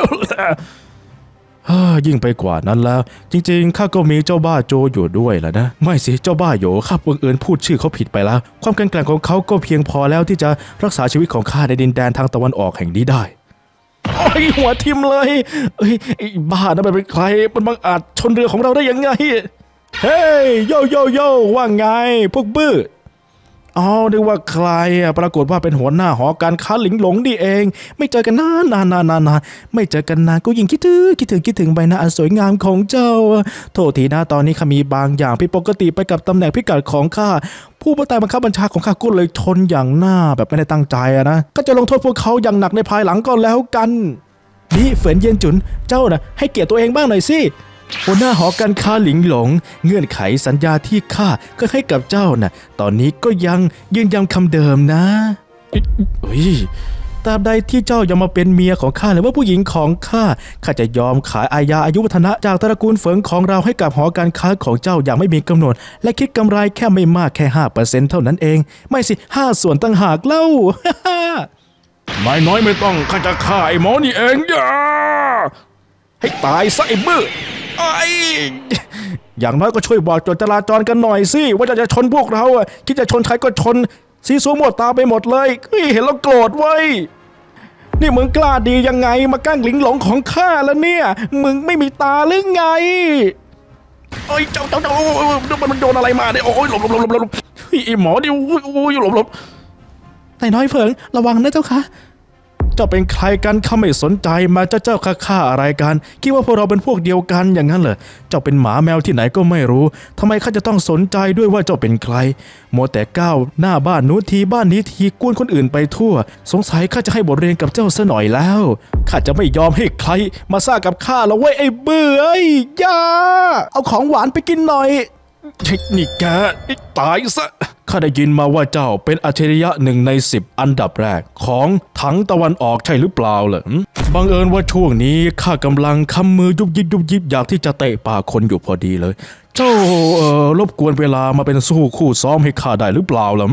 ยิ่งไปกว่านั้นแล้วจริงๆข้าก็มีเจ้าบ้าโจอยู่ด้วยแหละนะไม่สิเจ้าบ้าโยข้าบังเอิญพูดชื่อเขาผิดไปแล้วความแข็งแกร่งของเขาก็เพียงพอแล้วที่จะรักษาชีวิตของข้าในดินแดนทางตะวันออกแห่งนี้ได้โอ้ยหัวทิ่มเลยเอ้ยไอ้บ้านั่นมันเป็นใครมันบังอาจชนเรือของเราได้ยังไงเฮ้ยโยโยโยว่าไงพวกบื้ออ๋อนึกว่าใครอ่ะปรากฏว่าเป็นหัวหน้าหอการค้าหลิงหลงนี่เองไม่เจอกันนานนานนานนานไม่เจอกันนานก็ยิ่งคิดถึงคิดถึงคิดถึงใบหน้าอันสวยงามของเจ้าโทษทีนะตอนนี้ข้ามีบางอย่างผิดปกติไปกับตำแหน่งพิกัดของข้าผู้บังคับบังคับบัญชาของข้าก็เลยชนอย่างหน้าแบบไม่ได้ตั้งใจอะนะก็จะลงโทษพวกเขาอย่างหนักในภายหลังก็แล้วกันนี่เฟินเย็นจุนเจ้าน่ะให้เกียรติตัวเองบ้างหน่อยสิหัวหน้าหอการค้าหลิงหลงเงื่อนไขสัญญาที่ข้าก็ให้กับเจ้าน่ะตอนนี้ก็ยังยืนยันคำเดิมนะเฮ้ยตราบใดที่เจ้ายังมาเป็นเมียของข้าหรือว่าผู้หญิงของข้าข้าจะยอมขายอาญาอายุวัฒนะจากตระกูลเฟิงของเราให้กับหอการค้าของเจ้าอย่างไม่มีกำหนดและคิดกำไรแค่ไม่มากแค่ ห้าเปอร์เซ็นต์ เท่านั้นเองไม่สิห้าส่วนต่างหากเล่า นายน้อยไม่ต้องข้าจะฆ่าไอ้หมอนี่เองอย่าให้ตายซะไอ้บื้อไอ้อย่างน้อยก็ช่วยบอกจราจราจรกันหน่อยสิว่าจะจะชนพวกเราอ่ะคิดจะชนใครก็ชนซีซัวหมดตาไปหมดเลยเห็นแล้วโกรธเว้ยนี่มึงกล้าดียังไงมากั้งหลิงหลงของข้าแล้วเนี่ยมึงไม่มีตาหรือไงโอ้ยเจ้าเจ้าเจ้ามันโดนอะไรมาเนี่ยโอ้ยหลบหลบหลบหลบไอ้หมอดิโอ้ยหลบหลบแต่น้อยเฟิงระวังนะเจ้าค่ะเจ้าเป็นใครกันข้าไม่สนใจมาเจ้าเจ้าข้าข้าอะไรกันคิดว่าพวกเราเป็นพวกเดียวกันอย่างนั้นเหรอเจ้าเป็นหมาแมวที่ไหนก็ไม่รู้ทำไมข้าจะต้องสนใจด้วยว่าเจ้าเป็นใครมัวแต่ก้าวหน้าบ้านนู้นทีบ้านนี้ทีกวนคนอื่นไปทั่วสงสัยข้าจะให้บทเรียนกับเจ้าซะหน่อยแล้วข้าจะไม่ยอมให้ใครมาซ่ากับข้าแล้วเว้ยไอ้เบื่อไอ้ยาเอาของหวานไปกินหน่อยนี่แกตายซะข้าได้ยินมาว่าเจ้าเป็นอัจฉริยะหนึ่งในสิบอันดับแรกของถังตะวันออกใช่หรือเปล่าล่ะบังเอิญว่าช่วงนี้ข้ากำลังคำมือยุบยิบยุบยิบอยากที่จะเตะปากคนอยู่พอดีเลยเจ้าเอ่อรบกวนเวลามาเป็นสู้คู่ซ้อมให้ข้าได้หรือเปล่าล่ะ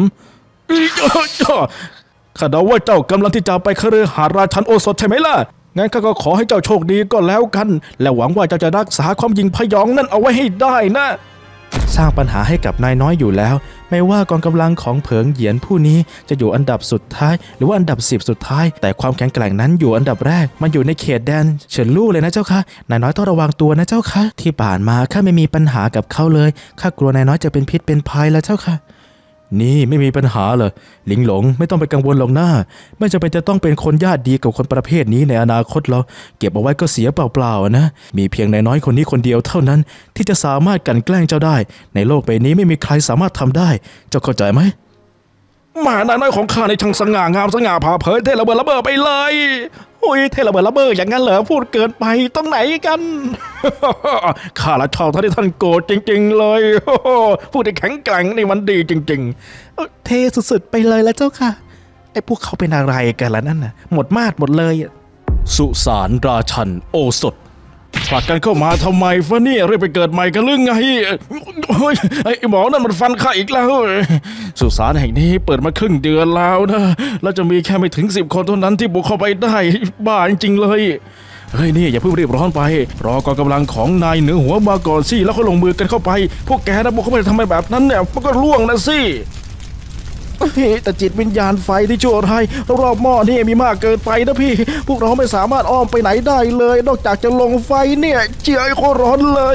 ข้าเดาว่าเจ้ากำลังที่จะไปคฤหาสน์ราชันโอสถใช่ไหมล่ะงั้นข้าก็ขอให้เจ้าโชคดีก็แล้วกันและหวังว่าเจ้าจะรักษาความยิงพยองนั่นเอาไว้ให้ได้นะสร้างปัญหาให้กับนายน้อยอยู่แล้วไม่ว่ากองกำลังของเผิงเหยียนผู้นี้จะอยู่อันดับสุดท้ายหรือว่าอันดับสิบสุดท้ายแต่ความแข็งแกร่งนั้นอยู่อันดับแรกมันอยู่ในเขตแดนเฉินลู่เลยนะเจ้าค่ะนายน้อยต้องระวังตัวนะเจ้าค่ะที่ผ่านมาข้าไม่มีปัญหากับเขาเลยข้ากลัวนายน้อยจะเป็นพิษเป็นภัยแล้วเจ้าค่ะนี่ไม่มีปัญหาเหรอหลิงหลงไม่ต้องไปกังวลหรอกนะไม่จำเป็นจะต้องเป็นคนญาติดีกับคนประเภทนี้ในอนาคตหรอกเก็บเอาไว้ก็เสียเปล่าๆนะมีเพียงนายน้อยคนนี้คนเดียวเท่านั้นที่จะสามารถกลั่นแกล้งเจ้าได้ในโลกใบนี้ไม่มีใครสามารถทำได้เจ้าเข้าใจไหมหมานายน้อยของข้าในช่างสง่างามสง่าผ่าเผยเทระเบิดระเบ้อไปเลยโอ้ยเทระเบิดระเบ้ออย่างนั้นเหรอพูดเกินไปตรงไหนกันข้าละชอบท่านที่ท่านโกรธจริงๆเลยพูดได้แข็งแกร่งนี่มันดีจริงๆเทสุดๆไปเลยแล้วเจ้าค่ะไอ้พวกเขาเป็นอะไรกันล่ะนั่นน่ะหมดมาดหมดเลยสุสานราชันโอสถผลักกันเข้ามาทำไมฟะเนี่ยเรื่อยไปเกิดใหม่กันหรือไงไอ้หมอนั่นมันฟันข้าอีกแล้วสุสานแห่งนี้เปิดมาครึ่งเดือนแล้วนะแล้วจะมีแค่ไม่ถึงสิบคนเท่านั้นที่บุกเข้าไปได้บ้าจริงๆเลยเฮ้ยนี่อย่าเพิ่งรีบร้อนไปรอกองกำลังของนายเหนือหัวมาก่อนสิแล้วเขาลงมือกันเข้าไปพวกแกนะบุกเข้าไปทำไมแบบนั้นเนี่ยมันก็ล่วงนะสิแต่จิตวิญญาณไฟที่ชั่วร้ายรอบๆหม้อนี่มีมากเกินไปนะพี่พวกเราไม่สามารถอ้อมไปไหนได้เลยนอกจากจะลงไฟเนี่ยเจียโคตรร้อนเลย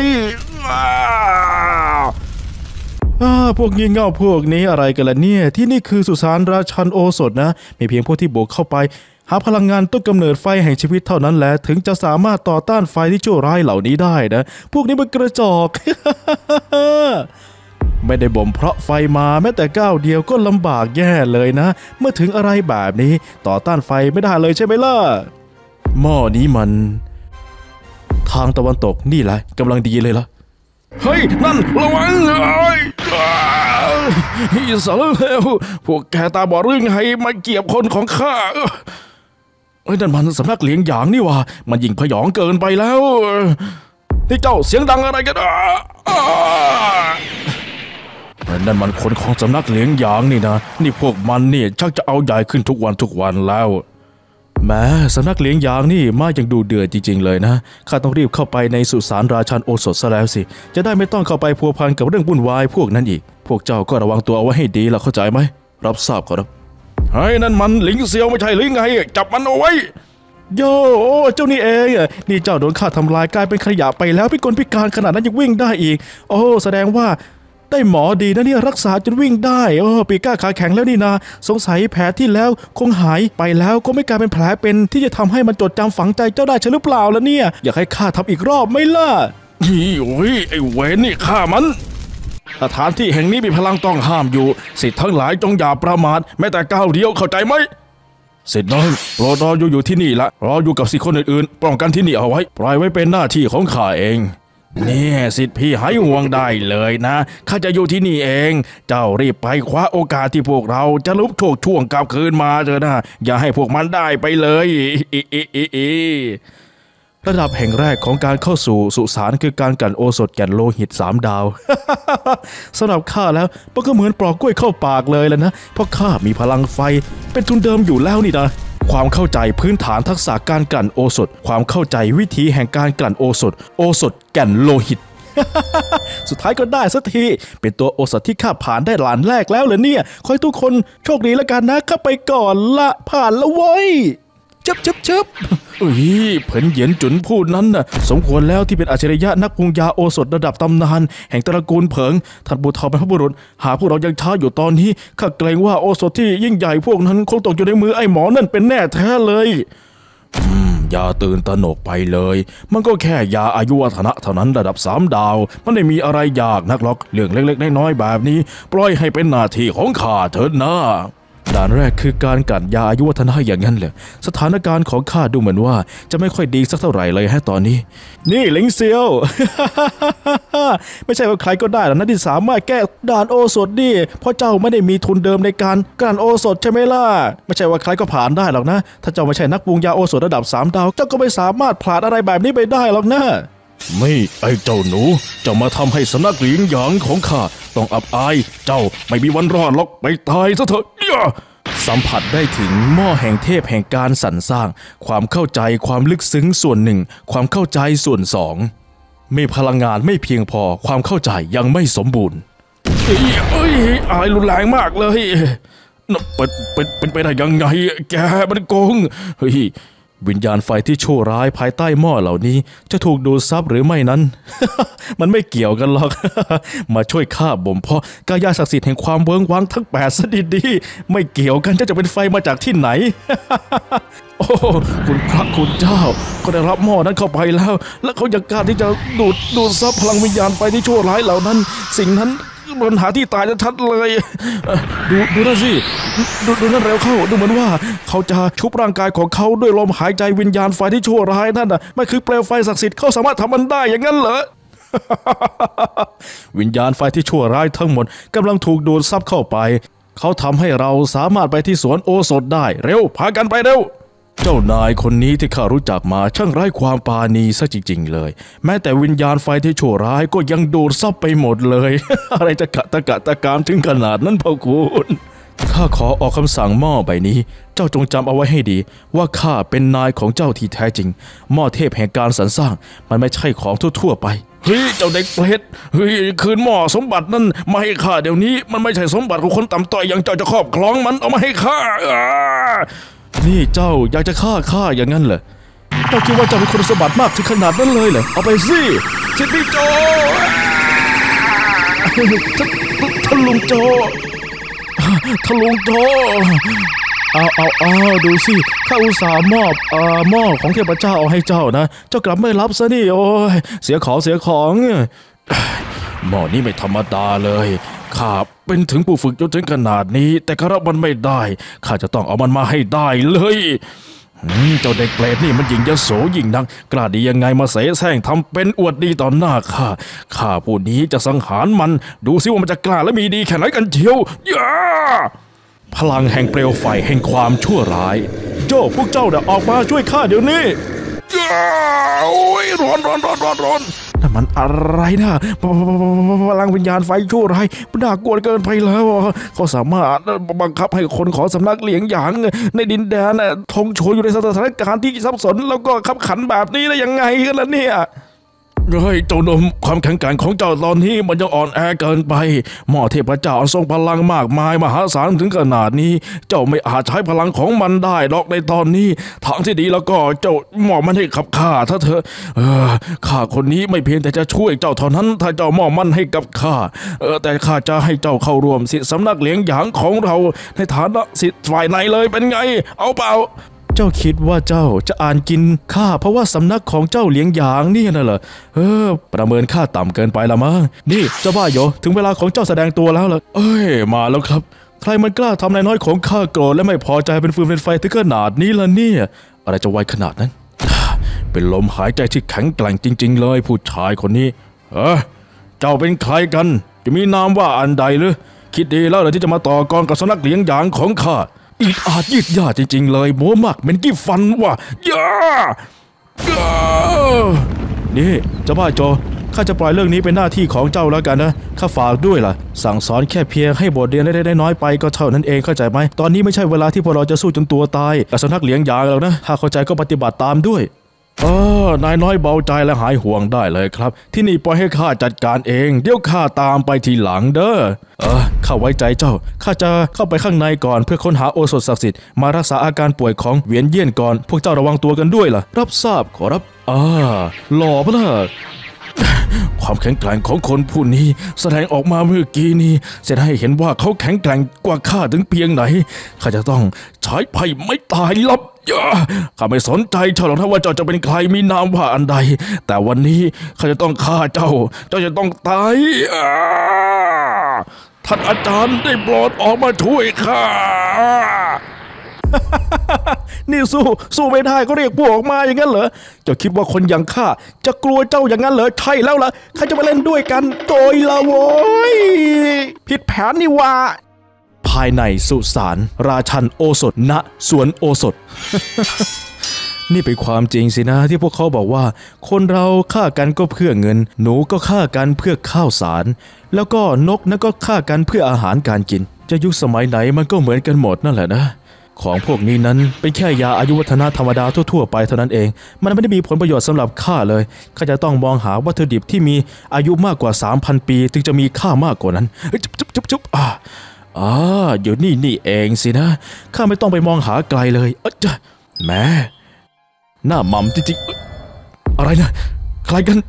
อ้าพวกงี่เง่าพวกนี้อะไรกันล่ะเนี่ยที่นี่คือสุสานราชันโอสถนะมีเพียงพวกที่บุกเข้าไปหาพลังงานต้นกำเนิดไฟแห่งชีวิตเท่านั้นแหละถึงจะสามารถต่อต้านไฟที่ชั่วร้ายเหล่านี้ได้นะพวกนี้มันกระจอกไม่ได้บ่มเพราะไฟมาแม้แต่ก้าวเดียวก็ลำบากแย่เลยนะเมื่อถึงอะไรแบบนี้ต่อต้านไฟไม่ได้เลยใช่ไหมล่ะหม้อนี้มันทางตะวันตกนี่แหละกำลังดีเลยล่ะเฮ้ยนั่นระวังเลยอีสารเลวพวกแกตาบอดเรื่องไงมาเกี่ยวคนของข้าเอ้ยนั่นมันสำนักเลี้ยงหยางนี่ว่ามันยิ่งพยองเกินไปแล้วนี่เจ้าเสียงดังอะไรกันอ่ะนั่นมันคนของสำนักเลี้ยงหยางนี่นะนี่พวกมันเนี่ยชักจะเอาใหญ่ขึ้นทุกวันทุกวันแล้วแม้สำนักเลี้ยงหยางนี่มาอย่างดูเดือดจริงๆเลยนะข้าต้องรีบเข้าไปในสุสานราชันโอสถซะแล้วสิจะได้ไม่ต้องเข้าไปพัวพันกับเรื่องวุ่นวายพวกนั้นอีกพวกเจ้าก็ระวังตัวเอาไว้ให้ดีล่ะเข้าใจไหมรับทราบครับเฮ้ยนั่นมันหลิงเซียวไม่ใช่หรือไงจับมันเอาไว้โย่เจ้านี่เองนี่เจ้าโดนข้าทำลายกลายเป็นขยะไปแล้วพิกลพิการขนาดนั้นยังวิ่งได้อีกโอ้แสดงว่าได้หมอดีนะเนี่ยรักษาจนวิ่งได้โอ้ปีก้าขาแข็งแล้วนี่นาสงสัยแผลที่แล้วคงหายไปแล้วก็ไม่กลายเป็นแผลเป็นที่จะทำให้มันจดจำฝังใจเจ้าได้ใช่หรือเปล่าล่ะเนี่ยอยากให้ข้าทำอีกรอบไหมล่ะนี่โอ้ยไอ้เวนนี่ข้ามันสถานที่แห่งนี้มีพลังต้องห้ามอยู่สิทธิ์ทั้งหลายจงอย่าประมาทแม้แต่ก้าวเดียวเข้าใจไหมสิทธิ์น้องโปรดรออยู่อยู่ที่นี่ละรออยู่กับสิทธิ์คนอื่นๆป้องกันที่นี่เอาไว้ปล่อยไว้เป็นหน้าที่ของข้าเองนี่สิทธิ์พี่หายห่วงได้เลยนะข้าจะอยู่ที่นี่เองเจ้ารีบไปคว้าโอกาสที่พวกเราจะลุกโชกช่วงกลับคืนมาเถอะนะอย่าให้พวกมันได้ไปเลยอีอีอีอีระดับแห่งแรกของการเข้าสู่สุสานคือการกลั่นโอสถแก่นโลหิตสามดาว สำหรับข้าแล้วมันก็เหมือนปลอกกล้วยเข้าปากเลยแหละนะเพราะข้ามีพลังไฟเป็นทุนเดิมอยู่แล้วนี่นะความเข้าใจพื้นฐานทักษะการกลั่นโอสถความเข้าใจวิธีแห่งการกลั่นโอสถโอสถแก่นโลหิต สุดท้ายก็ได้สักทีเป็นตัวโอสถที่ข้าผ่านได้หลานแรกแล้วเหรอเนี่ยขอให้ทุกคนโชคดีแล้วกันนะข้าไปก่อนละผ่านแล้วเว้ยจับจับจับอุ้ยเผินเหยียนจุนพูดนั้นน่ะสมควรแล้วที่เป็นอัจฉริยะนักปรุงยาโอสถระดับตำนานแห่งตระกูลเผิงท่านบูทอบรรพบุรุษหาพวกเรายังช้าอยู่ตอนนี้ข้าเกรงว่าโอสถที่ยิ่งใหญ่พวกนั้นคงตกอยู่ในมือไอ้หมอนั่นเป็นแน่แท้เลยอืมอย่าตื่นตระหนกไปเลยมันก็แค่ยาอายุวัฒนะเท่านั้นระดับสามดาวมันไม่มีอะไรยากนักหรอกเรื่องเล็กๆน้อยๆแบบนี้ปล่อยให้เป็นหน้าที่ของข้าเถิดนะด่านแรกคือการกลั่นยาอายุวัฒนะอย่างนั้นเลยสถานการณ์ของข้าดูเหมือนว่าจะไม่ค่อยดีสักเท่าไหร่เลยฮะตอนนี้นี่หลิงเซียว ไม่ใช่ว่าใครก็ได้หรอกนะที่สามารถแก้ด่านโอสถดิเพราะเจ้าไม่ได้มีทุนเดิมในการกลั่นโอสถใช่ไหมล่ะไม่ใช่ว่าใครก็ผ่านได้หรอกนะถ้าเจ้าไม่ใช่นักปรุงยาโอสถระดับสามดาวเจ้าก็ไม่สามารถผ่านอะไรแบบนี้ไปได้หรอกนะไม่ไอ้เจ้าหนูเจ้ามาทำให้สำนักหลิงหยางของข้าต้องอับอายเจ้าไม่มีวันรอดหรอกไปตายซะเถอะสัมผัสได้ถึงหม้อแห่งเทพแห่งการสรรสร้างความเข้าใจความลึกซึ้งส่วนหนึ่งความเข้าใจส่วนสองมีพลังงานไม่เพียงพอความเข้าใจยังไม่สมบูรณ์เอ้ยอายรุนแรงมากเลยเป็นเป็นเป็นไปได้ยังไงแกมันโกงเฮ้ยวิญญาณไฟที่ชั่วร้ายภายใต้หม้อเหล่านี้จะถูกดูดซับหรือไม่นั้น มันไม่เกี่ยวกันหรอก มาช่วยข้าบ่มเพาะกายศักดิ์สิทธิ์แห่งความเวิ้งว้างทั้งแปดซะดีๆไม่เกี่ยวกันจะจะเป็นไฟมาจากที่ไหน โอ้คุณพระคุณเจ้าก็ได้รับหม้อนั้นเข้าไปแล้วและเขาอยากการที่จะดูดดูดซับพลังวิญญาณไฟที่ชั่วร้ายเหล่านั้นสิ่งนั้นปัญหาที่ตายชัดเลยดูดูนั่นสิดูดูนั่นเร็วเข้าดูเหมือนว่าเขาจะชุบร่างกายของเขาด้วยลมหายใจวิญญาณไฟที่ชั่วร้ายนั่นน่ะไม่คือเปลวไฟศักดิ์สิทธิ์เขาสามารถทำมันได้อย่างนั้นเหรอ วิญญาณไฟที่ชั่วร้ายทั้งหมดกำลังถูกดูดซับเข้าไปเขาทำให้เราสามารถไปที่สวนโอสถได้เร็วพากันไปเร็วเจ้านายคนนี้ที่ข้ารู้จักมาช่างไร้ความปราณีซะจริงๆเลยแม้แต่วิญญาณไฟที่ชั่วร้ายก็ยังดูดซับไปหมดเลย อะไรจะกะตะกะตะกามถึงขนาดนั้นพ่อคุณข้าขอออกคำสั่งหม้อใบนี้เจ้าจงจำเอาไว้ให้ดีว่าข้าเป็นนายของเจ้าที่แท้จริงหม้อเทพแห่งการสรรสร้างมันไม่ใช่ของทั่วๆไปเฮ้ยเจ้าเด็กเปรตเฮ้ยคืนหม้อสมบัตินั่นมาให้ข้าเดี๋ยวนี้มันไม่ใช่สมบัติของคนต่ำต้อยอย่างเจ้าจะครอบครองมันเอามาให้ข้านี่เจ้าอยากจะฆ่าข้าอย่างนั้นเหรอเจ้าคิดว่าเจ้าเป็นคนสมบัติมากถึงขนาดนั้นเลยเหรอเอาไปสิชิดพี่โจท่านลุงโจท่านลุงโจเอาเอาเอาดูสิข้าอุตส่าห์มอบเอ่อหม้อของเทพเจ้าเอาให้เจ้านะเจ้ากลับไม่รับซะนี่โอ้ยเสียของเสียของหม้อนี้ไม่ธรรมดาเลยข้าเป็นถึงผู้ฝึกจนถึงขนาดนี้แต่ก็รับมันไม่ได้ข้าจะต้องเอามันมาให้ได้เลยเจ้าเด็กเปรตนี่มันยิ่งยโสยิ่งนักกล้าดียังไงมาเสแสร้งทำเป็นอวดดีต่อหน้าข้าข้าผู้นี้จะสังหารมันดูสิว่ามันจะกล้าและมีดีแค่ไหนกันเชียวย่าพลังแห่งเปลวไฟแห่งความชั่วร้ายโจ้พวกเจ้าเนี่ยออกมาช่วยข้าเดี๋ยวนี้โอ้ยร้อนร้อนร้อนร้อนร้อนนั่นมันอะไรนะพลังวิญญาณไฟชั่วร้ายน่ากลัวเกินไปแล้วเขาสามารถบังคับให้คนของสำนักเหลียงหยางในดินแดนทงโชยอยู่ในสถานการณ์ที่ซับซ้อนแล้วก็ขับขันแบบนี้ได้ยังไงกันล่ะเนี่ยเฮ้ยเจ้าหนุ่มความแข็งแกร่งของเจ้าตอนนี้มันยังอ่อนแอเกินไปหม้อเทพเจ้าทรงพลังมากมายมหาศาลถึงขนาดนี้เจ้าไม่อาจใช้พลังของมันได้หรอกในตอนนี้ทางที่ดีแล้วก็เจ้าหม้อมันให้ขับข้าถ้าเธอเออข้าคนนี้ไม่เพียงแต่จะช่วยเจ้าเท่านั้นถ้าเจ้าหม้อมันให้กับข้าเออแต่ข้าจะให้เจ้าเข้าร่วมสิทธิสำนักเหลียงหยางของเราในฐานะสิทธิ์ฝ่ายในเลยเป็นไงเอาเปล่าเจ้าคิดว่าเจ้าจะอ่านกินข้าเพราะว่าสำนักของเจ้าเหลียงหยางนี่น่ะเหรอเออประเมินข้าต่ำเกินไปละมั้งนี่เจ้าบ้าโยถึงเวลาของเจ้าแสดงตัวแล้วเหรอเอ้ยมาแล้วครับใครมันกล้าทำนายน้อยของข้าโกรธและไม่พอใจเป็นฟืนเป็นไฟถึงขนาดนี้ล่ะเนี่ยอะไรจะไวขนาดนั้นเป็นลมหายใจที่แข็งแกร่งจริงๆเลยผู้ชายคนนี้เออเจ้าเป็นใครกันจะมีนามว่าอันใดหรือคิดดีแล้วเหรอที่จะมาต่อกรกับสำนักเหลียงหยางของข้าอีดอาดยืดยาจริงๆเลยโม้มากเหม็นกี้ฟันว่ะย่านี่เจ้าบ้าโจข้าจะปล่อยเรื่องนี้เป็นหน้าที่ของเจ้าแล้วกันนะข้าฝากด้วยล่ะสั่งสอนแค่เพียงให้บทเรียนได้น้อยไปก็เท่านั้นเองเข้าใจไหมตอนนี้ไม่ใช่เวลาที่พวกเราจะสู้จนตัวตายกับสำนักเหลียงหยางแล้วนะถ้าเข้าใจก็ปฏิบัติตามด้วยเออนายน้อยเบาใจและหายห่วงได้เลยครับที่นี่ปล่อยให้ข้าจัดการเองเดี๋ยวข้าตามไปทีหลังเด้อเออข้าไว้ใจเจ้าข้าจะเข้าไปข้างในก่อนเพื่อค้นหาโอสถศักดิ์สิทธิ์มารักษาอาการป่วยของเวียนเยี่ยนก่อนพวกเจ้าระวังตัวกันด้วยล่ะรับทราบขอรับอ่าหล่อปะล่ะความแข็งแกร่งของคนผู้นี้แสดงออกมาเมื่อกี้นี้จะให้เห็นว่าเขาแข็งแกร่งกว่าข้าถึงเพียงไหนข้าจะต้องใช้ไพ่ไม่ตายลับข้าไม่สนใจเจ้าหรอกนะว่าเจ้าจะเป็นใครมีนามว่าอันใดแต่วันนี้ข้าจะต้องฆ่าเจ้าเจ้าจะต้องตายท่านอาจารย์ได้โปรดออกมาช่วยข้า นี่สู้สู้ไม่ได้ก็เรียกพวกออกมาอย่างนั้นเหรอเจ้าคิดว่าคนอย่างข้าจะกลัวเจ้าอย่างนั้นเหรอใช่แล้วล่ะข้าจะมาเล่นด้วยกันโดยละโว้ยผิดแผนนี่ว่าภายในสุสานราชันโอสถณสวนโอสถ นี่เป็นความจริงสินะที่พวกเขาบอกว่าคนเราฆ่ากันก็เพื่อเงินหนูก็ฆ่ากันเพื่อข้าวสารแล้วก็นกนั่นก็ฆ่ากันเพื่ออาหารการกินจะยุคสมัยไหนมันก็เหมือนกันหมดนั่นแหละนะของพวกนี้นั้นเป็นแค่ยาอายุวัฒนะธรรมดาทั่วๆไปเท่านั้นเองมันไม่ได้มีผลประโยชน์สำหรับข้าเลยข้าจะต้องมองหาวัตถุดิบที่มีอายุมากกว่า สามพัน ปีถึงจะมีค่ามากกว่านั้นจุ๊บจุ๊บจุ๊บจุ๊บอ่าอ่าอยู่นี่นี่เองสินะข้าไม่ต้องไปมองหาไกลเลยเอ๊ะแม่หน้าหม่ำจริงๆอะไรนะใครกัน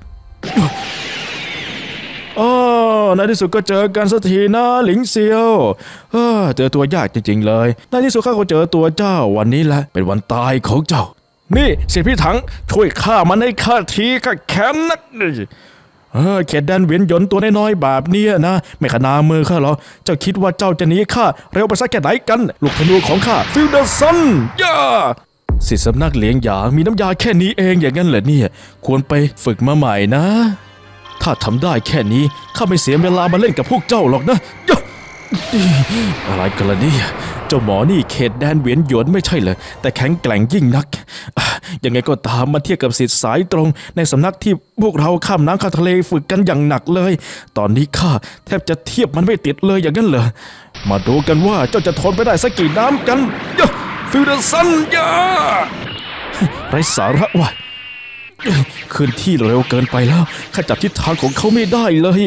อ๋อในที่สุดก็เจอกันสักทีนะหลิงเซียวเออเจอตัวยากจริงๆเลยในที่สุดข้าก็เจอตัวเจ้าวันนี้แหละเป็นวันตายของเจ้านี่เสียพี่ถังช่วยข้ามันให้ข้าทีข้าแค้นนักเออเขตแดนเวียนหยนตัวน้อยๆแบบนี้นะไม่ขนามือข้าหรอเจ้าคิดว่าเจ้าจะหนีข้าเร็วไปสักแค่ไหนกันลูกธนูของข้าฟิลเดอร์ซันย่าสิทธิสำนักเหลียงหยางมีน้ำยาแค่นี้เองอย่างนั้นเหรอเนี่ยควรไปฝึกมาใหม่นะถ้าทำได้แค่นี้ข้าไม่เสียเวลามาเล่นกับพวกเจ้าหรอกนะอะไรกันล่ะเนี่ยเจ้าหมอนี่เขตแดนเวียนหยวนไม่ใช่เลยแต่แข็งแกร่งยิ่งนักยังไงก็ตามมาเทียบกับศิษย์สายตรงในสำนักที่พวกเราข้ามน้ำข้ามทะเลฝึกกันอย่างหนักเลยตอนนี้ข้าแทบจะเทียบมันไม่ติดเลยอย่างนั้นเหรอมาดูกันว่าเจ้าจะทนไปได้สักกี่น้ำกันฟิลเดอร์ซันยาไร้สาระว่ะคืนที่เร็วเกินไปแล้วข้าจับทิศทางของเขาไม่ได้เลย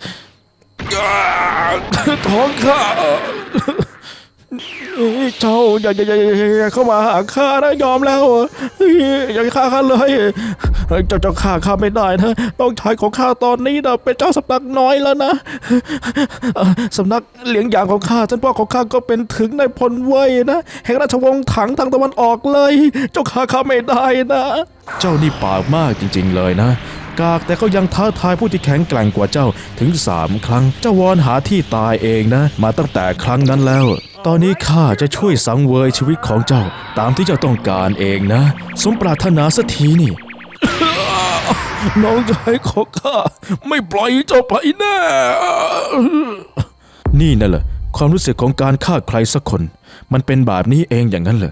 ท้องข้าเจ้าอย่าอย่าอย่าเข้ามาหาข้านะยอมแล้วอย่าฆ่าข้าเลยเจ้าเจ้าฆ่าข้าไม่ได้นะต้องชายของข้าตอนนี้นะเป็นเจ้าสำนักน้อยแล้วนะสำนักเหลียงหยางของข้าท่านพ่อของข้าก็เป็นถึงนายพลเว่ยนะแห่งราชวงศ์ถังทางตะวันออกเลยเจ้าฆ่าข้าไม่ได้นะเจ้านี่ปากมากจริงๆเลยนะกากแต่ก็ยังท้าทายผู้ที่แข็งแกร่งกว่าเจ้าถึงสามครั้งเจ้าวอนหาที่ตายเองนะมาตั้งแต่ครั้งนั้นแล้วตอนนี้ข้าจะช่วยสังเวยชีวิตของเจ้าตามที่เจ้าต้องการเองนะสมปรารถนาสักทีนี่ น้องชายของข้าไม่ปล่อยเจ้าไปแน่นี่นั่นแหละความรู้สึกของการฆ่าใครสักคนมันเป็นแบบนี้เองอย่างนั้นเหรอ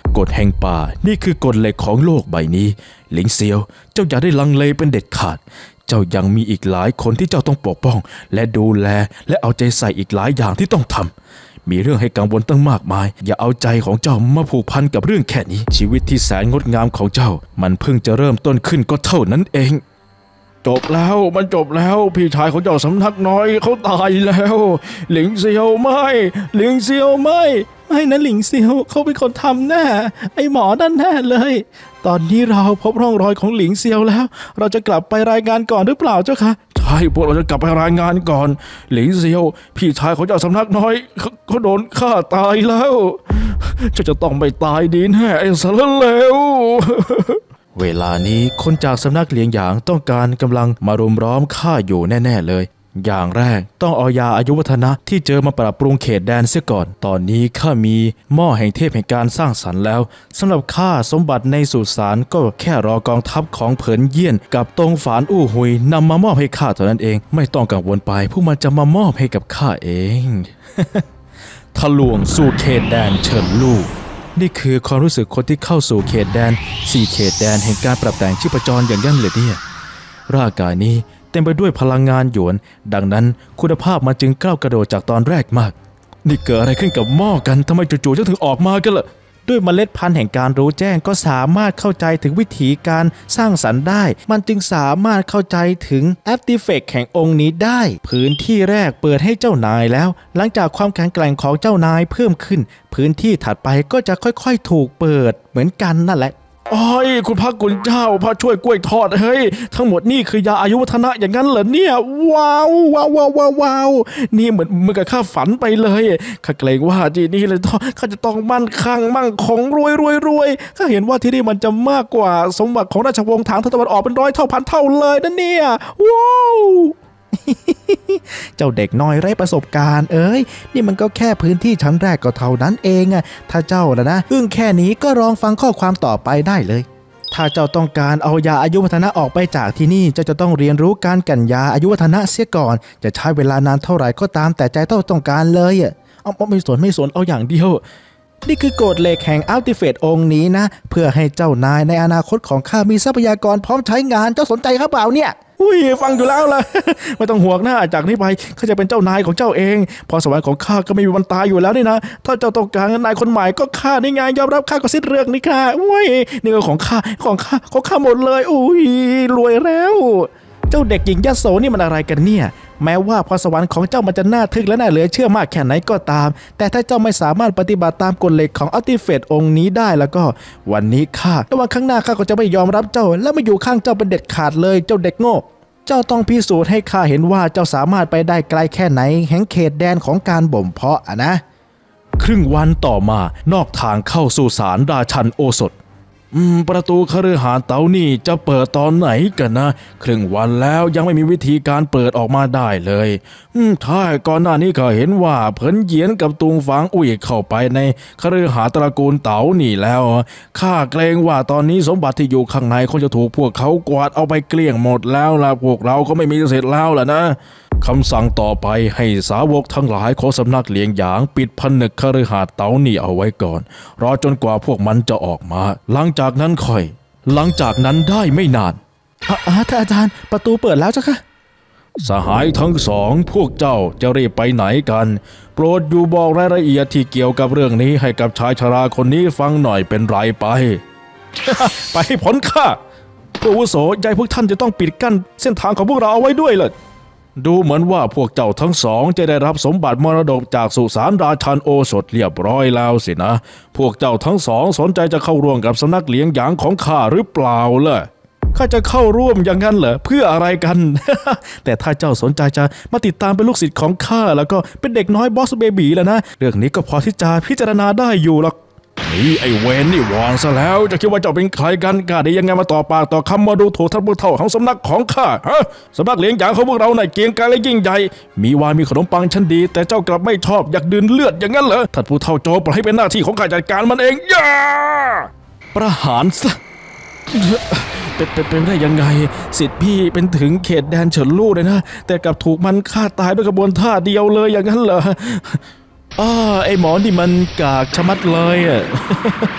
กฎแห่งป่านี่คือกฎเหล็กของโลกใบนี้หลิงเซียวเจ้าอย่าได้ลังเลเป็นเด็ดขาดเจ้ายังมีอีกหลายคนที่เจ้าต้องปกป้องและดูแลและเอาใจใส่อีกหลายอย่างที่ต้องทำมีเรื่องให้กังวลตั้งมากมายอย่าเอาใจของเจ้ามาผูกพันกับเรื่องแค่นี้ชีวิตที่แสนงดงามของเจ้ามันเพิ่งจะเริ่มต้นขึ้นก็เท่านั้นเองจบแล้วมันจบแล้วพี่ชายของเจ้าสำนักน้อยเขาตายแล้วหลิงเซียวไม่หลิงเซียวไม่ไม่นะหลิงเซียวเขาเป็นคนทำแน่ไอหมอนั่นแน่เลยตอนนี้เราพบร่องรอยของหลิงเซียวแล้วเราจะกลับไปรายงานก่อนหรือเปล่าเจ้าคะใช่พวกเราจะกลับไปรายงานก่อนหลิงเซียวพี่ชายของเจ้าสำนักน้อยเขาเขาโดนฆ่าตายแล้วเจ้าจะต้องไม่ตายดีแน่ไอ้สารเลวเวลานี้คนจากสำนักเหลียงหยางต้องการกำลังมารุมล้อมข้าอยู่แน่ๆเลยอย่างแรกต้องเอายาอายุวัฒนะที่เจอมาปรับปรุงเขตแดนเสียก่อนตอนนี้ข้ามีหม้อแห่งเทพแห่งการสร้างสรรค์แล้วสำหรับข้าสมบัติในสุสานก็แค่รอกองทัพของเผินเยี่ยนกับตงฝานอู้หุยนำมามอบให้ข้าเท่านั้นเองไม่ต้องกังวลไปพวกมันจะมามอบให้กับข้าเอง ทะลวงสู่เขตแดนเฉินลู่นี่คือความรู้สึกคนที่เข้าสู่เขตแดนสี่เขตแดนแห่งการปรับแต่งชีพจรอย่างยั่งเลยเนี่ยร่างกายนี้เต็มไปด้วยพลังงานหยวนดังนั้นคุณภาพมันจึงก้าวกระโดดจากตอนแรกมากนี่เกิดอะไรขึ้นกับหม้อกันทำไมจู่ๆจะถึงออกมากันล่ะด้วยเมล็ดพันธุ์แห่งการรู้แจ้งก็สามารถเข้าใจถึงวิธีการสร้างสรรค์ได้มันจึงสามารถเข้าใจถึงอาร์ติแฟกต์แห่งองค์นี้ได้พื้นที่แรกเปิดให้เจ้านายแล้วหลังจากความแข็งแกร่งของเจ้านายเพิ่มขึ้นพื้นที่ถัดไปก็จะค่อยๆถูกเปิดเหมือนกันนั่นแหละโอ้ยคุณพระกุณเจ้าพระช่วยกล้วยทอดเฮ้ยทั้งหมดนี่คือยาอายุวัฒนะอย่างนั้นเหรอเนี่ยว้าวว้าวว้าวว้าวนี่เหมือนเหมือนกับข้าฝันไปเลยข้าเกรงว่าที่นี่เลยข้าจะต้องมั่นคงมั่งคงรวยรวยรวยข้าเห็นว่าที่นี่มันจะมากกว่าสมบัติของราชวงศ์ทางตะวันออกเป็นร้อยเท่าพันเท่าเลยนะเนี่ยว้าวเจ้าเด็กน้อยไร้ประสบการณ์เอ้ยนี่มันก็แค่พื้นที่ชั้นแรกก็เท่านั้นเองอะถ้าเจ้าละนะอึ้งแค่นี้ก็ลองฟังข้อความต่อไปได้เลยถ้าเจ้าต้องการเอายาอายุวัฒนะออกไปจากที่นี่เจ้าจะต้องเรียนรู้การกั่นยาอายุวัฒนะเสียก่อนจะใช้เวลานานเท่าไหร่ก็ตามแต่ใจเจ้าต้องการเลยอะเอาไม่สนไม่สนเอาอย่างเดียวนี่คือกฎเหล็กแห่งอัลติเฟตองค์นี้นะเพื่อให้เจ้านายในอนาคตของข้ามีทรัพยากรพร้อมใช้งานเจ้าสนใจครับเปล่าเนี่ยอุ้ยฟังอยู่แล้วล่ะ ไม่ต้องห่วงนะจากนี้ไปข้าจะเป็นเจ้านายของเจ้าเองพรสวรรค์ของข้าก็ไม่มีวันตายอยู่แล้วนี่นะถ้าเจ้าต้องการนายคนใหม่ก็ข้าได้ไงยอมรับข้าก็สิ้นเรื่องนี่ค่ะอุ้ยนี่ก็ของข้าของข้าของข้าหมดเลยอุ้ยรวยแล้วเจ้าเด็กหญิงยโสนี่มันอะไรกันเนี่ยแม้ว่าพรสวรรค์ของเจ้ามันจะน่าทึ่งและน่าเหลือเชื่อมากแค่ไหนก็ตามแต่ถ้าเจ้าไม่สามารถปฏิบัติตามกฎเหล็กของอัลติเฟตองค์นี้ได้แล้วก็วันนี้ข้าและวันข้างหน้าข้าก็จะไม่ยอมรับเจ้าและไม่อยู่ข้างเจ้าเป็นเด็ดขาดเลยเจ้าเด็กโง่เจ้าต้องพิสูจน์ให้ข้าเห็นว่าเจ้าสามารถไปได้ไกลแค่ไหนแห่งเขตแดนของการบ่มเพาะอะนะครึ่งวันต่อมานอกทางเข้าสู่ศาลราชันโอสถอืมประตูคฤหาสน์เต๋านี่จะเปิดตอนไหนกันนะครึ่งวันแล้วยังไม่มีวิธีการเปิดออกมาได้เลยอืมใช่ก่อนหน้านี้ก็เห็นว่าเผินเหยียนกับตุงฝางอุ่ยเข้าไปในคฤหาสน์ตระกูลเต๋านี่แล้วข้าเกรงว่าตอนนี้สมบัติที่อยู่ข้างในคงจะถูกพวกเขากวาดเอาไปเกลี้ยงหมดแล้วล่ะพวกเราก็ไม่มีเสร็จแล้วล่ะนะคำสั่งต่อไปให้สาวกทั้งหลายของสำนักเหลียงหยางปิดผนึกคฤหาสน์เต๋านี่เอาไว้ก่อนรอจนกว่าพวกมันจะออกมาหลังจากนั้นค่อยหลังจากนั้นได้ไม่นานอ่าท่านอาจารย์ประตูเปิดแล้วเจ้าค่ะสหายทั้งสองพวกเจ้าจะรีบไปไหนกันโปรดอยู่บอกรายละเอียดที่เกี่ยวกับเรื่องนี้ให้กับชายชราคนนี้ฟังหน่อยเป็นไรไป ไปให้พ้นข้าผู้อาวุโสใจพวกท่านจะต้องปิดกั้นเส้นทางของพวกเราเอาไว้ด้วยเลยดูเหมือนว่าพวกเจ้าทั้งสองจะได้รับสมบัติมรดกจากสุสานราชันโอสถเรียบร้อยแล้วสินะพวกเจ้าทั้งสองสนใจจะเข้าร่วมกับสำนักเหลียงหยางของข้าหรือเปล่าล่ะข้าจะเข้าร่วมอย่างนั้นเหรอเพื่ออะไรกัน แต่ถ้าเจ้าสนใจจะมาติดตามเป็นลูกศิษย์ของข้าแล้วก็เป็นเด็กน้อยบอสเบบีแล้วนะเรื่องนี้ก็พอที่จะพิจารณาได้อยู่หรอกนี่ไอเวนนี่วางซะแล้วจะคิดว่าเจ้าเป็นใครกันกล้าได้ยังไงมาต่อปากต่อคำมาดูถูกท่านผู้เฒ่าของสำนักของข้าฮะสำนักเหลียงหยางของพวกเราในเกียงไกรและยิ่งใหญ่มีวายมีขนมปังชั้นดีแต่เจ้ากลับไม่ชอบอยากดื่มเลือดอย่างนั้นเหรอท่านผู้เฒ่าโจปล่อยให้เป็นหน้าที่ของข้าจัดการมันเองอย่าประหารซะเป็นเป็นเป็นได้ยังไงสิทธิ์พี่เป็นถึงเขตแดนเฉินลู่เลยนะแต่กลับถูกมันฆ่าตายด้วยกระบวนท่าเดียวเลยอย่างนั้นเหรออ้าไอหมอนี่มันกากชะมัดเลยอ่ะ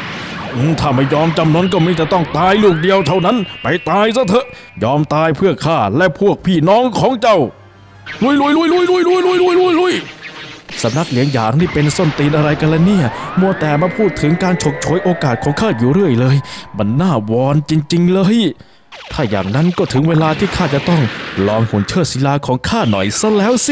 ถ้าไม่ยอมจำนนก็มีแต่ต้องตายลูกเดียวเท่านั้นไปตายซะเถอะยอมตายเพื่อข้าและพวกพี่น้องของเจ้าลุยลุยลุยลุยลุยลุยลุยลุยลุยลุยสำนักเลี้ยงหยางนี่เป็นส้นตีนอะไรกันล่ะเนี่ยมัวแต่มาพูดถึงการฉกฉวยโอกาสของข้าอยู่เรื่อยเลยมันน่าวอนจริงๆเลยถ้าอย่างนั้นก็ถึงเวลาที่ข้าจะต้องลองหุ่นเชิดศิลาของข้าหน่อยซะแล้วสิ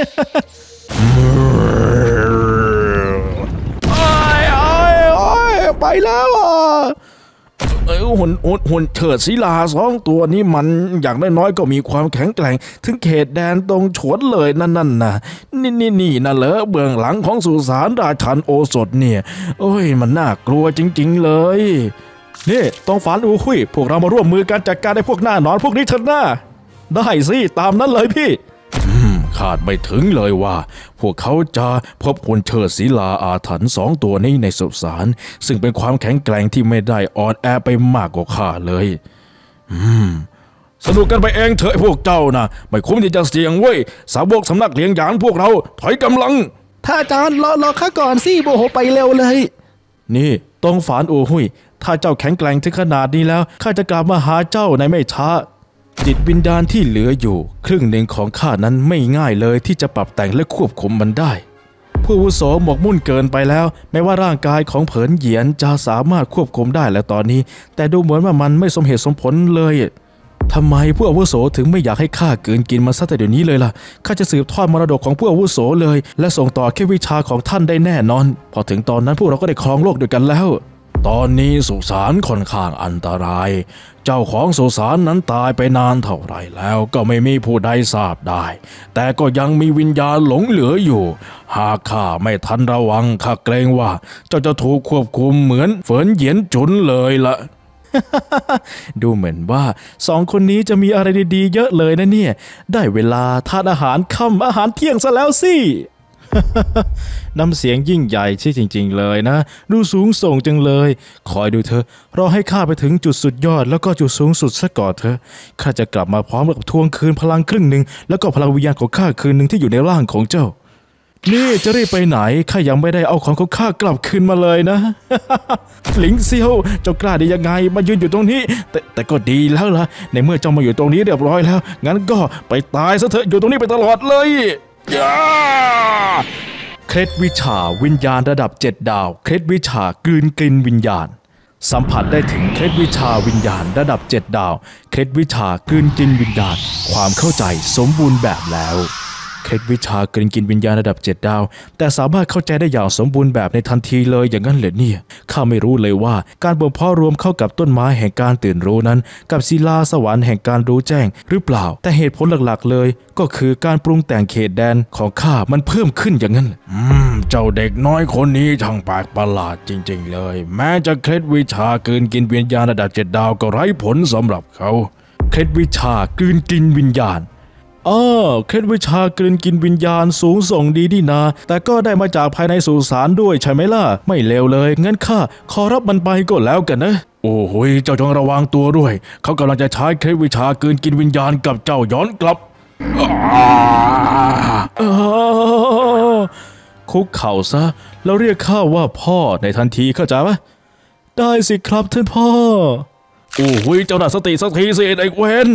ไปแล้วอ่ะเออหุ่นหุ่นหุ่นเฉิดศิลาสองตัวนี้มันอย่างน้อยๆก็มีความแข็งแกร่งถึงเขตแดนตรงฉวนเลยนั่นนั่นนะนี่นี่นี่นะเหรอเบื้องหลังของสุสานราชันโอสถเนี่ยโอ้ยมันน่ากลัวจริงๆเลยนี่ต้องฝันอูคุยพวกเรามาร่วมมือกันจัดการไอ้พวกหน้าหนอนพวกนี้เถอะนะได้สิตามนั้นเลยพี่คาดไม่ถึงเลยว่าพวกเขาจะพบหุ่นเชิดศิลาอาถรรพ์สองตัวนี้ในสุสานซึ่งเป็นความแข็งแกร่งที่ไม่ได้อ่อนแอไปมากกว่าข้าเลยอืมสนุกกันไปเองเถอะพวกเจ้านะไม่คุ้มที่จะเสี่ยงเว้ยสาวกสำนักเลี้ยงหยางพวกเราถอยกำลังถ้าอาจารย์รอรอข้าก่อนสิโมโหไปเร็วเลยนี่ต้องฝานอูหุยถ้าเจ้าแข็งแกร่งถึงขนาดนี้แล้วข้าจะกลับมาหาเจ้าในไม่ช้าจิตวิญญาณที่เหลืออยู่ครึ่งหนึ่งของข้านั้นไม่ง่ายเลยที่จะปรับแต่งและควบคุมมันได้ผู้อาวุโสหมกมุ่นเกินไปแล้วแม้ว่าร่างกายของเผินเหยียนจะสามารถควบคุมได้แล้วตอนนี้แต่ดูเหมือนว่ามันไม่สมเหตุสมผลเลยทำไมผู้อาวุโสถึงไม่อยากให้ข้าเกินกินมาซะแต่เดี๋ยวนี้เลยล่ะข้าจะสืบทอดมรดกของผู้อาวุโสเลยและส่งต่อแค่วิชาของท่านได้แน่นอนพอถึงตอนนั้นพวกเราก็ได้ครองโลกด้วยกันแล้วตอนนี้สุสานค่อนข้างอันตรายเจ้าของสุสานนั้นตายไปนานเท่าไรแล้วก็ไม่มีผู้ใดทราบได้แต่ก็ยังมีวิญญาณหลงเหลืออยู่หากข้าไม่ทันระวังข้าเกรงว่าเจ้าจะถูกควบคุมเหมือนเฟินเหยียนจุนเลยละ ดูเหมือนว่าสองคนนี้จะมีอะไรดีๆเยอะเลยนะเนี่ยได้เวลาทานอาหารค่ำอาหารเที่ยงซะแล้วสิ น้ำเสียงยิ่งใหญ่ที่จริงๆเลยนะดูสูงส่งจังเลยคอยดูเธอรอให้ข้าไปถึงจุดสุดยอดแล้วก็จุดสูงสุดซะก่อนเถอะข้าจะกลับมาพร้อมกับทวงคืนพลังครึ่งหนึ่งแล้วก็พลังวิญญาณของข้าคืนหนึ่งที่อยู่ในร่างของเจ้านี่จะรีบไปไหนข้ายังไม่ได้เอาของของข้ากลับคืนมาเลยนะ หลิงเซียวเจ้ากล้าได้ยังไงมายืนอยู่ตรงนี้แต่แต่ก็ดีแล้วล่ะในเมื่อเจ้ามาอยู่ตรงนี้เรียบร้อยแล้วงั้นก็ไปตายซะเถอะอยู่ตรงนี้ไปตลอดเลยเคล็ดวิชาวิญญาณระดับเจ็ดดาวเคล็ดวิชากลืนกลินวิญญาณสัมผัสได้ถึงเคล็ดวิชาวิญญาณระดับเจ็ดดาวเคล็ดวิชากลืนกินวิญญาณความเข้าใจสมบูรณ์แบบแล้วเคล็ดวิชากลืนกินวิญญาณระดับเจ็ดดาวแต่สามารถเข้าใจได้อย่างสมบูรณ์แบบในทันทีเลยอย่างนั้นเหรอเนี่ยข้าไม่รู้เลยว่าการบ่มเพาะรวมเข้ากับต้นไม้แห่งการตื่นรู้นั้นกับศิลาสวรรค์แห่งการรู้แจ้งหรือเปล่าแต่เหตุผลหลักๆเลยก็คือการปรุงแต่งเขตแดนของข้ามันเพิ่มขึ้นอย่างนั้นอืมเจ้าเด็กน้อยคนนี้ช่างแปลกประหลาดจริงๆเลยแม้จะเคล็ดวิชากลืนกินวิญญาณระดับเจ็ดดาวก็ไร้ผลสำหรับเขาเคล็ดวิชากลืนกินวิญญาณอ๋อเคล็ดวิชากลืนกินวิญญาณสูงส่งดีดีนะแต่ก็ได้มาจากภายในสุสานด้วยใช่ไหมล่ะไม่เลวเลยงั้นข้าขอรับมันไปก็แล้วกันนะโอ้โหเจ้าจงระวังตัวด้วยเขากำลังจะใช้เคล็ดวิชากลืนกินวิญญาณกับเจ้าย้อนกลับคุกเข่าซะแล้วเรียกข้าว่าพ่อในทันทีเข้าใจไหมได้สิครับท่านพ่อโอ้โหเจ้าหน้าสติสักทีสิไอ้เวน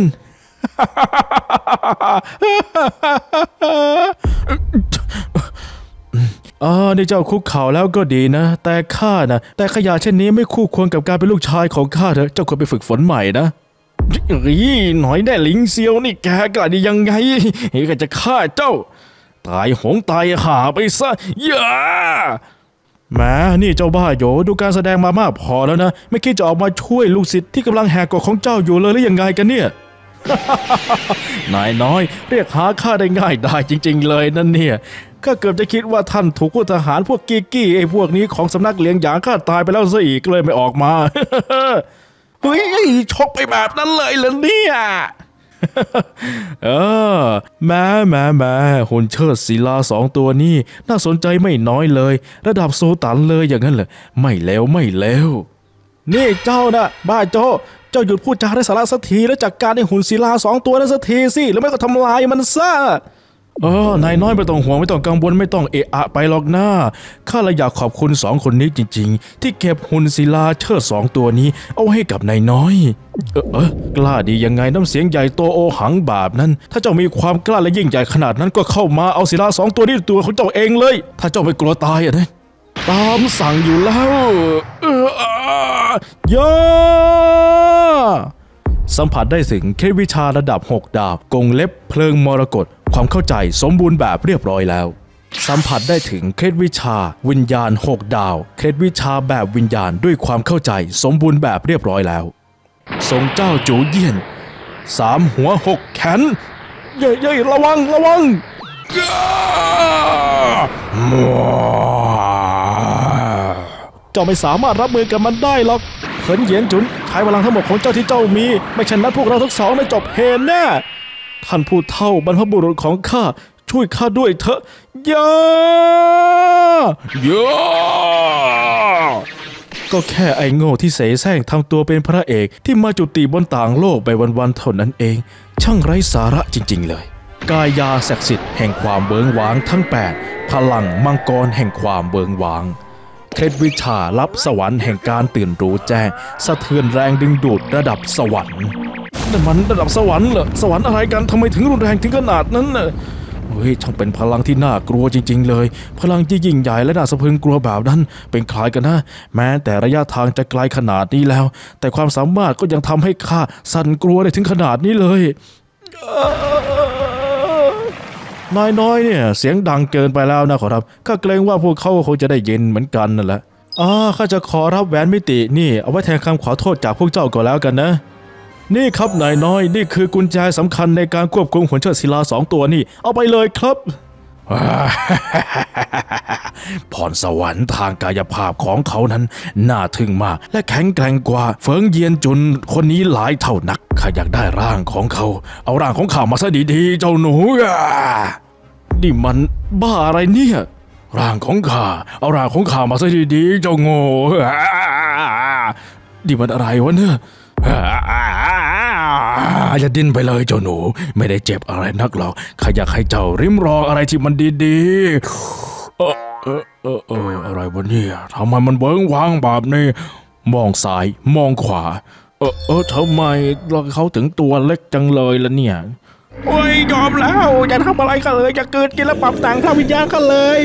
อ๋อนี่เจ้าคุกเข่าแล้วก็ดีนะแต่ข้านะแต่ขยะเช่นนี้ไม่คู่ควรกับการเป็นลูกชายของข้าเถอะเจ้าควรไปฝึกฝนใหม่นะอีหน่อยแน่หลิงเซียวนี่แกกล้าได้ยังไงเฮ้ยก็จะฆ่าเจ้าตายหงตายหาไปซะอย่าแหมนี่เจ้าบ้าโยดูการแสดงมามากพอแล้วนะไม่คิดจะออกมาช่วยลูกศิษย์ที่กำลังแหกกฎของเจ้าอยู่เลยหรือยังไงกันเนี่ย นายน้อยเรียกหาข้าได้ง่ายได้จริงๆเลยนั่นเนี่ยข้าเกือบจะคิดว่าท่านถูกพวกทหารพวกกีกี้ไอ้พวกนี้ของสำนักเลี้ยงหยางข้าตายไปแล้วซะอีกเลยไม่ออกมา เฮ้ยชกไปแบบนั้นเลยเหรอเนี่ยเออแม่แม่แม่หุ่นเชิดศิลาสองตัวนี้น่าสนใจไม่น้อยเลยระดับโซตันเลยอย่างนั้นเหรอไม่แล้วไม่แล้วนี่เจ้านะบ้าโจเจ้าหยุดพูดจาไร้สาระสักทีแล้วจัดการไอ้หุ่นศิลาสองตัวนั้นสักทีสิแล้วไม่ก็ทำลายมันซะเออนายน้อยไม่ต้องห่วงไม่ต้องกังวลไม่ต้องเอะอะไปหรอกนะข้าเลยอยากขอบคุณสองคนนี้จริงๆที่เก็บหุ่นศิลาเชิดสองตัวนี้เอาให้กับนายน้อยเออเออกล้าดียังไงน้ำเสียงใหญ่โตโอหังแบบนั้นถ้าเจ้ามีความกล้าและยิ่งใหญ่ขนาดนั้นก็เข้ามาเอาศิลาสองตัวนี้ตัวของเจ้าเองเลยถ้าเจ้าไม่กลัวตายอ่ะนะตามสั่งอยู่แล้วเออยาสัมผัสได้ถึงเคล็ดวิชาระดับหกดาบกงเล็บเพลิงมรกตความเข้าใจสมบูรณ์แบบเรียบร้อยแล้วสัมผัสได้ถึงเคล็ดวิชาวิญญาณหกดาวเคล็ดวิชาแบบวิญญาณด้วยความเข้าใจสมบูรณ์แบบเรียบร้อยแล้วทรงเจ้าจูเยี่ยนสามหัวหกแขนเย่เย่ระวังระวังเจ้าไม่สามารถรับมือกับมันได้หรอกเหินเหยียนจุนใช้พลังทั้งหมดของเจ้าที่เจ้ามีไม่เช่นนั้นพวกเราทั้งสองได้จบเพลแน่ท่านผู้เฒ่าบรรพบุรุษของข้าช่วยข้าด้วยเถอะย่าย่าก็แค่ไอ้โง่ที่เสแสร้งทำตัวเป็นพระเอกที่มาจุติบนต่างโลกไปวันๆเท่านั้นเองช่างไร้สาระจริงๆเลยกายาศักดิ์สิทธิ์แห่งความเบิงหวางทั้งแปดพลังมังกรแห่งความเบิงหวางเคล็ดวิชาลับสวรรค์แห่งการตื่นรู้แจ้งสะเทือนแรงดึงดูดระดับสวรรค์นั่นมันระดับสวรรค์เหรอสวรรค์อะไรกันทำไมถึงรุนแรงถึงขนาดนั้นน่ะเฮ้ยช่างเป็นพลังที่น่ากลัวจริงๆเลยพลังที่ยิ่งใหญ่และน่าสะพรึงกลัวแบบนั้นเป็นใครกันนะแม้แต่ระยะทางจะไกลขนาดนี้แล้วแต่ความสามารถก็ยังทำให้ข้าสั่นกลัวได้ถึงขนาดนี้เลยนายน้อยเนี่ยเสียงดังเกินไปแล้วนะขอรับข้าเกรงว่าพวกเขาคงจะได้ยินเหมือนกันนั่นแหละอ่าข้าจะขอรับแหวนมิตินี่เอาไว้แทนคำขอโทษจากพวกเจ้าก็แล้วกันนะนี่ครับนายน้อยนี่คือกุญแจสำคัญในการควบคุมหุ่นเชิดศิลาสองตัวนี่เอาไปเลยครับพรสวรรค์ทางกายภาพของเขานั้นน่าทึ่งมากและแข็งแกร่งกว่าเฟิงเยียนจุนคนนี้หลายเท่านักข้าอยากได้ร่างของเขาเอาร่างของข้ามาซะดีๆเจ้าหนูนี่มันบ้าอะไรเนี่ยร่างของข้าเอาร่างของข้ามาซะดีๆเจ้าโง่นี่มันอะไรวะเนี่ยอย่าดิ้นไปเลยเจ้าหนูไม่ได้เจ็บอะไรนักหรอกข้าอยากให้เจ้าริมรองอะไรที่มันดีๆเออเออเออเอออะไรวะเนี่ยทำไมมันเบิ้งว่างแบบนี้มองซ้ายมองขวาเออเออทำไมเขาถึงตัวเล็กจังเลยล่ะเนี่ยโอ้ยยอมแล้วอย่าทำอะไรกันเลยอย่าเกิดกินแล้วปรับแต่งท่าวิญญาณกันเลย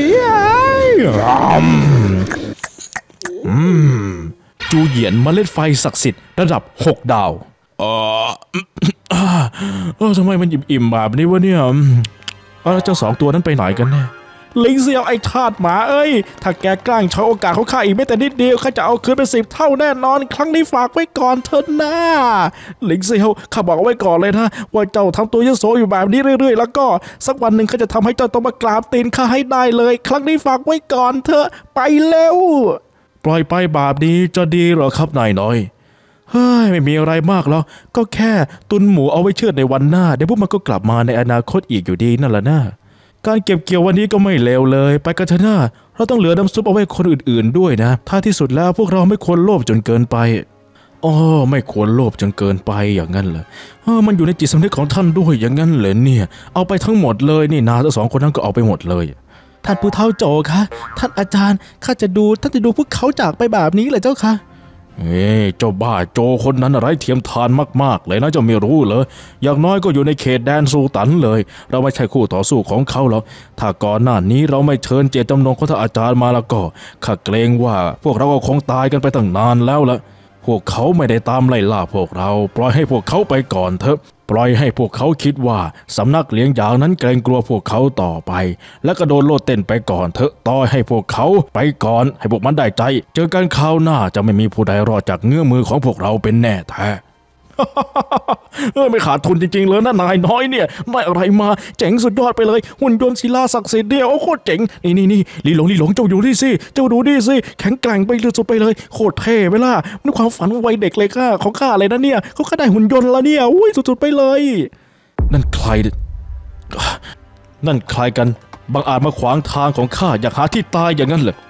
อืมจูเหยียนเมล็ดไฟศักดิ์สิทธิ์ระดับหกดาวเออเออทำไมมันอิ่มๆแบบนี้วะเนี่ยเออเจ้าสองตัวนั้นไปไหนกันแน่ลิงเซียวไอ้ทาสหมาเอ้ยถ้าแกกล้าใช้โอกาสของข้าอีกแม้แต่นิดเดียวข้าจะเอาคืนเป็นสิบเท่าแน่นอนครั้งนี้ฝากไว้ก่อนเถอะนะลิงเซียวข้าบอกไว้ก่อนเลยนะว่าเจ้าทำตัวยโสอยู่แบบนี้เรื่อยๆแล้วก็สักวันหนึ่งข้าจะทำให้เจ้าต้องมากราบตีนข้าให้ได้เลยครั้งนี้ฝากไว้ก่อนเถอะไปเร็วปล่อยไปแบบนี้จะดีเหรอครับนายน้อยเฮ้ยไม่มีอะไรมากแล้วก็แค่ตุนหมูเอาไว้เชือดในวันหน้าเดี๋ยวพวกมันก็กลับมาในอนาคตอีกอยู่ดีนั่นแหละนะการเก็บเกี่ยววันนี้ก็ไม่เลวเลยไปกันเถอะนะเราต้องเหลือน้ำซุปเอาไว้คนอื่นๆด้วยนะถ้าที่สุดแล้วพวกเราไม่ควรโลภจนเกินไปอ๋อไม่ควรโลภจนเกินไปอย่างนั้นเหรอเออมันอยู่ในจิตสำนึกของท่านด้วยอย่างนั้นเหรอเนี่ยเอาไปทั้งหมดเลยนี่นาทั้งสองคนนั้นก็เอาไปหมดเลยท่านผู้เฒ่าโจคะท่านอาจารย์ข้าจะดูท่านจะดูพวกเขาจากไปแบบนี้เหรอเจ้าคะเฮ้ยเจ้าบ้าโจคนนั้นอะไรเทียมทานมากๆเลยนะเจ้าไม่รู้เหรออย่างน้อยก็อยู่ในเขตแดนซูตันเลยเราไม่ใช่คู่ต่อสู้ของเขาหรอกถ้าก่อนหน้านี้เราไม่เชิญเจตจำนงของท่านอาจารย์มาแล้วก็ข้าเกรงว่าพวกเราก็คงตายกันไปตั้งนานแล้วละพวกเขาไม่ได้ตามไล่ล่าพวกเราปล่อยให้พวกเขาไปก่อนเถอะปล่อยให้พวกเขาคิดว่าสำนักเลี้ยงยางนั้นเกรงกลัวพวกเขาต่อไปและกระโดดโลดเต้นไปก่อนเถอะต่อให้พวกเขาไปก่อนให้พวกมันได้ใจเจอกันคราวหน้าจะไม่มีผู้ใดรอดจากเงื้อมือของพวกเราเป็นแน่แท้ เออไม่ขาดทุนจริงๆเลยนะนายน้อยเนี่ยได้อะไรมาเจ๋งสุดยอดไปเลยหุ่นยนต์ศิลาศักดิ์สิทธิ์เนี่ยโอ้โคตรเจ๋งนี่นี่นี่ลีหลงลีหลงเจ้าดูดิสิเจ้าดูดิสิแข็งแกร่งไปสุดไปเลยโคตรเท่ไปล่ะมันความฝันวัยเด็กเลยค่ะของข้าเลยนะเนี่ยเขาก็ได้หุ่นยนต์แล้วเนี่ยอุ้ยสุดๆไปเลยนั่นใครนั่นใครกันบังอาจมาขวางทางของข้าอยากหาที่ตายอย่างนั้นเหรอ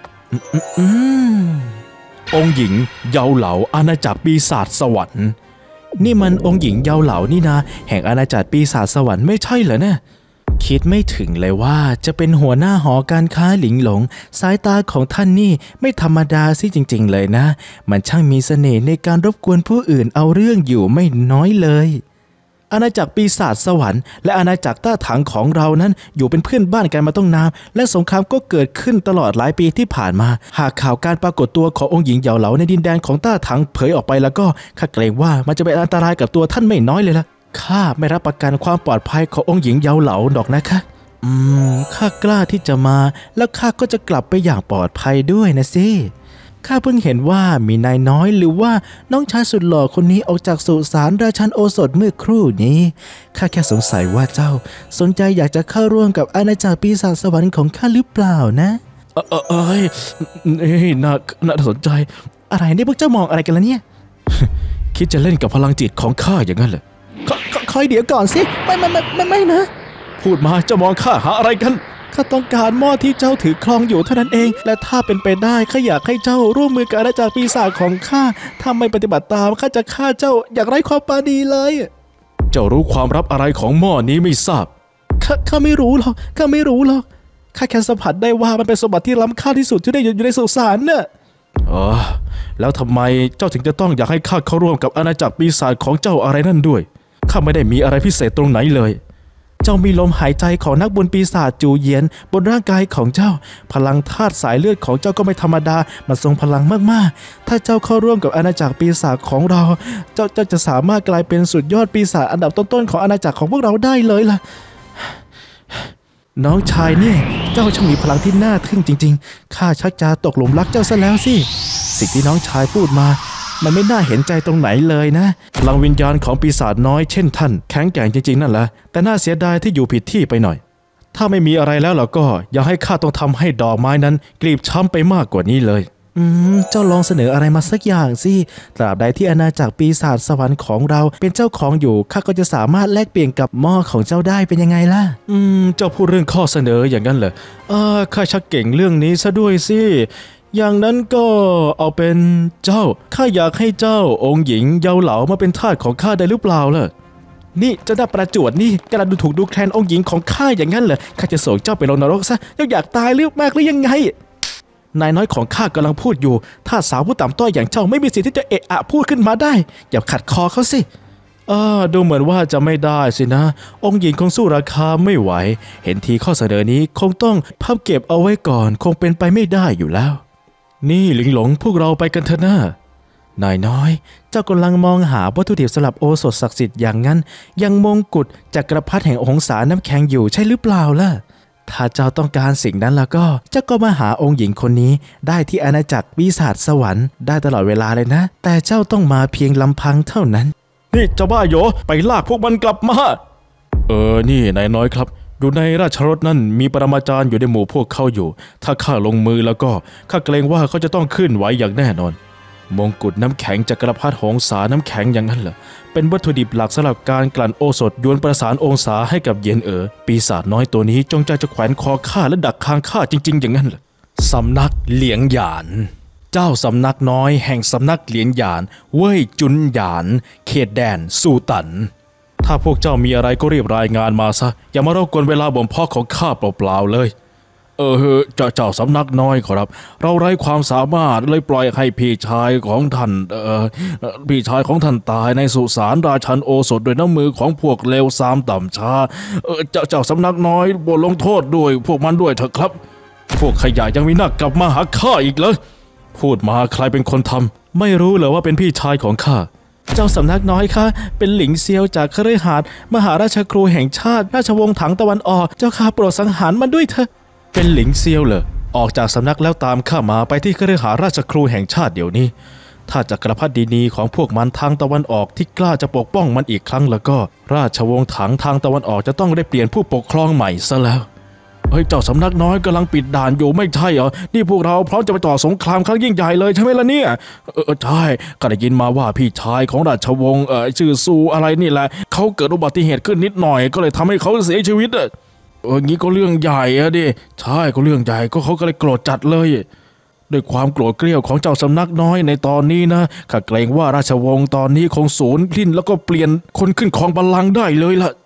องค์หญิงเยาเหลาอาณาจักรปีศาจสวรรค์นี่มันองค์หญิงเยาเหลานี่นะแห่งอาณาจักรปีศาจสวรรค์ไม่ใช่เหรอเนี่ยคิดไม่ถึงเลยว่าจะเป็นหัวหน้าหอการค้าหลิงหลงสายตาของท่านนี่ไม่ธรรมดาสิจริงๆเลยนะมันช่างมีเสน่ห์ในการรบกวนผู้อื่นเอาเรื่องอยู่ไม่น้อยเลยอาณาจักรปีศาจสวรรค์และอาณาจักรต้าถังของเรานั้นอยู่เป็นเพื่อนบ้านกันมาต้องนานและสงครามก็เกิดขึ้นตลอดหลายปีที่ผ่านมาหากข่าวการปรากฏตัวขององค์หญิงเหยาเหลาในดินแดนของต้าถังเผยออกไปแล้วก็ข้าเกรงว่ามันจะเป็นอันตรายกับตัวท่านไม่น้อยเลยล่ะข้าไม่รับประกันความปลอดภัยขององค์หญิงเหยาเหลาดอกนะคะอืมข้ากล้าที่จะมาแล้วข้าก็จะกลับไปอย่างปลอดภัยด้วยนะสิข้าเพิ่งเห็นว่ามีนายน้อยหรือว่าน้องชายสุดหล่อคนนี้ออกจากสุสานราชันโอสถเมื่อครู่นี้ข้าแค่สงสัยว่าเจ้าสนใจอยากจะเข้าร่วมกับอาณาจักรปีศาจสวรรค์ของข้าหรือเปล่านะเออเออเอ้ยนี่น่าน่าสนใจอะไรนี่พวกเจ้ามองอะไรกันล่ะเนี่ย คิดจะเล่นกับพลังจิตของข้าอย่างนั้นเหรอคอยเดี๋ยวก่อนสิไม่ไม่ไม่ไม่ไม่นะพูดมาจะมองข้าหาอะไรกันข้าต้องการหม้อที่เจ้าถือครองอยู่เท่านั้นเองและถ้าเป็นไปได้ข้าอยากให้เจ้าร่วมมือกับอาณาจักรปีศาจของข้าถ้าไม่ปฏิบัติตามข้าจะฆ่าเจ้าอย่างไร้ความปราณีเลยเจ้ารู้ความลับอะไรของหม้อนี้ไม่ทราบข้าข้าไม่รู้หรอกข้าไม่รู้หรอกข้าแค่สัมผัสได้ว่ามันเป็นสมบัติที่ล้ำค่าที่สุดที่ได้อยู่ในสุสานน่ะอ๋อแล้วทำไมเจ้าถึงจะต้องอยากให้ข้าเข้าร่วมกับอาณาจักรปีศาจของเจ้าอะไรนั่นด้วยข้าไม่ได้มีอะไรพิเศษตรงไหนเลยเจ้ามีลมหายใจของนักบุญปีศาจจูเยียนบนร่างกายของเจ้าพลังธาตุสายเลือดของเจ้าก็ไม่ธรรมดามันทรงพลังมากๆถ้าเจ้าเข้าร่วมกับอาณาจักรปีศาจของเราเจ้าจะสามารถกลายเป็นสุดยอดปีศาจอันดับต้นๆของอาณาจักรของพวกเราได้เลยล่ะน้องชายเนี่ยเจ้าช่างมีพลังที่น่าทึ่งจริงๆข้าชักจะตกหลุมรักเจ้าซะแล้วสิสิ่งที่น้องชายพูดมามันไม่น่าเห็นใจตรงไหนเลยนะพลังวิญญาณของปีศาจน้อยเช่นท่านแข็งแกร่งจริงๆนั่นแหละแต่น่าเสียดายที่อยู่ผิดที่ไปหน่อยถ้าไม่มีอะไรแล้วเราก็อย่าให้ข้าต้องทำให้ดอกไม้นั้นกลีบช้ำไปมากกว่านี้เลยอืมเจ้าลองเสนออะไรมาสักอย่างสิตราบใดที่อาณาจักรปีศาจสวรรค์ของเราเป็นเจ้าของอยู่ข้าก็จะสามารถแลกเปลี่ยนกับหม้อของเจ้าได้เป็นยังไงล่ะอืมเจ้าพูดเรื่องข้อเสนออย่างนั้นเหรอเออข้าชักเก่งเรื่องนี้ซะด้วยสิอย่างนั้นก็เอาเป็นเจ้าข้าอยากให้เจ้าองค์หญิงเหยาเหลามาเป็นทาสของข้าได้หรือเปล่าล่ะนี่เจ้าหน้าประจวดนี่กำลังดูถูกดูแคลนองค์หญิงของข้าอย่างนั้นเหรอข้าจะส่งเจ้าไปลงนรกซะเจ้าอยากตายหรือมากหรือยังไงนายน้อยของข้ากำลังพูดอยู่ถ้าสาวผู้ต่ำต้อยอย่างเจ้าไม่มีสิทธิ์ที่จะเอะอะพูดขึ้นมาได้อย่าขัดคอเขาสิเออดูเหมือนว่าจะไม่ได้สินะองค์หญิงคงสู้ราคาไม่ไหวเห็นทีข้อเสนอนี้คงต้องพับเก็บเอาไว้ก่อนคงเป็นไปไม่ได้อยู่แล้วนี่หลิงหลงพวกเราไปกันเถอะนะนายน้อยเจ้ากำลังมองหาวัตถุดิบสำหรับโอสถศักดิ์สิทธิ์อย่างนั้นยังมงกุฎจักรพรรดิแห่งองศาน้ำแข็งอยู่ใช่หรือเปล่าล่ะถ้าเจ้าต้องการสิ่งนั้นแล้วก็เจ้าก็มาหาองค์หญิงคนนี้ได้ที่อาณาจักรปีศาจสวรรค์ได้ตลอดเวลาเลยนะแต่เจ้าต้องมาเพียงลำพังเท่านั้นนี่เจ้าบ้าโยไปลากพวกมันกลับมาเออนี่นายน้อยครับอยู่ในราชรถนั่นมีปรมาจารย์อยู่ในหมู่พวกเขาอยู่ถ้าข้าลงมือแล้วก็ข้าเกรงว่าเขาจะต้องขึ้นไหวอย่างแน่นอนมงกุฎน้ำแข็งจักรพรรดิหงสาน้ำแข็งอย่างนั้นเหรอเป็นวัตถุดิบหลักสำหรับการกลั่นโอสถยวนประสานองศาให้กับเย็นเอ๋อปีศาจน้อยตัวนี้จงใจจะแขวนคอข้าและดักคางข้าจริงๆอย่างนั้นเหรอสำนักเหลียงหยานเจ้าสำนักน้อยแห่งสำนักเหลียงหยานเว่ยจุนหยานเขตแดนซูตันถ้าพวกเจ้ามีอะไรก็รีบรายงานมาซะอย่ามารบกวนเวลาบ่มเพาะของข้าเปล่าๆเลยเออเจ้าเจ้าสำนักน้อยขอรับเราไร้ความสามารถเลยปล่อยให้พี่ชายของท่านเออพี่ชายของท่านตายในสุสานราชันโอสถด้วยน้ำมือของพวกเลวทรามต่ำช้าเออเจ้าเจ้าสำนักน้อยโปรดลงโทษด้วยพวกมันด้วยเถอะครับพวกขยะยังมีหน้ากลับมาหาข้าอีกเหรอพูดมาใครเป็นคนทำไม่รู้เหรอว่าเป็นพี่ชายของข้าเจ้าสำนักน้อยคะเป็นหลิงเซียวจากคฤหาสน์มหาราชครูแห่งชาติราชวงศ์ถังตะวันออกเจ้าข้าโปรดสังหารมันด้วยเถอะเป็นหลิงเซียวเหรอออกจากสำนักแล้วตามข้ามาไปที่คฤหาสน์ราชครูแห่งชาติเดี๋ยวนี้ถ้าจักรพรรดินีของพวกมันทางตะวันออกที่กล้าจะปกป้องมันอีกครั้งแล้วก็ราชวงศ์ถังทางตะวันออกจะต้องได้เปลี่ยนผู้ปกครองใหม่ซะแล้วเฮ้ยเจ้าสำนักน้อยกำลังปิดด่านอยู่ไม่ใช่เหรอนี่พวกเราพร้อมจะไปต่อสงครามครั้งยิ่งใหญ่เลยใช่ไหมล่ะเนี่ยเออใช่ก็ได้ยินมาว่าพี่ชายของราชวงศ์เออชื่อซูอะไรนี่แหละเขาเกิดอุบัติเหตุขึ้นนิดหน่อยก็เลยทำให้เขาเสียชีวิตอ่ะเอองี้ก็เรื่องใหญ่อะดิใช่ก็เรื่องใหญ่ก็เขาก็เลยโกรธจัดเลยด้วยความโกรธเกรี้ยวของเจ้าสำนักน้อยในตอนนี้นะข้าเกรงว่าราชวงศ์ตอนนี้คงสูญสิ้นแล้วก็เปลี่ยนคนขึ้นครองบัลลังก์ได้เลยล่ะ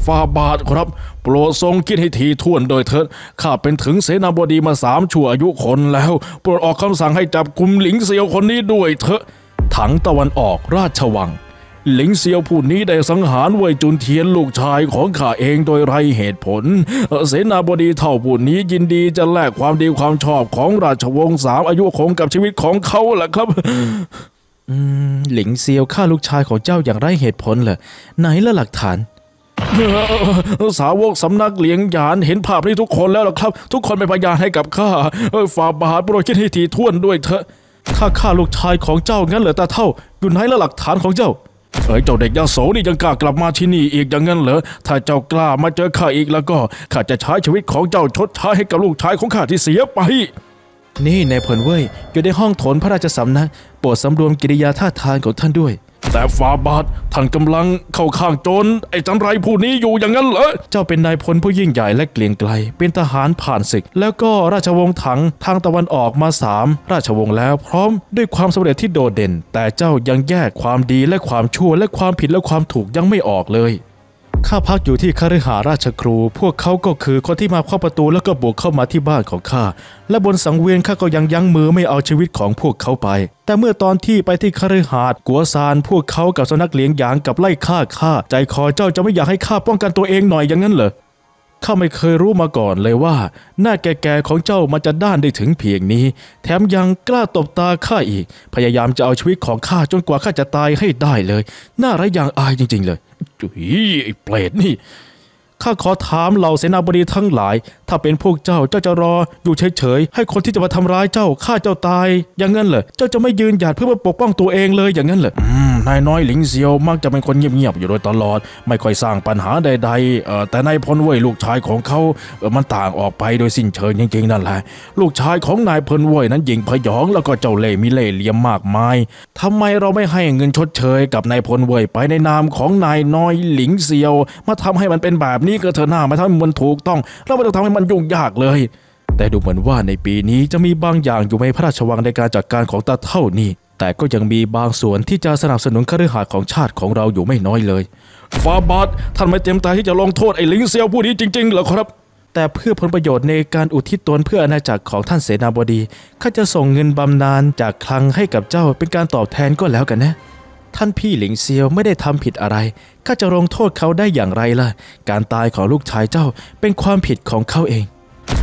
ฟาบาทครับโปรดทรงคิดให้ทีท่วนโดยเถิดข้าเป็นถึงเสนาบดีมาสามชั่วอายุคนแล้วโปรดออกคำสั่งให้จับกุมหลิงเซียวคนนี้ด้วยเถอะถังตะวันออกราชวังหลิงเซียวผู้นี้ได้สังหารเว่ยจุนเทียนลูกชายของข้าเองโดยไร้เหตุผลเสนาบดีเท่าผู้นี้ยินดีจะแลกความดีความชอบของราชวงศ์สามอายุคงกับชีวิตของเขาแหละครับอืมหลิงเซียวฆ่าลูกชายของเจ้าอย่างไร้เหตุผลเหรอไหนละหลักฐานสาวกสำนักเหลียงหยานเห็นภาพนี้ทุกคนแล้วล่ะครับทุกคนเป็นพยานให้กับข้าฝ่าบาทโปรดคิดให้ถี่ถ้วนด้วยเถอะข้าฆ่าลูกชายของเจ้างั้นเหรอตาเท่าอยู่ไหนละหลักฐานของเจ้าเอ้ยเจ้าเด็กยโสนี่ยังกล้ากลับมาที่นี่อีกอย่างนั้นเหรอถ้าเจ้ากล้ามาเจอข้าอีกแล้วก็ข้าจะใช้ชีวิตของเจ้าชดใช้ให้กับลูกชายของข้าที่เสียไปนี่นายพลเว่ยอยู่ในห้องโถนพระราชสำนักโปรดสำรวมกิริยาท่าทางของท่านด้วยแต่ฝ่าบาทท่านกำลังเข้าข้างโจรไอ้จันไรผู้นี้อยู่อย่างนั้นเหรอเจ้าเป็นนายพลผู้ยิ่งใหญ่และเกรียงไกรเป็นทหารผ่านศึกแล้วก็ราชวงศ์ถังทางตะวันออกมาสามราชวงศ์แล้วพร้อมด้วยความสำเร็จที่โดดเด่นแต่เจ้ายังแยกความดีและความชั่วและความผิดและความถูกยังไม่ออกเลยข้าพักอยู่ที่คฤหาราชครูพวกเขาก็คือคนที่มาเคาะประตูแล้วก็บุกเข้ามาที่บ้านของข้าและบนสังเวียนข้าก็ยังยั้งมือไม่เอาชีวิตของพวกเขาไปแต่เมื่อตอนที่ไปที่คฤหาสน์กัวซานพวกเขากับสำนักเหลียงหยางกับไล่ฆ่าข้าใจคอเจ้าจะไม่อยากให้ข้าป้องกันตัวเองหน่อยอย่างนั้นเหรอข้าไม่เคยรู้มาก่อนเลยว่าหน้าแก่ๆของเจ้ามันจะด้านได้ถึงเพียงนี้แถมยังกล้าตบตาข้าอีกพยายามจะเอาชีวิตของข้าจนกว่าข้าจะตายให้ได้เลยน่าไร้ยางอายจริงๆเลยจุ๋ยไอ้เปรตนี่ข้าขอถามเหล่าเสนาบดีทั้งหลายถ้าเป็นพวกเจ้าเจ้าจะรออยู่เฉยๆให้คนที่จะมาทำร้ายเจ้าฆ่าเจ้าตายอย่างนั้นเหรอเจ้าจะไม่ยืนหยัดเพื่อมาปกป้องตัวเองเลยอย่างนั้นเหรออืมนายน้อยหลิงเซียวมักจะเป็นคนเงียบๆอยู่โดยตลอดไม่ค่อยสร้างปัญหาใดๆเอ่อแต่นายพลเว่ยลูกชายของเขาเออมันต่างออกไปโดยสิ้นเชิงจริงๆนั่นแหละลูกชายของนายพลเว่ยนั้นหยิ่งพยองแล้วก็เจ้าเล่ห์มีเล่ห์เหลี่ยมมากมายทำไมเราไม่ให้เงินชดเชยกับนายพลเว่ยไปในนามของนายน้อยหลิงเซียวมาทำให้มันเป็นแบบนี้ก็เถอะหน้ามาทำให้มันถูกต้องเราไม่ต้องทำให้มันยุ่งยากเลยแต่ดูเหมือนว่าในปีนี้จะมีบางอย่างอยู่ในพระราชวังในการจัดการของตาเท่านี้แต่ก็ยังมีบางส่วนที่จะสนับสนุนคฤหาสน์ของชาติของเราอยู่ไม่น้อยเลยฟาบาทท่านไม่เต็มใจที่จะลงโทษไอ้หลิงเซียวผู้นี้จริงๆเหรอครับแต่เพื่อผลประโยชน์ในการอุทิศตนเพื่ออาณาจักรของท่านเสนาบดีข้าจะส่งเงินบำนาญจากคลังให้กับเจ้าเป็นการตอบแทนก็แล้วกันนะท่านพี่หลิงเซียวไม่ได้ทำผิดอะไรข้าจะลงโทษเขาได้อย่างไรล่ะการตายของลูกชายเจ้าเป็นความผิดของเขาเอง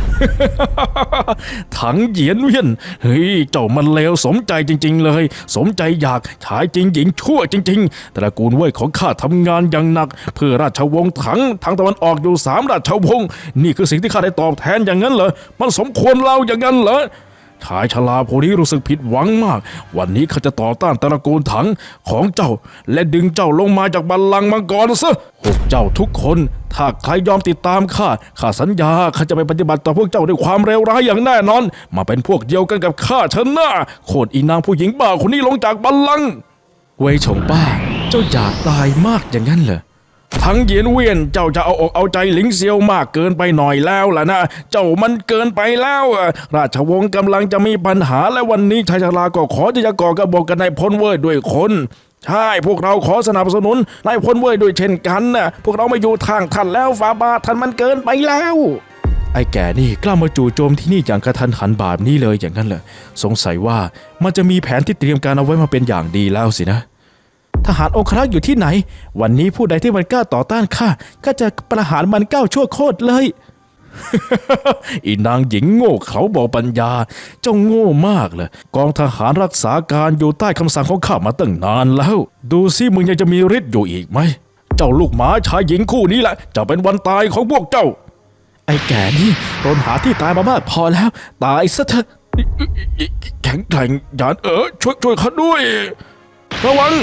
ถังเหยียนเวียนเฮ้ยเจ้ามันเลวสมใจจริงๆเลยสมใจอยากชายจริงหญิงชั่วจริงๆตระกูลเว่ยของข้าทำงานอย่างหนักเพื่อราชวงศ์ถังทางตะวันออกอยู่สามราชวงศ์นี่คือสิ่งที่ข้าได้ตอบแทนอย่างนั้นเหรอมันสมควรเล่าอย่างนั้นเหรอชายชราผู้นี้รู้สึกผิดหวังมากวันนี้ข้าจะต่อต้านตระกูลถังของเจ้าและดึงเจ้าลงมาจากบัลลังก์มังกรซะพวกเจ้าทุกคนถ้าใครยอมติดตามข้าข้าสัญญาข้าจะไม่ปฏิบัติต่อพวกเจ้าด้วยความเลวร้ายอย่างแน่นอนมาเป็นพวกเดียวกันกับข้าเถอะนะโคตรอีนางผู้หญิงบ้าคนนี้ลงจากบัลลังก์เว่ยฉงป้าเจ้าอยากตายมากอย่างนั้นเหรอทั้งเหยียนเวียนเจ้าจะเอาอกเอาใจหลิงเซียวมากเกินไปหน่อยแล้วล่ะนะเจ้ามันเกินไปแล้วราชวงศ์กำลังจะมีปัญหาและวันนี้ชายชราก็ขอที่จะก่อกบฏกับนายพลเว่ยด้วยคนใช่พวกเราขอสนับสนุนนายพลเว่ยด้วยเช่นกันนะพวกเราไม่อยู่ทางท่านแล้วฟาบาท่านมันเกินไปแล้วไอ้แก่นี่กล้ามาจู่โจมที่นี่อย่างกระทันหันแบบนี้เลยอย่างนั้นเหรอสงสัยว่ามันจะมีแผนที่เตรียมการเอาไว้มาเป็นอย่างดีแล้วสินะทหารองครักษ์อยู่ที่ไหนวันนี้ผู้ใดที่มันกล้าต่อต้านข้าก็จะประหารมันเก้าชั่วโคตรเลยอีนางหญิงโง่เขาบอกปัญญาเจ้าโง่มากเลยกองทหารรักษาการอยู่ใต้คำสั่งของข้ามาตั้งนานแล้วดูสิมึงยังจะมีฤทธิ์อยู่อีกไหมเจ้าลูกหมาชายหญิงคู่นี้แหละจะเป็นวันตายของพวกเจ้าไอ้แก่นี่ตนหาที่ตายมามากพอแล้วตายซะเถอะแข็งแกร่งหยานเอ๋อช่วยช่วยข้าด้วยระวัง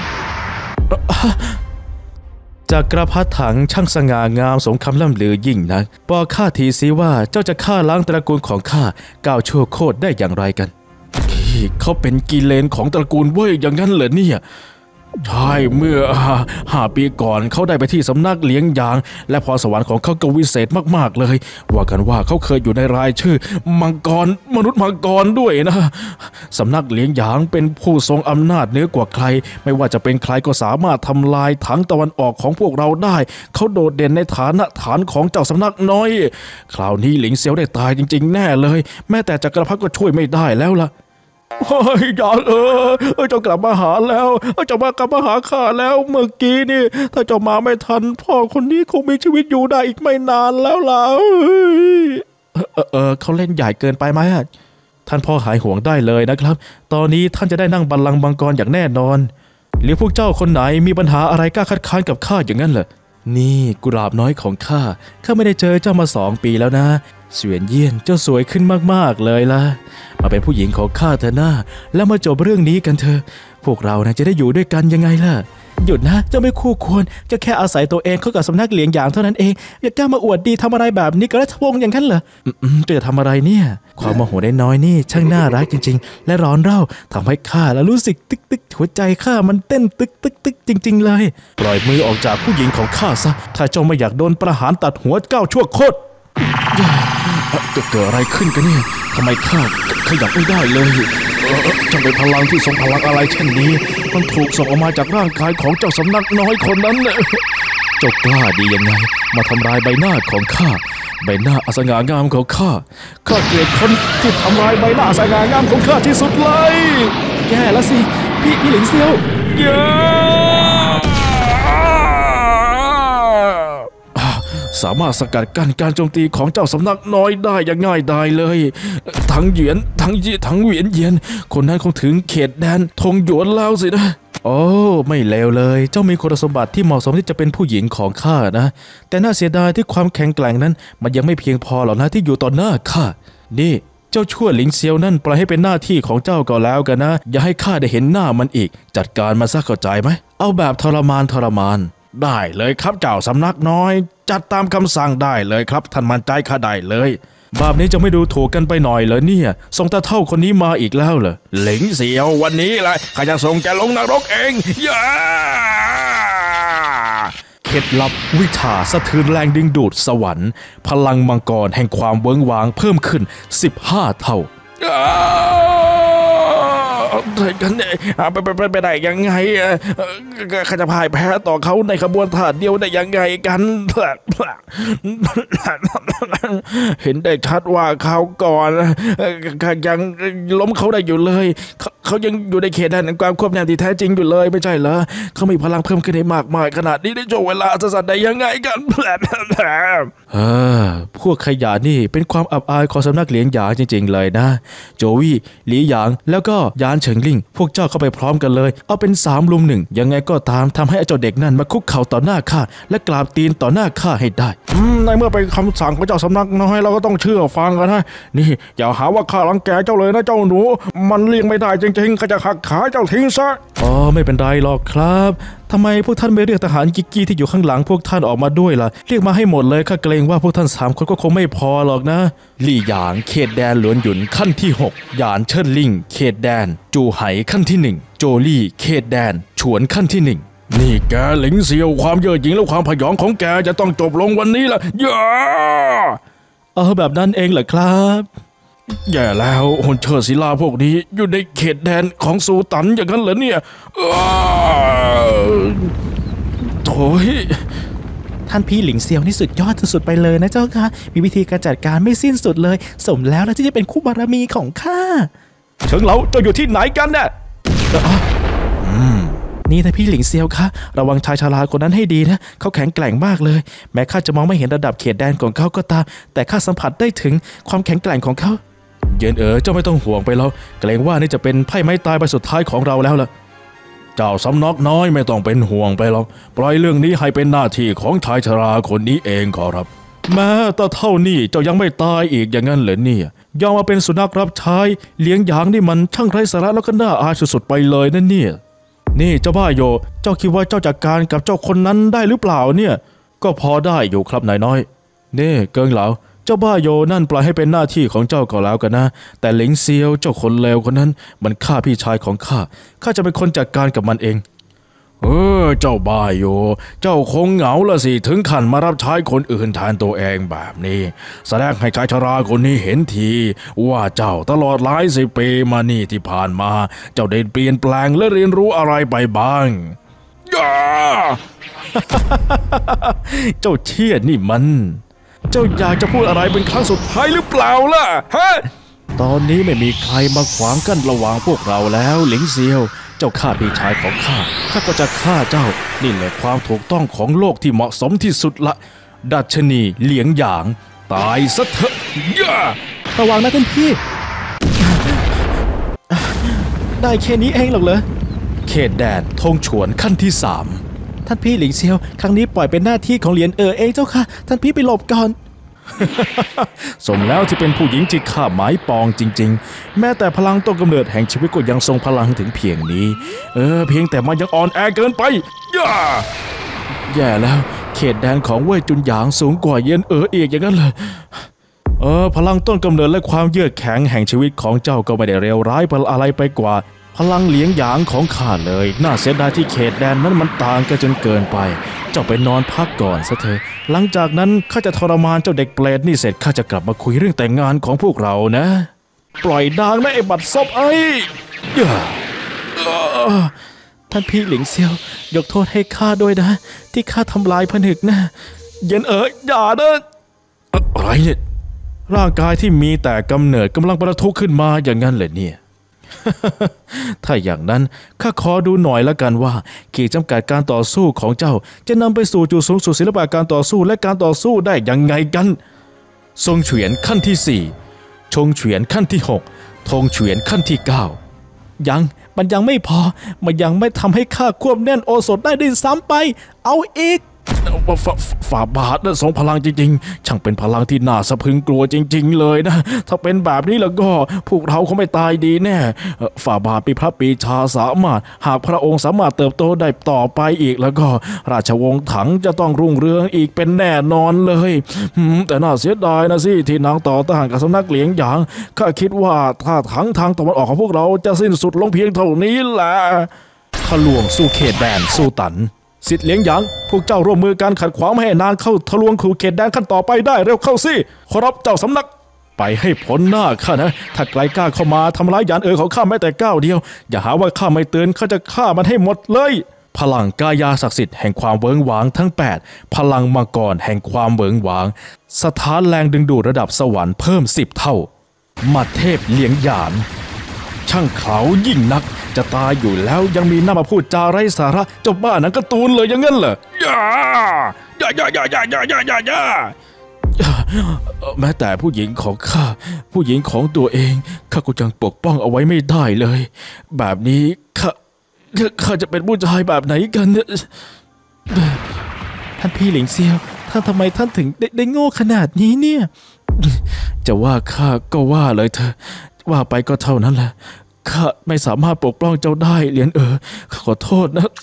จักรพรรดิถังช่างสง่างามสมคำล่ำลือยิ่งนักบอกข้าทีสิว่าเจ้าจะฆ่าล้างตระกูลของข้าก้าวชั่วโคตรได้อย่างไรกันเขาเป็นกิเลนของตระกูลเว่ยอย่างนั้นเหรอเนี่ยใช่เมื่อห้าปีก่อนเขาได้ไปที่สำนักเลี้ยงยางและพรสวรรค์ของเขาก็วิเศษมากๆเลยว่ากันว่าเขาเคยอยู่ในรายชื่อมังกรมนุษย์มังกรด้วยนะสำนักเลี้ยงยางเป็นผู้ทรงอำนาจเหนือกว่าใครไม่ว่าจะเป็นใครก็สามารถทำลายถังตะวันออกของพวกเราได้เขาโดดเด่นในฐานะฐานของเจ้าสำนักน้อยคราวนี้หลิงเซียวได้ตายจริงๆแน่เลยแม้แต่จักรพรรดิก็ช่วยไม่ได้แล้วล่ะเฮ้ยอยากเออเจ้ากลับมาหาแล้วเจ้ามากลับมาหาข้าแล้วเมื่อกี้นี่ถ้าเจ้ามาไม่ทันพ่อคนนี้คงมีชีวิตอยู่ได้อีกไม่นานแล้วล่ะเออเออเขาเล่นใหญ่เกินไปไหมท่านพ่อหายห่วงได้เลยนะครับตอนนี้ท่านจะได้นั่งบัลลังก์มังกรอย่างแน่นอนหรือพวกเจ้าคนไหนมีปัญหาอะไรกล้าคัดค้านกับข้าอย่างนั้นเหรอนี่กุหลาบน้อยของข้าข้าไม่ได้เจอเจ้ามาสองปีแล้วนะเสวียนเยี่ยนเจ้าสวยขึ้นมากๆเลยล่ะมาเป็นผู้หญิงของข้าเถอะนะแล้วมาจบเรื่องนี้กันเถอะพวกเรานะจะได้อยู่ด้วยกันยังไงล่ะหยุดนะเจ้าไม่คู่ควรจะแค่อาศัยตัวเองเข้ากับสำนักเลี้ยงหยางเท่านั้นเองอย่ากล้ามาอวดดีทำอะไรแบบนี้กับราชวงศ์อย่างนั้นเหรออืมจะทำอะไรเนี่ยความโมโหน้อยๆนี่ช่างน่ารักจริงๆและร้อนเร่าทำให้ข้าแล้วรู้สึกตึกตึกหัวใจข้ามันเต้นตึกตึกตึกจริงๆเลยปล่อยมือออกจากผู้หญิงของข้าซะถ้าเจ้าไม่อยากโดนประหารตัดหัวเก้าชั่วโคตรจะเกิดอะไรขึ้นกันเนี่ยทำไมข้าขยับไม่ได้เลยจะเป็นพลังที่ทรงพลังอะไรเช่นนี้มันถูกส่งออกมาจากร่างกายของเจ้าสำนักน้อยคนนั้นเจ้ากล้าดียังไงมาทำลายใบหน้าของข้าใบหน้าอัศงางามของข้าข้าเกลียดคนที่ทำลายใบหน้าอัศงางามของข้าที่สุดเลยแย่แล้วสิพี่พี่หลิงเซียวเย้สามารถสกัดกั้นการโจมตีของเจ้าสำนักน้อยได้อย่างง่ายดายเลยทั้งเหยียนทั้งยี่ทั้งเหวียนเยียนคนนั้นคงถึงเขตแดนธงหยวนแล้วสินะโอ้ไม่เลวเลยเจ้ามีคุณสมบัติที่เหมาะสมที่จะเป็นผู้หญิงของข้านะแต่น่าเสียดายที่ความแข็งแกร่งนั้นมันยังไม่เพียงพอหรอกนะที่อยู่ต่อหน้าข้านี่เจ้าชั่วหลิงเซียวนั่นปล่อยให้เป็นหน้าที่ของเจ้าก็แล้วกันนะอย่าให้ข้าได้เห็นหน้ามันอีกจัดการมาซะเข้าใจไหมเอาแบบทรมานทรมานได้เลยครับเจ้าสำนักน้อยจัดตามคำสั่งได้เลยครับท่านมั่นใจข้าได้เลยแบบนี้จะไม่ดูถูกกันไปหน่อยเหรอเนี่ยส่งตาเท่าคนนี้มาอีกแล้วเหรอหลิงเสียววันนี้แหละข้าจะส่งแกลงนรกเองย่าเคล็ดลับวิชาสะเทือนแรงดึงดูดสวรรค์พลังมังกรแห่งความเวิ้งว้างเพิ่มขึ้นสิบห้าเท่าอะไรกันเนี่ยไปไปไปได้ยังไงข้าจะพ่ายแพ้ต่อเขาในขบวนท่าเดียวได้ยังไงกันเห็นได้ชัดว่าเขาก่อนยังล้มเขาได้อยู่เลยเขายังอยู่ในเขตแดนความควบแนวที่แท้จริงอยู่เลยไม่ใช่เหรอเขามีพลังเพิ่มขึ้นได้มากมายขนาดนี้ได้ช่วงเวลาสั้นๆได้ยังไงกันเออพวกขยะนี่เป็นความอับอายของสำนักเลี้ยงหยางจริงๆเลยนะโจวี่หลี่หยางแล้วก็ยานเฉิงลิ่งพวกเจ้าเข้าไปพร้อมกันเลยเอาเป็นสามลุมหนึ่งยังไงก็ตามทำให้ไอ้เจ้าเด็กนั่นมาคุกเข่าต่อหน้าข้าและกราบตีนต่อหน้าข้าให้ได้อืมในเมื่อเป็นคำสั่งของเจ้าสำนักน้อยเราก็ต้องเชื่อฟังกันนะนี่อย่าหาว่าข้ารังแกเจ้าเลยนะเจ้าหนูมันเลี้ยงไม่ได้จริงๆข้าจะหักขาเจ้าทิ้งซะอ๋อไม่เป็นไรหรอกครับทำไมพวกท่านไม่เรียกทหารกิกกี้ที่อยู่ข้างหลังพวกท่านออกมาด้วยล่ะเรียกมาให้หมดเลยข้าเกรงว่าพวกท่านสามคนก็คงไม่พอหรอกนะลี่หยางเขตแดนหลวนหยุนขั้นที่หกหยานเชิ่นลิ่งเขตแดนจูไหขั้นที่หนึ่งโจลี่เขตแดนฉวนขั้นที่หนึ่งนี่แกหลิงเซียวความเย่อหยิ่งและความพยองของแกจะต้องจบลงวันนี้ล่ะย่าเออแบบนั้นเองเหรอครับแย่แล้วฮนเชิดศิลาพวกนี้อยู่ในเขตแดนของซูตันอย่างนั้นเหรอเนี่ยโถ่ท่านพี่หลิงเซียวนี่สุดยอดสุดๆไปเลยนะเจ้าค่ะมีวิธีการจัดการไม่สิ้นสุดเลยสมแล้วนะที่จะเป็นคู่บารมีของข้าเฉิงเหลาเจ้าอยู่ที่ไหนกันเนี่ยนี่ท่านพี่หลิงเซียวคะระวังชายชราคนนั้นให้ดีนะเขาแข็งแกร่งมากเลยแม้ข้าจะมองไม่เห็นระดับเขตแดนของเขาก็ตามแต่ข้าสัมผัสได้ถึงความแข็งแกร่งของเขาเยินเอ๋อเจ้าไม่ต้องห่วงไปแล้วเกรงว่านี่จะเป็นไพ่ไม้ตายใบสุดท้ายของเราแล้วล่ะเจ้าสำนักน้อยไม่ต้องเป็นห่วงไปหรอกปล่อยเรื่องนี้ให้เป็นหน้าที่ของชายชราคนนี้เองขอรับแม้แต่เท่านี้เจ้ายังไม่ตายอีกอย่างนั้นเหรอเนี่ยยอมมาเป็นสุนัขรับใช้เลี้ยงหยางนี่มันช่างไร้สาระแล้วก็น่าอายสุดๆไปเลยนั่นเนี่ยนี่เจ้าบ้าโยเจ้าคิดว่าเจ้าจัดการกับเจ้าคนนั้นได้หรือเปล่าเนี่ยก็พอได้อยู่ครับนายน้อยนี่เกิงเหลาเจ้าบ้าโยนั่นปล่อยให้เป็นหน้าที่ของเจ้าก็แล้วกันนะแต่หลิงเซียวเจ้าคนเลวคนนั้นมันฆ่าพี่ชายของข้าข้าจะเป็นคนจัดการกับมันเองเออเจ้าบ้าอยู่เจ้าคงเหงาละสิถึงขั้นมารับใช้คนอื่นแทนตัวเองแบบนี้แสดงให้ชายชราคนนี้เห็นทีว่าเจ้าตลอดหลายสิบปีมานี่ที่ผ่านมาเจ้าได้เปลี่ยนแปลงและเรียนรู้อะไรไปบ้างย่า เจ้าเชี่ยนี่มันเจ้าอยากจะพูดอะไรเป็นครั้งสุดท้ายหรือเปล่าล่ะฮะตอนนี้ไม่มีใครมาขวางกั้นระหว่างพวกเราแล้วหลิงเซียวเจ้าฆ่าพี่ชายของข้าข้าก็จะฆ่าเจ้านี่แหละความถูกต้องของโลกที่เหมาะสมที่สุดละดัชนีเหลียงหยางตายซะเถอะย่าระวังนะท่านพี่ ได้แค่นี้เองหรอกเหรอเขตแดนธงฉวนขั้นที่สามท่านพี่หลิงเซียวครั้งนี้ปล่อยเป็นหน้าที่ของเหรียญเอ๋อเองเจ้าค่ะท่านพี่ไปหลบก่อนสมแล้วที่เป็นผู้หญิงที่ข้าหมายปองจริงๆแม้แต่พลังต้นกำเนิดแห่งชีวิตก็ยังทรงพลังถึงเพียงนี้เออเพียงแต่มันยังอ่อนแอเกินไปย่าแย่แล้วเขตแดนของเว่ยจุนหยางสูงกว่าเย็นเอ๋ออีกอย่างนั้นเลยเออพลังต้นกำเนิดและความเยือกแข็งแห่งชีวิตของเจ้าก็ไม่ได้เลวร้ายอะไรไปกว่าพลังเหลียงหยางของข้าเลยน่าเสียดายที่เขตแดนนั้นมันต่างกันจนเกินไปเจ้าไปนอนพักก่อนซะเถอะหลังจากนั้นข้าจะทรมานเจ้าเด็กเปรตนี่เสร็จข้าจะกลับมาคุยเรื่องแต่งงานของพวกเรานะปล่อยดางนะไอ้บัดซบไอ้ย่าท่านพี่หลิงเซียวยกโทษให้ข้าด้วยนะที่ข้าทำลายผนึกนะเย็นเอ๋ออย่านะอะไรเนี่ยร่างกายที่มีแต่กำเนิดกำลังประทุขึ้นมาอย่างนั้นเลยเนี่ย ถ้าอย่างนั้นข้าขอดูหน่อยละกันว่าขีดจำกัดการต่อสู้ของเจ้าจะนำไปสู่จุดสูงสุดศิลปะการต่อสู้และการต่อสู้ได้ยังไงกันทรงเฉวียนขั้นที่สี่ชงเฉวียนขั้นที่หกธงเฉวียนขั้นที่เก้ายังมันยังไม่พอมันยังไม่ทำให้ข้าควบแน่นโอสถได้ด้วยซ้ำไปเอาอีกฝฝ่าบาทนะทรงพลังจริงๆช่างเป็นพลังที่น่าสะพรึงกลัวจริงๆเลยนะถ้าเป็นแบบนี้แล้วก็พวกเราคงไม่ตายดีแน่ฝ่าบาทปีพระปีชาสามารถหากพระองค์สามารถเติบโตได้ต่อไปอีกแล้วก็ราชวงศ์ถังจะต้องรุ่งเรืองอีกเป็นแน่นอนเลยแต่น่าเสียดายนะสิที่นางต่อต้านกับสำนักเหลียงหยางข้าคิดว่าถ้าถังทางตะวันออกของพวกเราจะสิ้นสุดลงเพียงเท่านี้แหละทะลวงสู่เขตแดนสู่ตันสิทธิ์เหลียงหยางพวกเจ้าร่วมมือการขัดขวางไม่ให้นางเข้าทะลวงขู่เขตแดนขั้นต่อไปได้เร็วเข้าสิขอรับเจ้าสำนักไปให้พ้นหน้าข้านะถ้าใครกล้าเข้ามาทำร้ายหยานเอ๋อของข้าแม้แต่ก้าวเดียวอย่าหาว่าข้าไม่เตือนข้าจะฆ่ามันให้หมดเลยพลังกายาศักดิ์สิทธิ์แห่งความเวิ้งว้างทั้งแปดพลังมังกรแห่งความเวิ้งว้างสถานแรงดึงดูดระดับสวรรค์เพิ่มสิบเท่ามัดเทพเหลียงหยานช่างเขายิ่งนักจะตายอยู่แล้วยังมีหน้ามาพูดจาไร้สาระเจ้าบ้าหนังการ์ตูนเลยอย่างนั้นเหรอย่าย่าย่าย่าย่าย่าย่าย่าย่าแม้แต่ผู้หญิงของข้าผู้หญิงของตัวเองข้าก็ยังปกป้องเอาไว้ไม่ได้เลยแบบนี้ข้าข้าจะเป็นผู้ชายแบบไหนกันเนี่ยท่านพี่หลิงเซียวท่านทำไมท่านถึงได้ได้โง่ขนาดนี้เนี่ยจะว่าข้าก็ว่าเลยเถอะว่าไปก็เท่านั้นแหละข้าไม่สามารถปกป้องเจ้าได้เหรียญเอ๋อข้าขอโทษนะ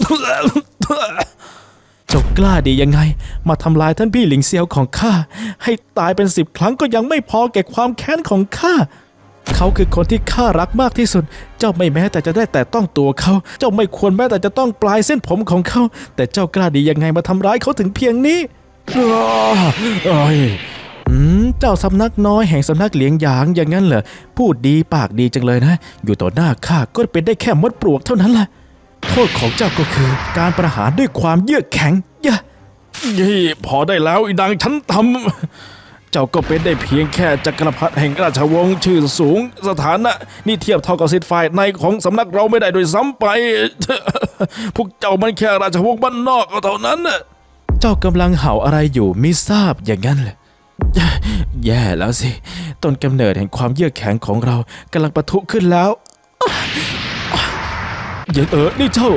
เจ้ากล้าดียังไงมาทำลายท่านพี่หลิงเซียวของข้าให้ตายเป็นสิบครั้งก็ยังไม่พอแก่ความแค้นของข้าเขาคือคนที่ข้ารักมากที่สุดเจ้าไม่แม้แต่จะได้แต่ต้องตัวเขาเจ้าไม่ควรแม้แต่จะต้องปลายเส้นผมของเขาแต่เจ้ากล้าดียังไงมาทำร้ายเขาถึงเพียงนี้อืมเจ้าสำนักน้อยแห่งสำนักเหลียงหยางอย่างนั้นเหรอพูดดีปากดีจังเลยนะอยู่ต่อหน้าข้าก็เป็นได้แค่มดปลวกเท่านั้นแหละโทษของเจ้าก็คือการประหารด้วยความเยือกแข็งย่ะยี่พอได้แล้วอีดังชั้นต่ำเจ้าก็เป็นได้เพียงแค่จักรพรรดิแห่งราชวงศ์ชื่อสูงสถานะนี่เทียบเท่ากับสิทธิ์ฝ่ายในของสำนักเราไม่ได้โดยซ้ำไปพวกเจ้ามันแค่ราชวงศ์บ้านนอกเท่านั้นน่ะเจ้ากำลังเห่าอะไรอยู่ไม่ทราบอย่างนั้นเลยแย่แล้วสิต้นกำเนิดแห่งความเยือกแข็งของเรากำลังปะทุขึ้นแล้วเย็นเอ๋อนี่เจ้า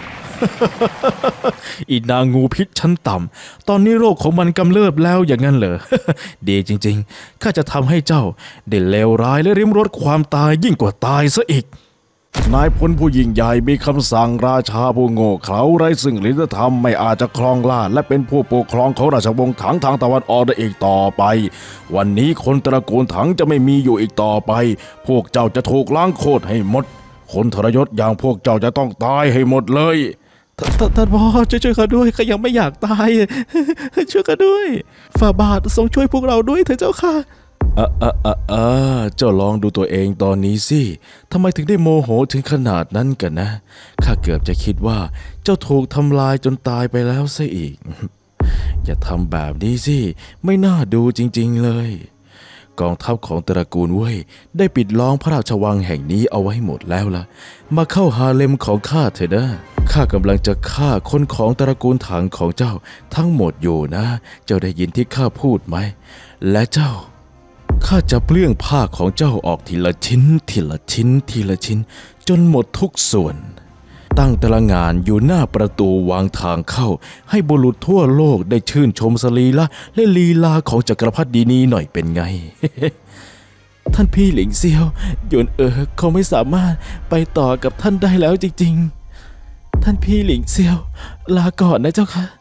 อีนางงูพิษชั้นต่ำตอนนี้โรคของมันกำเริบแล้วอย่างนั้นเหรอ ดีจริงๆข้าจะทำให้เจ้าได้เลวร้ายและริมรสความตายยิ่งกว่าตายซะอีกนายพลผู้ยิ่งใหญ่มีคำสั่งราชาผู้โง่เขลาไร้ซึ่งศีลธรรมไม่อาจจะครองราชย์และเป็นผู้ปกครองของราชวงศ์ถังทางตะวันออกได้อีกต่อไปวันนี้คนตระกูลถังจะไม่มีอยู่อีกต่อไปพวกเจ้าจะถูกล้างโคตรให้หมดคนทรยศอย่างพวกเจ้าจะต้องตายให้หมดเลยท่านพ่อช่วยช่วยข้าด้วยข้ายังไม่อยากตายช่วยข้าด้วยฝ่าบาททรงช่วยพวกเราด้วยเถอะเจ้าค่ะอ่ะอ่ะอ่ะอ่ะเจ้าลองดูตัวเองตอนนี้สิทำไมถึงได้โมโหถึงขนาดนั้นกันนะข้าเกือบจะคิดว่าเจ้าถูกทำลายจนตายไปแล้วซะอีกอย่าทำแบบนี้สิไม่น่าดูจริงๆเลยกองทัพของตระกูลเว่ยได้ปิดล้อมพระราชวังแห่งนี้เอาไว้หมดแล้วล่ะมาเข้าฮาเลมของข้าเถอะนะข้ากำลังจะฆ่าคนของตระกูลถังของเจ้าทั้งหมดอยู่นะเจ้าได้ยินที่ข้าพูดไหมและเจ้าข้าจะเปลื้องผ้าของเจ้าออกทีละชิ้นทีละชิ้นทีละชิ้นจนหมดทุกส่วนตั้งตระหง่านอยู่หน้าประตูวางทางเข้าให้บุรุษทั่วโลกได้ชื่นชมสรีระและลีลาของจักรพรรดินีหน่อยเป็นไง ท่านพี่หลิงเซียวหยวนเอ๋อเขาไม่สามารถไปต่อกับท่านได้แล้วจริงๆท่านพี่หลิงเซียวลาก่อนนะเจ้าค่ะ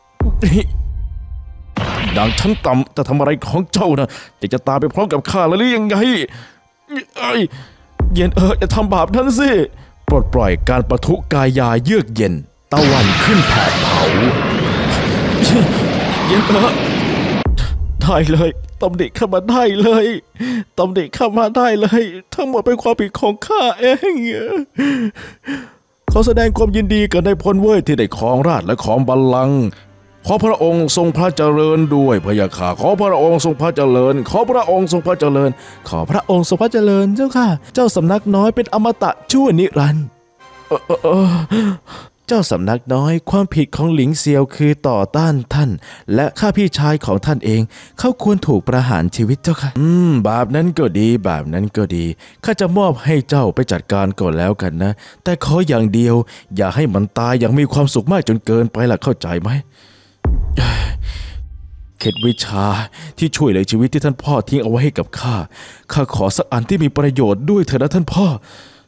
นางชั้นต่ำจะทำอะไรของเจ้านะจะจะตายไปพร้อมกับข้าหรือยังไงไอ้เย็นเอ๋ออย่าทำบาปนั้นสิปลดปล่อยการปะทุกายาเยือกเย็นตะวันขึ้นแผดเผาเย็นเอ๋อได้เลยตำหนิเข้ามาได้เลยตำหนิเข้ามาได้เลยทั้งหมดเป็นความผิดของข้าเองขอแสดงความยินดีกับนายพลเว่ยที่ได้ครองราชและครองบัลลังก์ขอพระองค์ทรงพระเจริญด้วยพระยาค่ะขอพระองค์ทรงพระเจริญขอพระองค์ทรงพระเจริญขอพระองค์ทรงพระเจริญเจ้าค่ะเจ้าสำนักน้อยเป็นอมตะชั่วนิรันดร์เจ้าสำนักน้อยความผิดของหลิงเซียวคือต่อต้านท่านและข้าพี่ชายของท่านเองเขาควรถูกประหารชีวิตเจ้าค่ะอืมแบบนั้นก็ดีแบบนั้นก็ดีข้าจะมอบให้เจ้าไปจัดการก่อนแล้วกันนะแต่ขออย่างเดียวอย่าให้มันตายอย่างมีความสุขมากจนเกินไปล่ะเข้าใจไหมเคล็ดวิชาที่ช่วยเหลือชีวิตที่ท่านพ่อทิ้งเอาไว้ให้กับข้าข้าขอสักอันที่มีประโยชน์ด้วยเถอะนะท่านพ่อ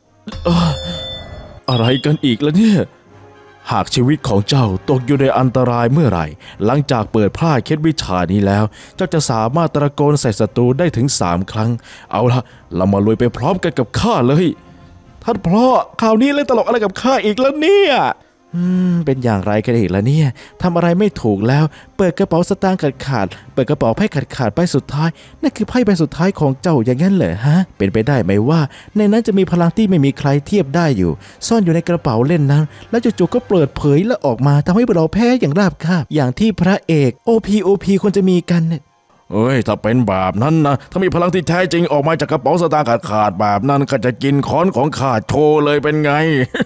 อะไรกันอีกล่ะเนี่ยหากชีวิตของเจ้าตกอยู่ในอันตรายเมื่อไหร่หลังจากเปิดพลาดเคล็ดวิชานี้แล้วเจ้าจะสามารถตะโกนใส่ศัตรูได้ถึงสามครั้งเอาละเรามาลุยไปพร้อมกันกับข้าเลยท่านพ่อคราวนี้เล่นตลกอะไรกับข้าอีกแล้วเนี่ยอืมเป็นอย่างไรกันอีกล่ะเนี่ยทำอะไรไม่ถูกแล้วเปิดกระเป๋าสตางค์ขาดขาดเปิดกระเป๋าไพ่ขาดขาดใบสุดท้ายนั่นคือไพ่ใบสุดท้ายของเจ้าอย่างนั้นเหรอฮะเป็นไปได้ไหมว่าในนั้นจะมีพลังที่ไม่มีใครเทียบได้อยู่ซ่อนอยู่ในกระเป๋าเล่นนั้นแล้วจู่ๆก็เปิดเผยและออกมาทำให้เราแพ้อย่างราบคาบอย่างที่พระเอก โอ พี โอ พี ควรจะมีกันเนี่ยเอ้ยถ้าเป็นแบบนั้นนะถ้ามีพลังที่แท้จริงออกมาจากกระเป๋าสตางค์ขาดขาดแบบนั้นก็จะกินค้อนของข้าโชว์เลยเป็นไง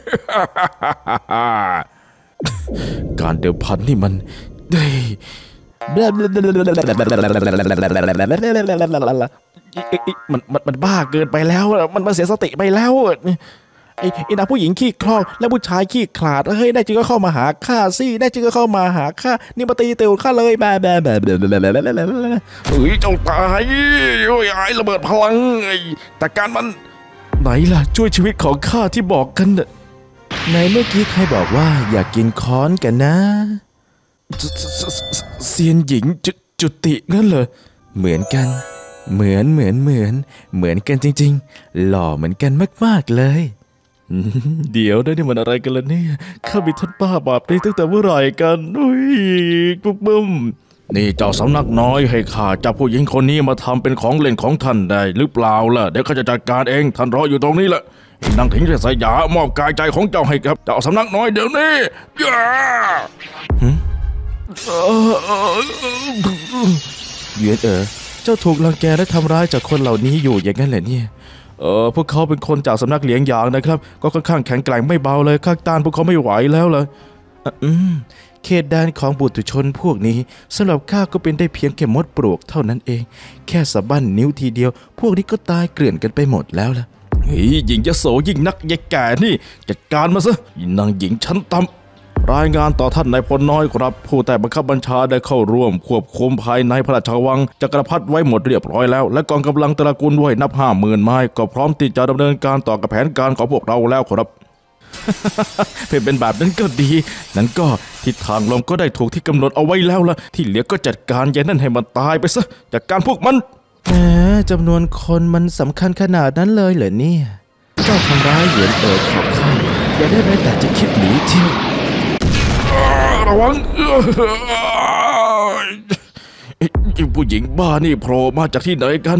การเดิมพันนี่มันได้มันมันมันบ้าเกินไปแล้วมันมันเสียสติไปแล้วไอ้ไอ้นางผู้หญิงขี้คลอกและผู้ชายขี้ขลาดเฮ้ยได้จริงก็เข้ามาหาข้าสิได้จริงก็เข้ามาหาข้านี่มาตีเตียวข้าเลยแบบแบบแบบเฮ้ยเจ้าตายโอ้ยไอ้ระเบิดพลังแต่การมันไหนล่ะช่วยชีวิตของข้าที่บอกกันในเมื่อกี้ใครบอกว่าอยากกินค้อนกันนะเซียนหญิงจุติงั้นเหรอเหมือนกันเหมือนเหมือนเหมือนเหมือนกันจริงๆหล่อเหมือนกันมากๆเลยเดี๋ยวได้นี่มันอะไรกันล่ะเนี่ยข้ามีท่านป้าบาปได้ตั้งแต่เมื่อไหร่กันอุ้ยปุ๊บบึ้มนี่เจ้าสำนักน้อยให้ข้าจับผู้หญิงคนนี้มาทำเป็นของเล่นของท่านได้หรือเปล่าล่ะเดี๋ยวข้าจะจัดการเองท่านรออยู่ตรงนี้แหละนางถิงสยามอบกายใจของเจ้าให้กับเจ้าสำนักน้อยเดี๋ยวนี้ย่าเหวียนเอ๋อเจ้าถูกรังแกและทำร้ายจากคนเหล่านี้อยู่อย่างนั้นแหละเนี่ยเออพวกเขาเป็นคนจากสำนักเหลียงหยางนะครับก็ค่อนข้างแข็งแกร่งไม่เบาเลยข้าต้านพวกเขาไม่ไหวแล้วเลยอืมเขตแดนของบุตรชนพวกนี้สำหรับข้าก็เป็นได้เพียงแค่มดปลวกเท่านั้นเองแค่สะบั้นนิ้วทีเดียวพวกนี้ก็ตายเกลื่อนกันไปหมดแล้วล่ะเฮ้ยหญิงยโสยิ่งนักยายแก่นี่จัดการมาซะนางหญิงชั้นต่ำรายงานต่อท่านนายพลน้อยครับผู้ใต้บังคับบัญชาได้เข้าร่วมควบคุมภายในพระราชวังจักรพรรดิไว้หมดเรียบร้อยแล้วและกองกำลังตระกูลด้วยนับห้าหมื่นไม้ก็พร้อมที่จะดำเนินการต่อกับแผนการของพวกเราแล้วครับเพื่อเป็นแบบนั้นก็ดีนั้นก็ทิศทางลมก็ได้ถูกที่กำหนดเอาไว้แล้วล่ะที่เหลือก็จัดการยายนั่นให้มันตายไปซะจัดการพวกมันแหมจำนวนคนมันสำคัญขนาดนั้นเลยเหรอเนี่ยเจ้าทำร้ายเหยียนเอ๋อของข้าอย่าได้แม้แต่จะคิดหนีเที่ยวระวังผู้หญิงบ้านี่โผล่มาจากที่ไหนกัน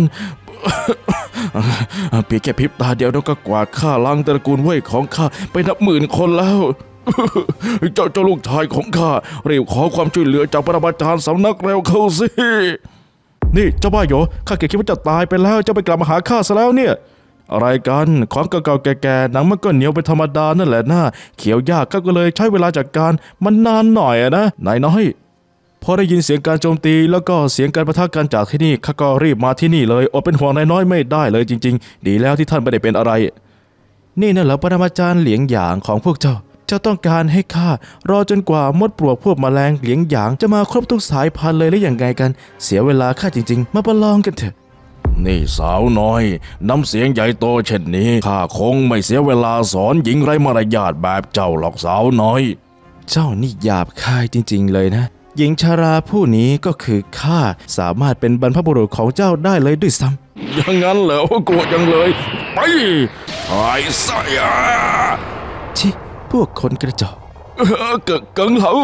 เพียงแค่พริบตาเดียวแล้วก็กวาดฆ่าล้างตระกูลเว่ยของข้าไปนับหมื่นคนแล้วเจ้าเจ้าลูกชายของข้าเรียกขอความช่วยเหลือจากปรมาจารย์สำนักเร็วเข้าสินี่เจ้าบ้าโยข้าเกลียดคิดว่าจะตายไปแล้วเจ้าไปกลับมาหาข้าซะแล้วเนี่ยอะไรกันของเก่าๆแก่ๆหนังมันก็เหนียวเป็นธรรมดานั่นแหละนะเขียวยากก็เลยใช้เวลาจัดการมันนานหน่อยนะนายน้อยพอได้ยินเสียงการโจมตีแล้วก็เสียงการปะทะกันจากที่นี่ข้าก็รีบมาที่นี่เลยอดเป็นห่วงนายน้อยไม่ได้เลยจริงๆดีแล้วที่ท่านไม่ได้เป็นอะไรนี่นั่นเหรอปรมาจารย์เหลียงหยางของพวกเจ้าเจ้าต้องการให้ข้ารอจนกว่ามดปลวกพวกแมลงเหลียงหยางจะมาครบทุกสายพันธุ์เลยหรือยังไงกันเสียเวลาข้าจริงๆมาประลองกันเถอะนี่สาวน้อยน้ำเสียงใหญ่โตเช่นนี้ข้าคงไม่เสียเวลาสอนหญิงไร้มารยาทแบบเจ้าหรอกสาวน้อยเจ้านี่หยาบคายจริงๆเลยนะหญิงชาราผู้นี้ก็คือข้าสามารถเป็นบรรพบุรุษของเจ้าได้เลยด้วยซ้ำอย่างนั้นเหรอกลัวจังเลยไปหายไส้ชิพวกคนกระจอกเกิดกังเหลา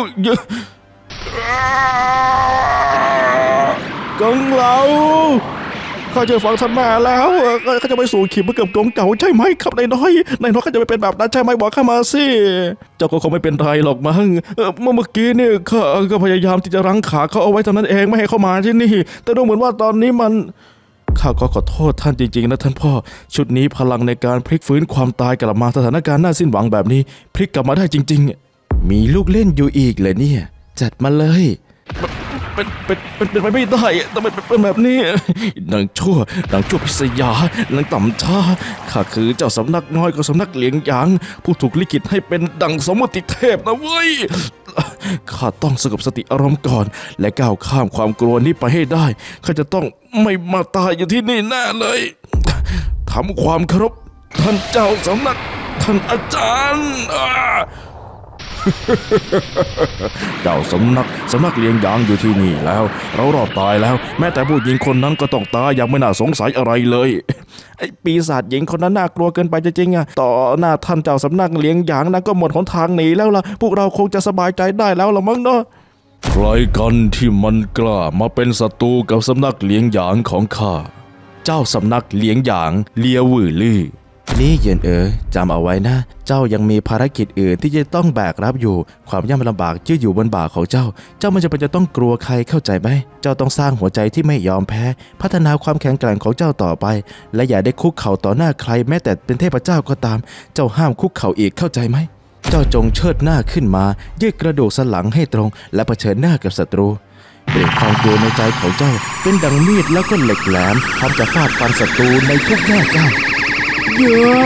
กังเหลาข้าจะฟังท่านแม่แล้วข้าจะไปสู่ขีดเมื่อเกือบกงเก่าใช่ไหมครับนายน้อยนายน้อยข้าจะไม่เป็นแบบนั้นใช่ไหมบอกข้ามาสิเจ้าก็คงไม่เป็นไรหรอกมั้งเมื่อเมื่อกี้เนี่ยข้าก็พยายามที่จะรั้งขาเขาเอาไว้เท่านั้นเองไม่ให้เข้ามาที่นี่แต่ดูเหมือนว่าตอนนี้มันข้าก็ขอโทษท่านจริงๆนะท่านพ่อชุดนี้พลังในการพลิกฟื้นความตายกลับมาสถานการณ์น่าสิ้นหวังแบบนี้พลิกกลับมาได้จริงๆมีลูกเล่นอยู่อีกเลยเนี่ยจัดมาเลยเป็นเป็นเป็นเป็นไปไม่ได้แต่เป็นเป็นแบบนี้นางชั่วนางชั่วพิษยานางต่ำช้าข้าคือเจ้าสำนักน้อยของสำนักเหลียงหยางผู้ถูกลิขิตให้เป็นดั่งสมมติเทพนะเว้ยข้าต้องสงบสติอารมณ์ก่อนและก้าวข้ามความกลัวนี้ไปให้ได้ข้าจะต้องไม่มาตายอยู่ที่นี่แน่เลยทำความเคารพท่านเจ้าสำนักท่านอาจารย์เจ้าสำนักสำนักเลี้ยงยางอยู่ที่นี่แล้วเรารอดตายแล้วแม้แต่ผู้หญิงคนนั้นก็ต้องตายอย่างไม่น่าสงสัยอะไรเลยไอ้ปีศาจหญิงคนนั้นน่ากลัวเกินไปจริงๆอ่ะต่อหน้าท่านเจ้าสำนักเลี้ยงยางนั้นก็หมดหนทางหนีแล้วล่ะพวกเราคงจะสบายใจได้แล้วละมั้งเนาะใครกันที่มันกล้ามาเป็นศัตรูกับสำนักเลี้ยงยางของข้าเจ้าสำนักเลี้ยงยางเลียววือลี่นี่เยินเอ๋อจำเอาไว้นะเจ้ายังมีภารกิจอื่นที่จะต้องแบกรับอยู่ความยากลำบากยืดอยู่บนบ่าของเจ้าเจ้าไม่จำเป็นจะต้องกลัวใครเข้าใจไหมเจ้าต้องสร้างหัวใจที่ไม่ยอมแพ้พัฒนาความแข็งแกร่งของเจ้าต่อไปและอย่าได้คุกเข่าต่อหน้าใครแม้แต่เป็นเทพเจ้าก็ตามเจ้าห้ามคุกเข่าอีกเข้าใจไหมเจ้าจงเชิดหน้าขึ้นมายืดกระดูกสันหลังให้ตรงและเผชิญหน้ากับศัตรูเปลี่ยนความกลัวในใจของเจ้าเป็นดังมีดแล้วก็เหล็กแหลมพร้อมจะฟาดฟันศัตรูในทุกแง่ก้าวเย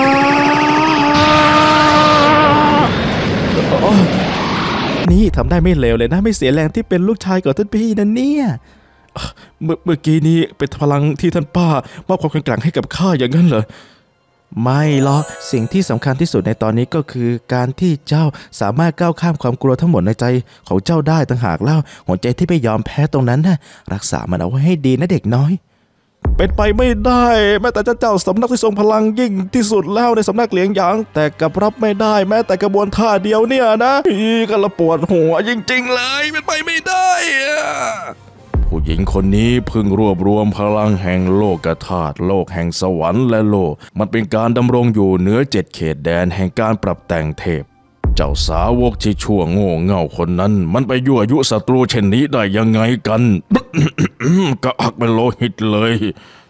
อะนี่ทำได้ไม่เลวเลยนะไม่เสียแรงที่เป็นลูกชายของท่านพี่นั่นเนี่ยเมื่อเมื่อกี้นี้เป็นพลังที่ท่านป้ามอบความแข็งแกร่งให้กับข้าอย่างนั้นเหรอไม่หรอกสิ่งที่สำคัญที่สุดในตอนนี้ก็คือการที่เจ้าสามารถก้าวข้ามความกลัวทั้งหมดในใจของเจ้าได้ต่างหากเล่าหัวใจที่ไม่ยอมแพ้ตรงนั้นนะรักษามันเอาไว้ให้ดีนะเด็กน้อยเป็นไปไม่ได้แม้แต่เจ้าสำนักที่ทรงพลังยิ่งที่สุดแล้วในสำนักเหลียงหยางแต่กลับรับไม่ได้แม้แต่กระบวนท่าเดียวเนี่ยนะพี่ก็ละปวดหัวจริงๆเลยเป็นไปไม่ได้ผู้หญิงคนนี้เพิ่งรวบรวมพลังแห่งโลกธาตุโลกแห่งสวรรค์และโลกมันเป็นการดำรงอยู่เหนือเจ็ดเขตแดนแห่งการปรับแต่งเทพเจ้าสาวกที่ชั่วโง่เง่าคนนั้นมันไปยั่วยุศัตรูเช่นนี้ได้ยังไงกัน กระอักเป็นโลหิตเลย